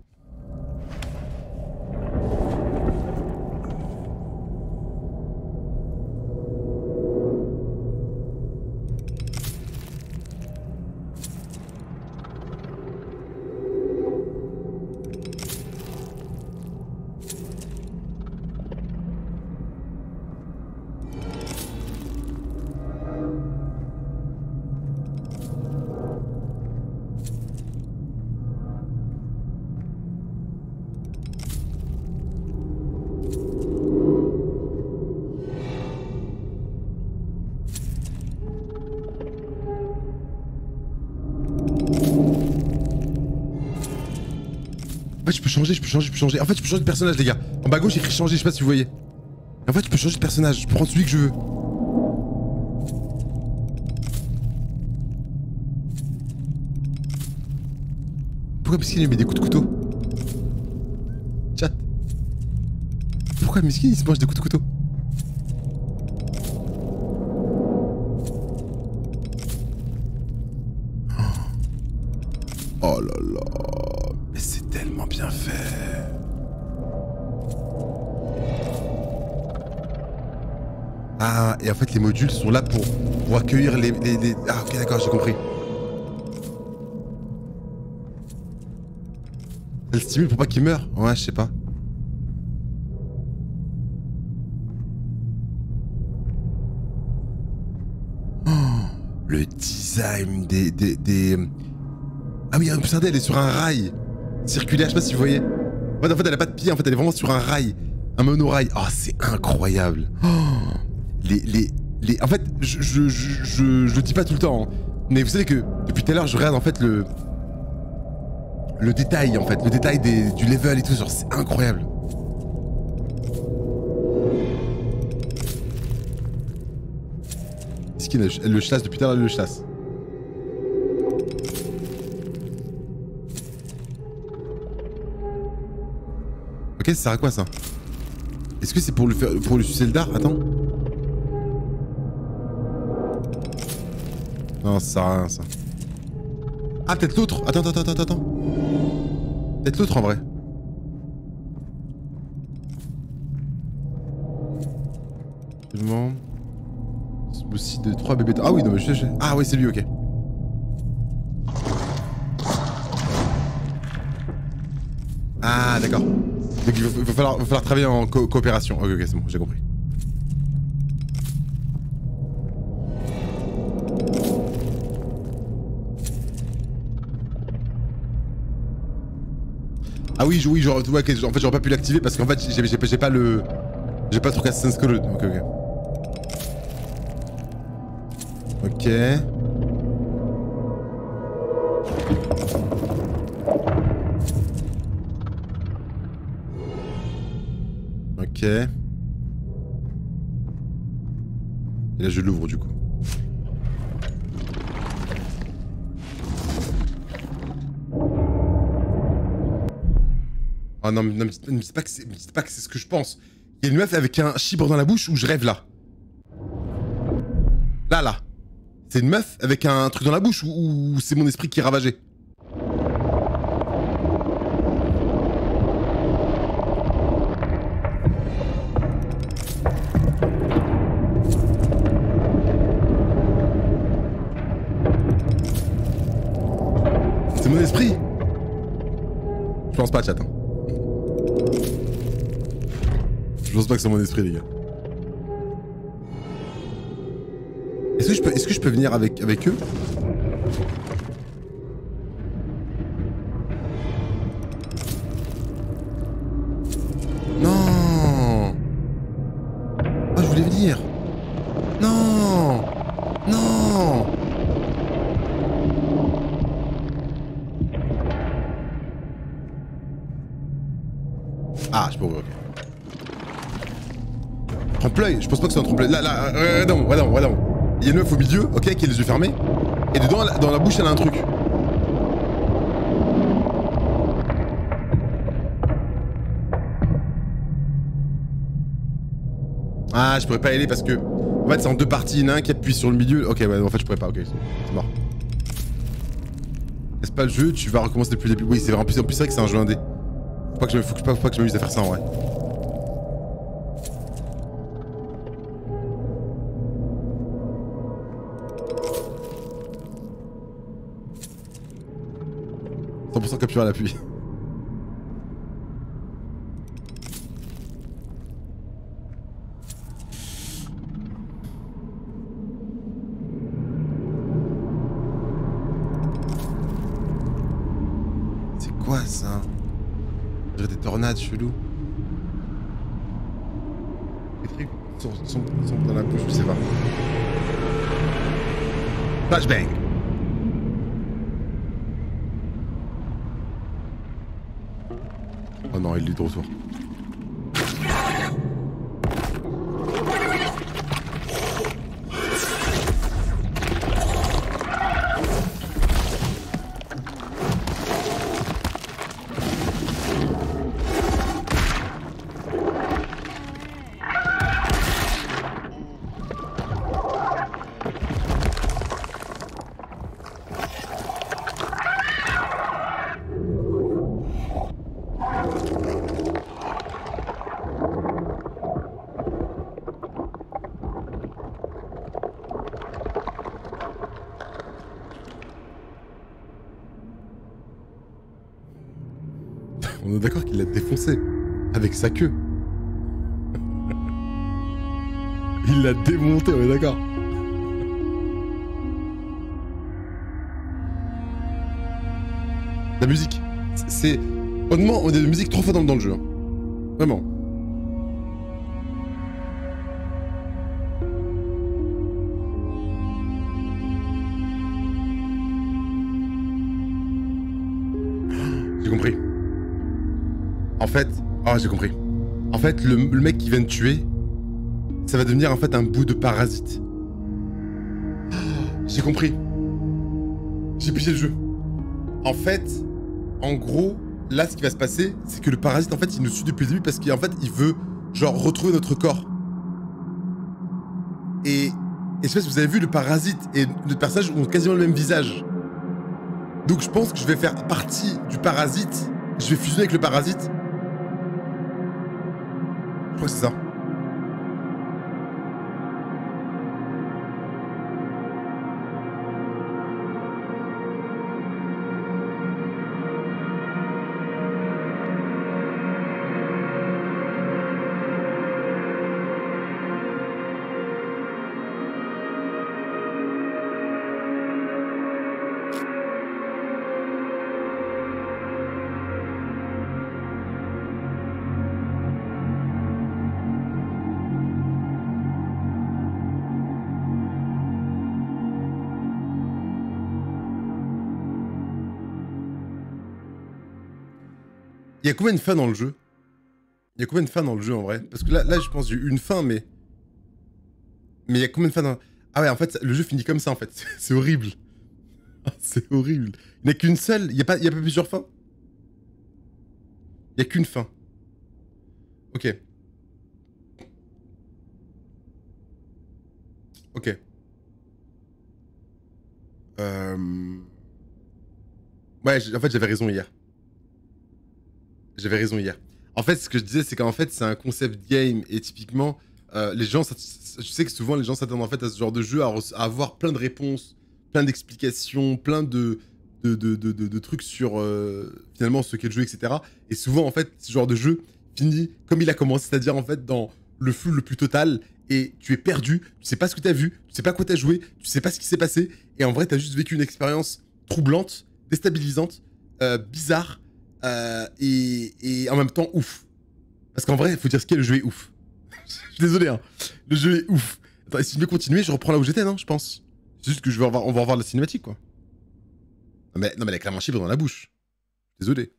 En fait, je peux changer. En fait, je peux changer de personnage, les gars. En bas à gauche, il écrit changer, je sais pas si vous voyez. En fait, je peux changer de personnage. Je peux prendre celui que je veux. Pourquoi Miskin il met des coups de couteau? Chat. Pourquoi Miskin il se mange des coups de couteau? Oh là là. Mais c'est tellement bien fait. Ah, et en fait les modules sont là pour accueillir les... Ah ok d'accord, j'ai compris. Elle stimule pour pas qu'il meure? Ouais, je sais pas. Oh, le design des... Ah oui, regardez, elle est sur un rail circulaire, je sais pas si vous voyez. Ouais, en fait, elle a pas de pied, en fait, elle est vraiment sur un rail. Un monorail. Oh, c'est incroyable. Oh, en fait, je le dis pas tout le temps, hein, mais vous savez que depuis tout à l'heure, je regarde en fait le détail, en fait, le détail du level et tout, genre, c'est incroyable. Miskin, elle le chasse depuis tout à l'heure, elle le chasse. Ok, ça sert à quoi ça? Est-ce que c'est pour lui sucer le dard? Attends. Non, ça sert à rien ça. Ah, peut-être l'autre. Attends. Peut-être l'autre en vrai. Je demande. Aussi de 3 bébés. Ah oui, non mais je sais. Ah oui, c'est lui, ok. Ah d'accord. Donc il va falloir travailler en coopération. Ok, c'est bon, j'ai compris. Ah oui, genre, ouais, okay, en fait j'aurais pas pu l'activer parce qu'en fait j'ai pas le... J'ai pas le truc Assassin's Creed. Ok. Ok. Ok. Et là je l'ouvre du coup. Oh non mais c'est pas que c'est ce que je pense. Il y a une meuf avec un chibre dans la bouche ou je rêve là. Là. C'est une meuf avec un truc dans la bouche ou c'est mon esprit qui est ravagé? C'est mon esprit? Je pense pas, chat. Je pense pas que c'est mon esprit, les gars. Est-ce que je peux venir avec eux? Non. Ah, je voulais venir. Non. Non. Ah, je peux ouvrir, ok. Trompe-l'œil, je pense pas que c'est un trompe-l'œil. Là, regarde. Il y a une meuf au milieu, ok, qui a les yeux fermés. Et dedans, dans la bouche, elle a un truc. Ah, je pourrais pas y aller parce que... En fait, c'est en deux parties. Il y en a un qui appuie sur le milieu. Ok, ouais, en fait, je pourrais pas. Ok, c'est mort. Est-ce pas le jeu? Tu vas recommencer depuis le début. Oui, c'est vrai. En plus, c'est vrai que c'est un jeu indé. Faut pas que je m'amuse à faire ça en vrai. Capture à l'appui. C'est quoi ça? On dirait des tornades chelous. Les trucs sont dans la bouche, je sais pas. Flashbang. Oh non, il est de retour. On est d'accord qu'il l'a défoncé. Avec sa queue. Il l'a démonté, on est d'accord. La musique. C'est... Honnêtement, on a de la musique 3 fois dans le jeu. Hein. Vraiment. J'ai compris. En fait... Ah, j'ai compris. En fait, le mec qui vient de tuer, ça va devenir en fait un bout de parasite. J'ai compris. J'ai pigé le jeu. En fait, en gros, là, ce qui va se passer, c'est que le parasite, en fait, il nous suit depuis le début parce qu'en fait, il veut, genre, retrouver notre corps. Et je sais pas si vous avez vu, le parasite et notre personnage ont quasiment le même visage. Donc, je pense que je vais faire partie du parasite. Je vais fusionner avec le parasite. Je crois que c'est ça. Il y a combien de fins dans le jeu? Il y a combien de fins dans le jeu en vrai? Parce que là je pense que j'ai eu une fin, mais il y a combien de fins dans... Ah ouais, en fait, le jeu finit comme ça en fait. C'est horrible. C'est horrible. Il n'y a qu'une seule, il n'y a pas plusieurs fins? Il n'y a qu'une fin. Ok. Ok. Ouais, en fait, j'avais raison hier. J'avais raison hier. En fait, ce que je disais, c'est qu'en fait, c'est un concept game et typiquement, les gens, je sais que souvent les gens s'attendent en fait à ce genre de jeu, à avoir plein de réponses, plein d'explications, plein de trucs sur finalement ce qu'est le jeu, etc. Et souvent, en fait, ce genre de jeu, finit comme il a commencé, c'est-à-dire en fait dans le flou le plus total, et tu es perdu, tu sais pas ce que t'as vu, tu sais pas quoi t'as joué, tu sais pas ce qui s'est passé, et en vrai t'as juste vécu une expérience troublante, déstabilisante, bizarre, et en même temps ouf. Parce qu'en vrai, faut dire ce qu'est, le jeu est ouf. Je suis désolé, hein. Le jeu est ouf. Attends, et si je veux continuer, je reprends là où j'étais, non, je pense. C'est juste que on va revoir la cinématique, quoi. Non mais elle a clairement chibre dans la bouche. Désolé.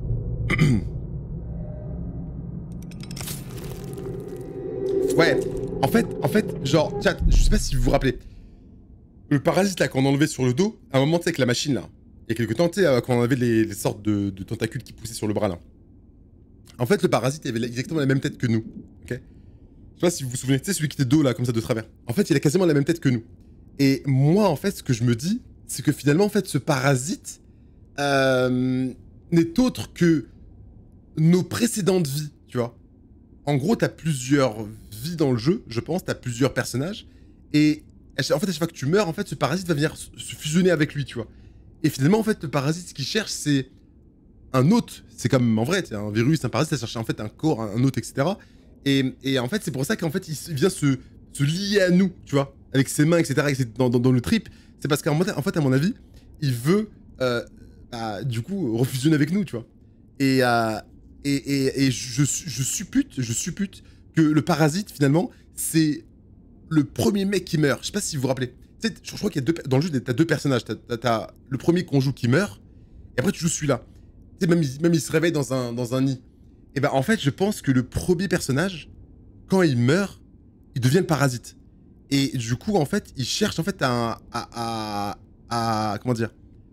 Ouais, en fait, genre, chat, je sais pas si vous vous rappelez. Le parasite là qu'on enlevait sur le dos, à un moment, tu sais, avec la machine là, il y a quelques temps, tu sais, quand on avait les sortes de tentacules qui poussaient sur le bras là. En fait, le parasite, il avait exactement la même tête que nous, ok? Je sais pas si vous vous souvenez, tu sais, celui qui était dos là, comme ça, de travers. En fait, il a quasiment la même tête que nous. Et moi, en fait, ce que je me dis, c'est que finalement, en fait, ce parasite n'est autre que nos précédentes vies, tu vois. En gros, t'as plusieurs vies dans le jeu, je pense, t'as plusieurs personnages, et en fait, à chaque fois que tu meurs, en fait, ce parasite va venir se fusionner avec lui, tu vois. Et finalement, en fait, le parasite, ce qu'il cherche, c'est un hôte. C'est comme, en vrai, un virus, un parasite, ça cherche en fait un corps, un hôte, etc. Et en fait, c'est pour ça qu'en fait, il vient se lier à nous, tu vois, avec ses mains, etc., dans le trip. C'est parce qu'en fait, à mon avis, il veut, du coup, refusionner avec nous, tu vois. Et je suppute que le parasite, finalement, c'est le premier mec qui meurt. Je sais pas si vous vous rappelez. Tu sais, je crois qu'il y a dans le jeu, t'as deux personnages. T'as le premier qu'on joue qui meurt, et après tu joues celui-là. Tu sais, même il se réveille dans un nid. Et ben en fait, je pense que le premier personnage, quand il meurt, il devient le parasite. Et du coup, en fait, il cherche en fait comment dire,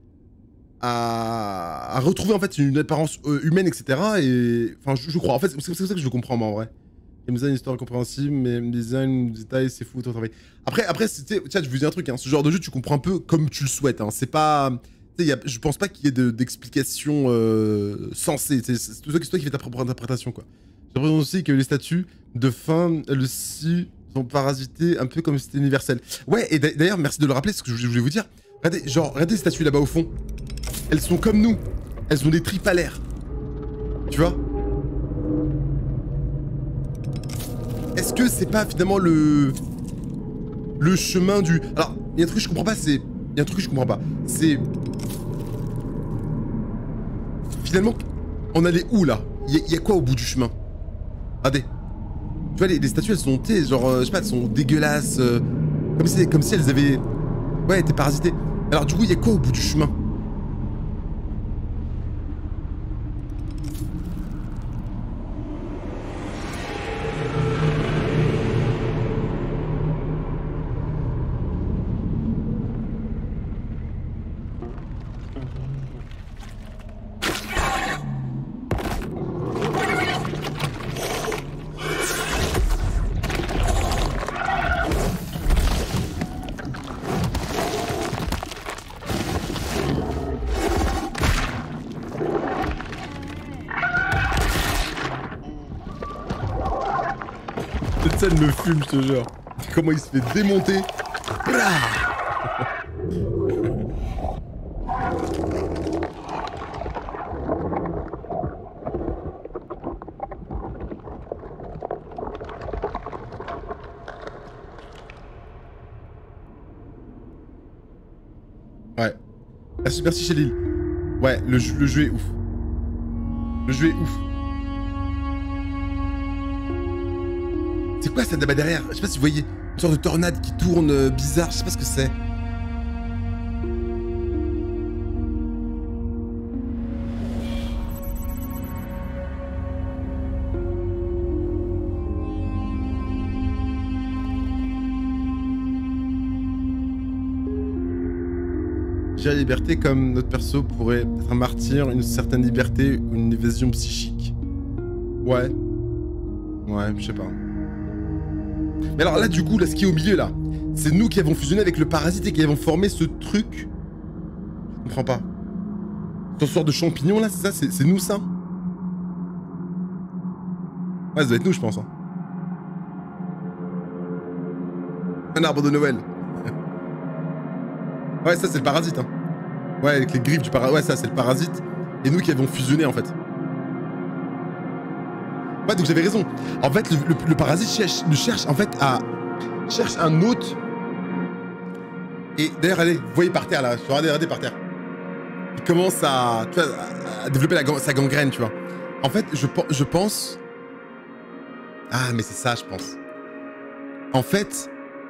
à retrouver en fait une apparence humaine, etc. Et enfin, je crois. En fait, c'est ça que je comprends moi en vrai. Il me une histoire compréhensible, mais design, détail, c'est fou, travail. Après, tiens, je vous dis un truc, hein, ce genre de jeu, tu comprends un peu comme tu le souhaites. Hein. C'est pas, je pense pas qu'il y ait d'explications sensées. C'est toi qui fais ta propre interprétation, quoi. J'ai l'impression aussi que les statues de fin, elles aussi sont parasitées, un peu comme si c'était universel. Ouais, et d'ailleurs, merci de le rappeler, ce que je voulais vous dire. Regardez les statues là-bas au fond. Elles sont comme nous. Elles ont des tripes à l'air. Tu vois? Est-ce que c'est pas finalement le chemin du... Alors, il y a un truc que je comprends pas, c'est... Finalement, on allait où, là? Il y a quoi au bout du chemin? Regardez. Tu vois, les statues, elles sont, genre, je sais pas, elles sont dégueulasses, comme si elles avaient... Ouais, été parasitées. Alors, du coup, il y a quoi au bout du chemin? Cette scène me fume, je te jure. Comment il se fait démonter. Ouais. Merci Chéline. Ouais, le jeu est ouf. Le jeu est ouf. C'est quoi ça là-bas derrière? Je sais pas si vous voyez. Une sorte de tornade qui tourne bizarre, je sais pas ce que c'est. J'ai la liberté comme notre perso pourrait être un martyr, une certaine liberté ou une évasion psychique. Ouais. Ouais, je sais pas. Mais alors là, du coup, là, ce qui est au milieu, là, c'est nous qui avons fusionné avec le parasite et qui avons formé ce truc. Je comprends pas. Ce sort de champignon, là, c'est ça? C'est nous, ça? Ouais, ça doit être nous, je pense. Hein. Un arbre de Noël. Ouais, ça, c'est le parasite. Hein. Ouais, avec les griffes du parasite. Ouais, ça, c'est le parasite. Et nous qui avons fusionné, en fait. Ouais, donc j'avais raison. En fait, le parasite cherche en fait cherche un hôte. Et d'ailleurs, allez, vous voyez par terre là, regardez par terre. Il commence à, tu vois, à développer sa gangrène, tu vois. En fait, je pense. Ah, mais c'est ça, je pense. En fait,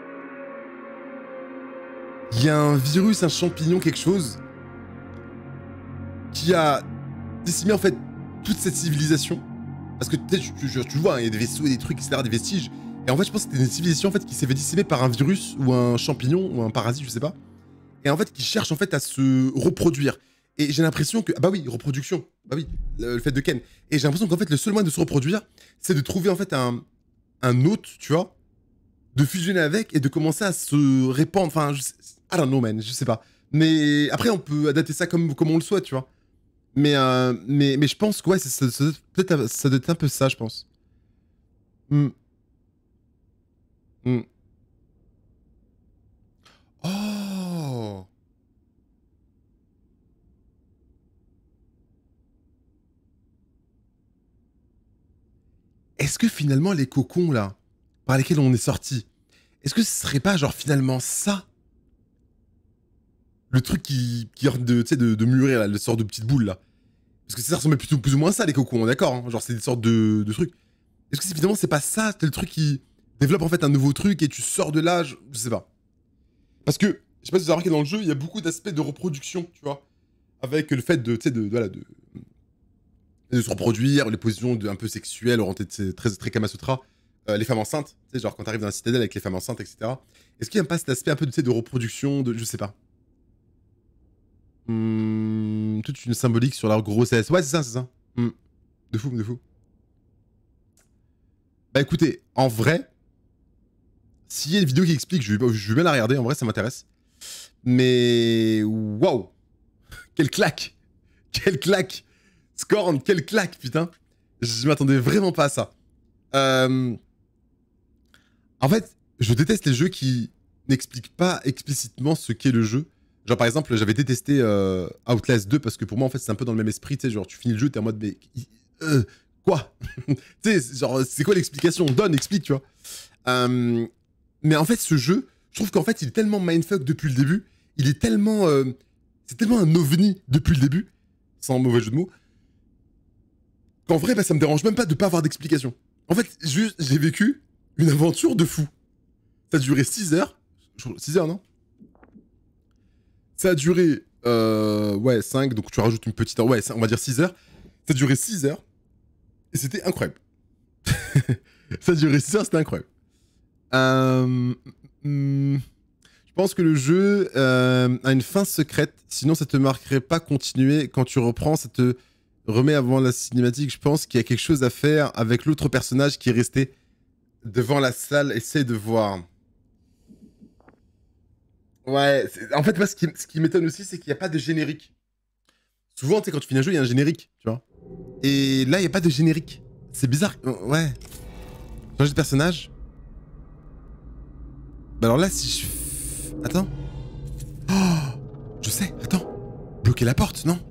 il y a un virus, un champignon, quelque chose qui a décimé en fait toute cette civilisation. Parce que tu vois, il y a des vaisseaux et des trucs, etc., des vestiges. Et en fait, je pense que c'était une civilisation en fait, qui s'est fait décimer par un virus ou un champignon ou un parasite, je sais pas. Et en fait, qui cherche en fait à se reproduire. Et j'ai l'impression que... Ah bah oui, reproduction. Bah oui, le fait de Ken. Et j'ai l'impression qu'en fait, le seul moyen de se reproduire, c'est de trouver en fait un hôte, tu vois, de fusionner avec et de commencer à se répandre. Enfin, I don't know, man, je sais pas. Mais après, on peut adapter ça comme on le souhaite, tu vois. Mais je pense que ouais, ça doit être un peu ça, je pense. Oh! Est-ce que finalement les cocons là, par lesquels on est sorti, est-ce que ce serait pas genre finalement ça? Le truc qui de mûrir là, le sort de petite boule là. Parce que ça ressemble plutôt plus ou moins à ça les cocons, on est d'accord, hein, genre c'est des sortes de trucs. Est-ce que finalement c'est pas ça, c'est le truc qui développe en fait un nouveau truc et tu sors de là, je sais pas. Parce que, je sais pas si vous avez remarqué dans le jeu, il y a beaucoup d'aspects de reproduction, tu vois. Avec le fait de se reproduire, les positions un peu sexuelles, orientées très Kamasutra, les femmes enceintes, tu sais, genre quand t'arrives dans la citadelle avec les femmes enceintes, etc. Est-ce qu'il y a pas cet aspect un peu de reproduction, je sais pas. Toute une symbolique sur leur grossesse. Ouais, c'est ça, c'est ça. De fou, de fou. Bah écoutez, en vrai, s'il y a une vidéo qui explique, je vais bien la regarder, en vrai ça m'intéresse. Mais waouh, quelle claque, quelle claque, Scorn, quelle claque, putain. Je m'attendais vraiment pas à ça. En fait, je déteste les jeux qui n'expliquent pas explicitement ce qu'est le jeu. Genre par exemple, j'avais détesté Outlast 2 parce que pour moi en fait c'est un peu dans le même esprit, tu sais, genre tu finis le jeu, t'es en mode mais quoi? Tu sais, genre c'est quoi l'explication? Donne, explique, tu vois. Mais en fait ce jeu, je trouve qu'en fait il est tellement mindfuck depuis le début, il est tellement... c'est tellement un ovni depuis le début, sans mauvais jeu de mots, qu'en vrai bah, ça me dérange même pas de pas avoir d'explication. En fait, j'ai vécu une aventure de fou. Ça a duré 6 heures. 6 heures, non? Ça a duré... ouais, 5, donc tu rajoutes une petite heure. Ouais, on va dire 6 heures. Ça a duré 6 heures. Et c'était incroyable. Ça a duré 6 heures, c'était incroyable. Je pense que le jeu a une fin secrète. Sinon, ça te marquerait pas continuer. Quand tu reprends, ça te remet avant la cinématique. Je pense qu'il y a quelque chose à faire avec l'autre personnage qui est resté devant la salle. Essaye de voir. Ouais, en fait, moi, ce qui m'étonne aussi, c'est qu'il n'y a pas de générique. Souvent, tu sais, quand tu finis un jeu, il y a un générique, tu vois. Et là, il n'y a pas de générique. C'est bizarre. Ouais. Changer de personnage. Bah alors là, si je... Attends. Oh, je sais, attends. Bloquer la porte, non?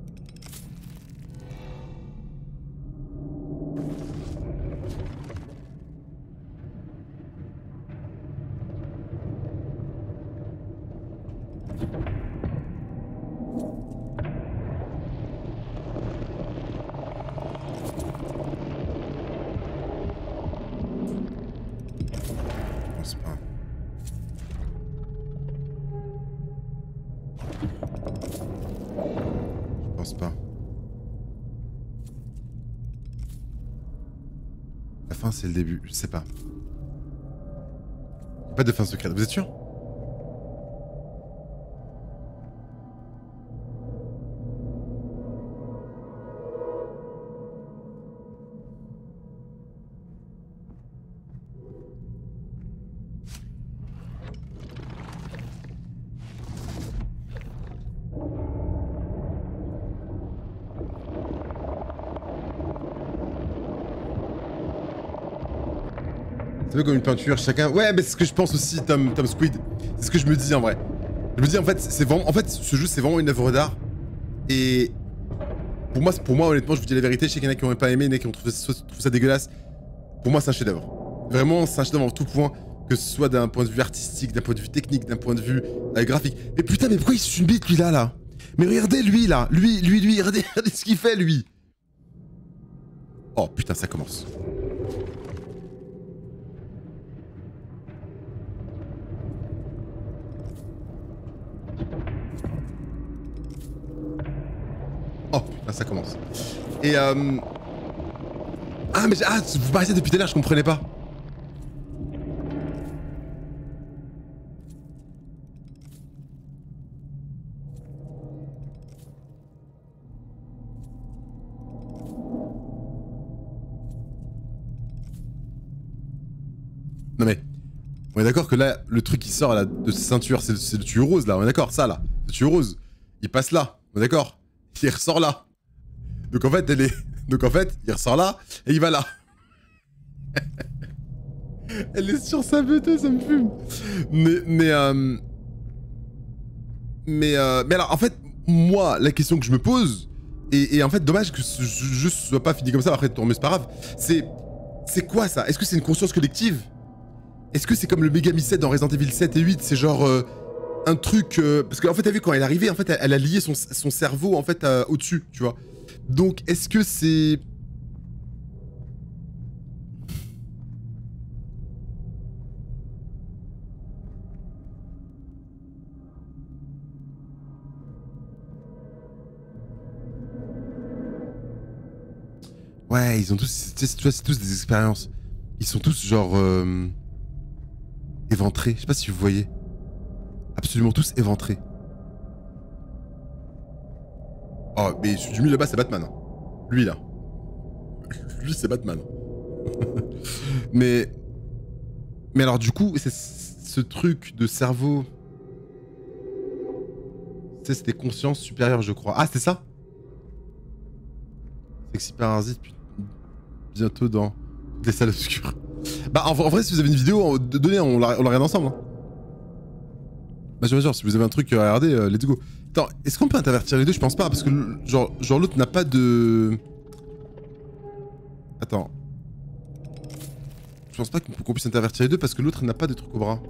C'est le début, je sais pas. Pas de fin secrète, vous êtes sûr? C'est un peu comme une peinture, chacun... Ouais, mais c'est ce que je pense aussi, Tom Squid. C'est ce que je me dis, en vrai. Je me dis, en fait, c'est vraiment... En fait, ce jeu, c'est vraiment une œuvre d'art. Et... Pour moi, honnêtement, je vous dis la vérité, je sais qu'il y en a qui n'ont pas aimé, il y en a qui ont trouvé ça dégueulasse. Pour moi, c'est un chef-d'œuvre. Vraiment, c'est un chef-d'œuvre en tout point, que ce soit d'un point de vue artistique, d'un point de vue technique, d'un point de vue graphique. Mais putain, mais pourquoi il suce une bite, lui, là? Mais regardez, lui, là. Lui, regardez ce qu'il fait, lui. Oh, putain, ça commence. Oh, putain, ça commence. Et Ah, mais vous paraissez depuis tout à l'heure, je comprenais pas. Non mais, on est d'accord que là, le truc qui sort là, de sa ceinture, c'est le tuyau rose là, on est d'accord, ça là, le tuyau rose, il passe là, on est d'accord, il ressort là. Donc en fait, il ressort là, et il va là. Elle est sur sa bête, ça me fume. Mais alors, en fait, moi, la question que je me pose, et en fait, dommage que ce jeu soit pas fini comme ça, après, mais c'est pas grave, c'est quoi ça? Est-ce que c'est une conscience collective? Est-ce que c'est comme le Megami 7 dans Resident Evil 7 et 8, c'est genre un truc... parce qu'en fait, t'as vu, quand elle est arrivée, en fait, elle a lié son cerveau, en fait, au-dessus, tu vois. Donc, est-ce que c'est... Ouais, ils ont tous... Tu vois, c'est tous des expériences. Ils sont tous, genre... éventrés. Je sais pas si vous voyez. Absolument tous éventrés. Oh, mais celui du milieu là-bas, c'est Batman. Hein. Lui, là. Lui, c'est Batman. mais alors, du coup, c'est ce truc de cerveau... C'était conscience supérieure, je crois. Ah, c'était ça? Sexy Parasite, bientôt dans des salles obscures. Bah, en vrai, si vous avez une vidéo, donnez, on la regarde ensemble. Hein. Bah, je sûr, si vous avez un truc à regarder, let's go. Attends, est-ce qu'on peut intervertir les deux? Je pense pas, parce que genre l'autre n'a pas de... Attends. Je pense pas qu'on puisse intervertir les deux, parce que l'autre n'a pas de truc au bras.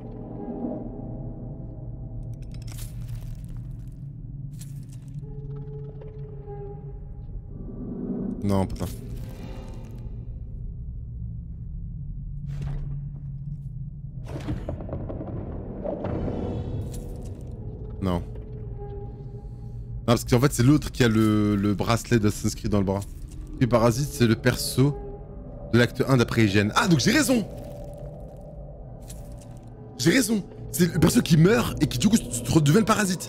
Non, pas. Non. Non, parce qu'en fait, c'est l'autre qui a le bracelet d'Assassin's Creed dans le bras. Et Parasite, c'est le perso de l'acte 1 d'après Hygiène. Ah, donc j'ai raison! J'ai raison! C'est le perso qui meurt et qui, du coup, redevient le parasite.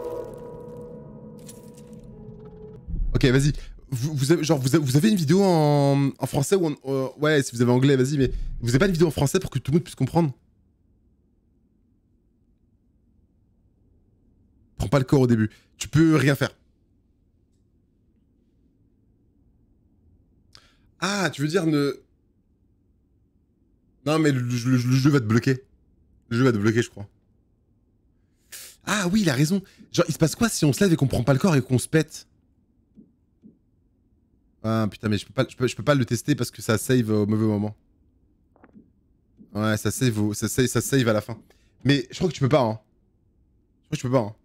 Ok, vas-y. Vous avez une vidéo en français ou en... ouais, si vous avez anglais, vas-y, mais... Vous avez pas une vidéo en français pour que tout le monde puisse comprendre? Prends pas le corps au début. Tu peux rien faire. Ah, tu veux dire ne... Non, mais le jeu va te bloquer. Le jeu va te bloquer, je crois. Ah oui, il a raison. Genre, il se passe quoi si on se lève et qu'on prend pas le corps et qu'on se pète? Ah putain, mais je peux pas le tester parce que ça save au mauvais moment. Ouais, ça save à la fin. Mais je crois que tu peux pas, hein. Je crois que tu peux pas, hein.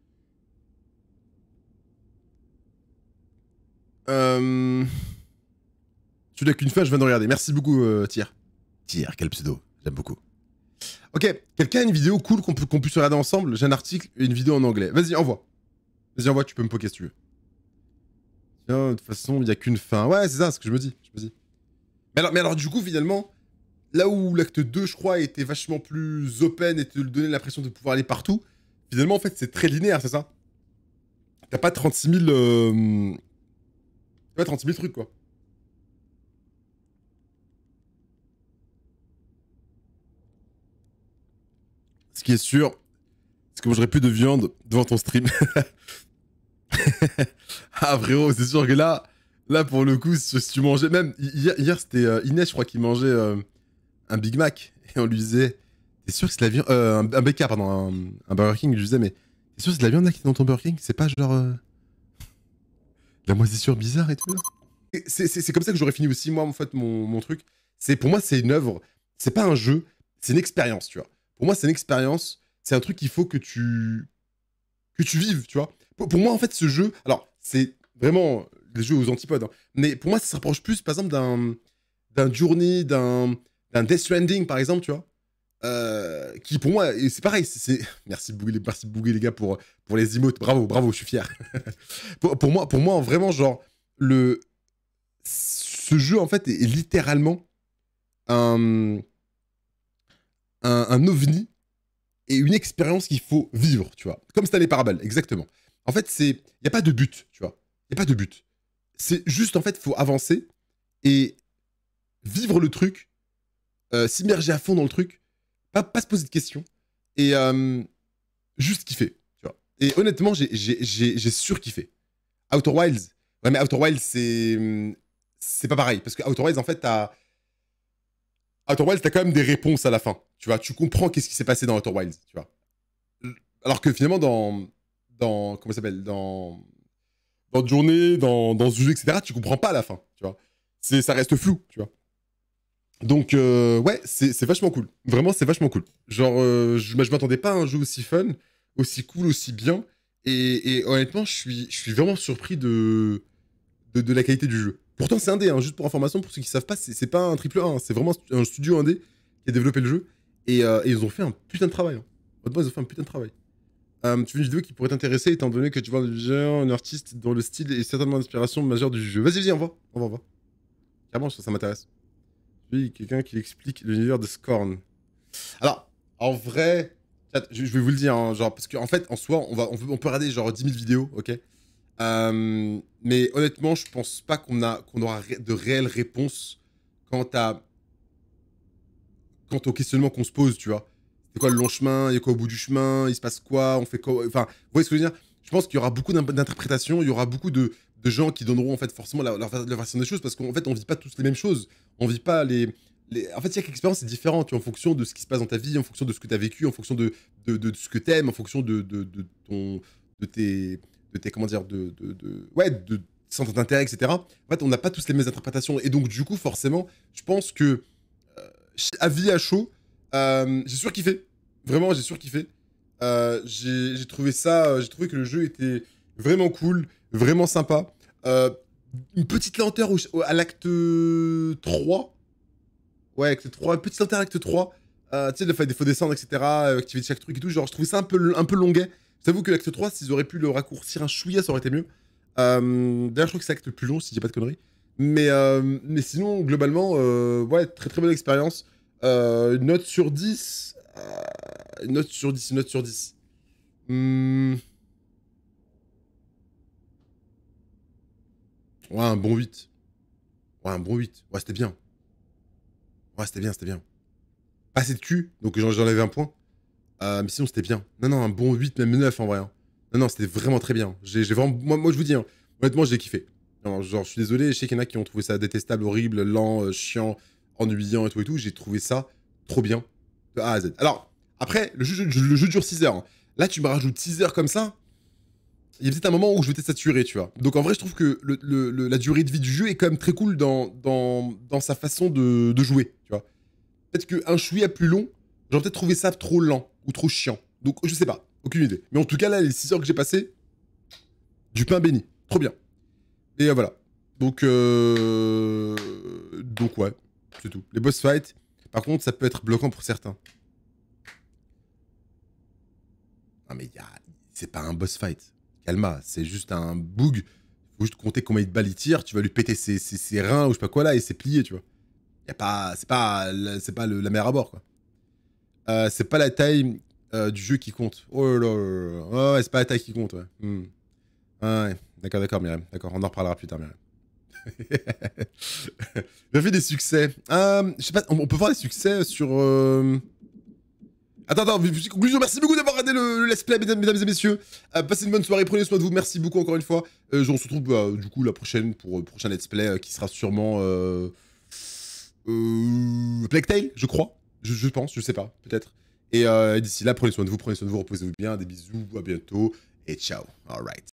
Tu n'as qu'une fin, je viens de regarder. Merci beaucoup, Tyr. Tyr, quel pseudo. J'aime beaucoup. Ok, quelqu'un a une vidéo cool qu'on puisse regarder ensemble? J'ai un article et une vidéo en anglais. Vas-y, envoie. Vas-y, envoie, tu peux me poker si tu veux. Tiens, de toute façon, il n'y a qu'une fin. Ouais, c'est ça, ce que je me dis. Mais alors, du coup, finalement, là où l'acte 2, je crois, était vachement plus open et te donnait l'impression de pouvoir aller partout, finalement, en fait, c'est très linéaire, c'est ça? T'as pas 36 000... T'as pas 36 000 trucs, quoi. Ce qui est sûr, c'est que j'aurais plus de viande devant ton stream. Ah frérot, c'est sûr que là pour le coup, si tu mangeais même... Hier c'était Inès, je crois, qui mangeait un Big Mac. Et on lui disait, t'es sûr que c'est de la viande... un BK, pardon, un Burger King. Je lui disais, mais t'es sûr que c'est de la viande là qui est dans ton Burger King? C'est pas genre... La moisissure bizarre et tout là. C'est comme ça que j'aurais fini aussi, moi, en fait, mon truc. Pour moi, c'est une œuvre, c'est pas un jeu, c'est une expérience, tu vois. Pour moi, c'est une expérience, c'est un truc qu'il faut que tu vives, tu vois. Pour moi, en fait, ce jeu, alors, c'est vraiment des jeux aux antipodes, hein, mais pour moi, ça se rapproche plus, par exemple, d'un Journey, d'un Death Stranding, par exemple, tu vois. Qui, pour moi, c'est pareil, merci Bouguer, les gars, pour les emotes, bravo, je suis fier. pour moi, vraiment, genre, ce jeu, en fait, est littéralement un ovni et une expérience qu'il faut vivre, tu vois. Comme Stanley Parable, exactement. En fait, il n'y a pas de but, tu vois. Il n'y a pas de but. C'est juste, en fait, il faut avancer et vivre le truc, s'immerger à fond dans le truc, pas se poser de questions, et juste kiffer, tu vois. Et honnêtement, j'ai surkiffé. Outer Wilds, ouais, mais Outer Wilds, c'est pas pareil, parce que Outer Wilds, en fait, t'as quand même des réponses à la fin, tu vois. Tu comprends qu'est-ce qui s'est passé dans Outer Wilds, tu vois. Alors que finalement, comment ça s'appelle, dans Journée, dans ce jeu, etc., tu comprends pas à la fin, tu vois. Ça reste flou, tu vois. Donc, ouais, c'est vachement cool. Vraiment, c'est vachement cool. Genre, je m'attendais pas à un jeu aussi fun, aussi cool, aussi bien. Et honnêtement, je suis vraiment surpris de la qualité du jeu. Pourtant, c'est indé, hein, juste pour information, pour ceux qui savent pas, c'est pas un triple A, hein, c'est vraiment un studio indé qui a développé le jeu. Et ils ont fait un putain de travail. Hein. Honnêtement, ils ont fait un putain de travail. Tu veux une vidéo qui pourrait t'intéresser, étant donné que tu vois un artiste dont le style est certainement l'inspiration majeure du jeu. Vas-y, on va. Carrément, ça m'intéresse. Oui, quelqu'un qui explique l'univers de Scorn. Alors, en vrai, je vais vous le dire, hein, genre, parce qu'en fait, en soi, on peut regarder genre 10 000 vidéos, ok. Mais honnêtement, je pense pas qu'on aura de réelles réponses quant au questionnement qu'on se pose, tu vois. C'est quoi le long chemin? Il y a quoi au bout du chemin? Il se passe quoi? On fait quoi? Enfin, vous voyez ce que je veux dire? Je pense qu'il y aura beaucoup d'interprétations, il y aura beaucoup de gens qui donneront en fait forcément leur version des choses, parce qu'en fait, on vit pas tous les mêmes choses. On vit pas En fait, chaque expérience est différente, tu vois, en fonction de ce qui se passe dans ta vie, en fonction de ce que tu as vécu, en fonction de ce que t'aimes, en fonction de tes comment dire, ouais, de centres d'intérêt, etc. En fait, on n'a pas tous les mêmes interprétations. Et donc, du coup, forcément, je pense que, avis à chaud, j'ai surkiffé. Vraiment, j'ai surkiffé. J'ai trouvé que le jeu était vraiment cool, vraiment sympa. Une petite lenteur à l'acte 3. Ouais, acte 3, petite lenteur à l'acte 3. Tu sais, le fait des faux descendre, etc. Activer chaque truc et tout. Genre, je trouvais ça un peu longuet. J'avoue que l'acte 3, s'ils auraient pu le raccourcir un chouïa, ça aurait été mieux. D'ailleurs, je crois que c'est l'acte le plus long, si je dis pas de conneries. Mais sinon, globalement, ouais, très très bonne expérience. Une note sur 10. Une note sur 10. Ouais, un bon 8. Ouais, c'était bien. Ouais, c'était bien. Pas assez de cul, donc j'en avais un point. Mais sinon, c'était bien. Non, un bon 8, même 9 en vrai. Hein. Non, c'était vraiment très bien. J'ai vraiment... Moi, je vous dis, hein, honnêtement, j'ai kiffé. Non, genre, je suis désolé, je sais qu'il y en a qui ont trouvé ça détestable, horrible, lent, chiant, ennuyant et tout. J'ai trouvé ça trop bien, de A à Z. Alors, après, le jeu dure 6 heures. Hein. Là, tu me rajoutes 6 heures comme ça. Il y a peut-être un moment où je vais être saturé, tu vois. Donc en vrai, je trouve que la durée de vie du jeu est quand même très cool dans sa façon de jouer, tu vois. Peut-être qu'un chouïa plus long, j'aurais peut-être trouvé ça trop lent ou trop chiant. Donc je sais pas, aucune idée. Mais en tout cas, là, les 6 heures que j'ai passées, du pain béni. Trop bien. Et voilà. Donc ouais, c'est tout. Les boss fights, par contre, ça peut être bloquant pour certains. Non mais c'est pas un boss fight. Calma, c'est juste un bug. Faut juste compter combien de balles il tire. Tu vas lui péter ses reins ou je sais pas quoi là et c'est plié, tu vois. C'est pas la mer à bord, quoi. C'est pas la taille du jeu qui compte. Oh là là. Ouais, c'est pas la taille qui compte, ouais. Ouais, d'accord, Myriam. D'accord, on en reparlera plus tard, Myriam. J'ai fait des succès. Je sais pas, on peut voir les succès sur... Attends, conclusion, merci beaucoup d'avoir regardé le let's play, mesdames et messieurs. Passez une bonne soirée, prenez soin de vous, merci beaucoup encore une fois. On se retrouve du coup la prochaine pour le prochain let's play qui sera sûrement Plague Tale, je crois. Je pense, je sais pas, peut-être. Et d'ici là, prenez soin de vous, reposez-vous bien, des bisous, à bientôt et ciao. Alright.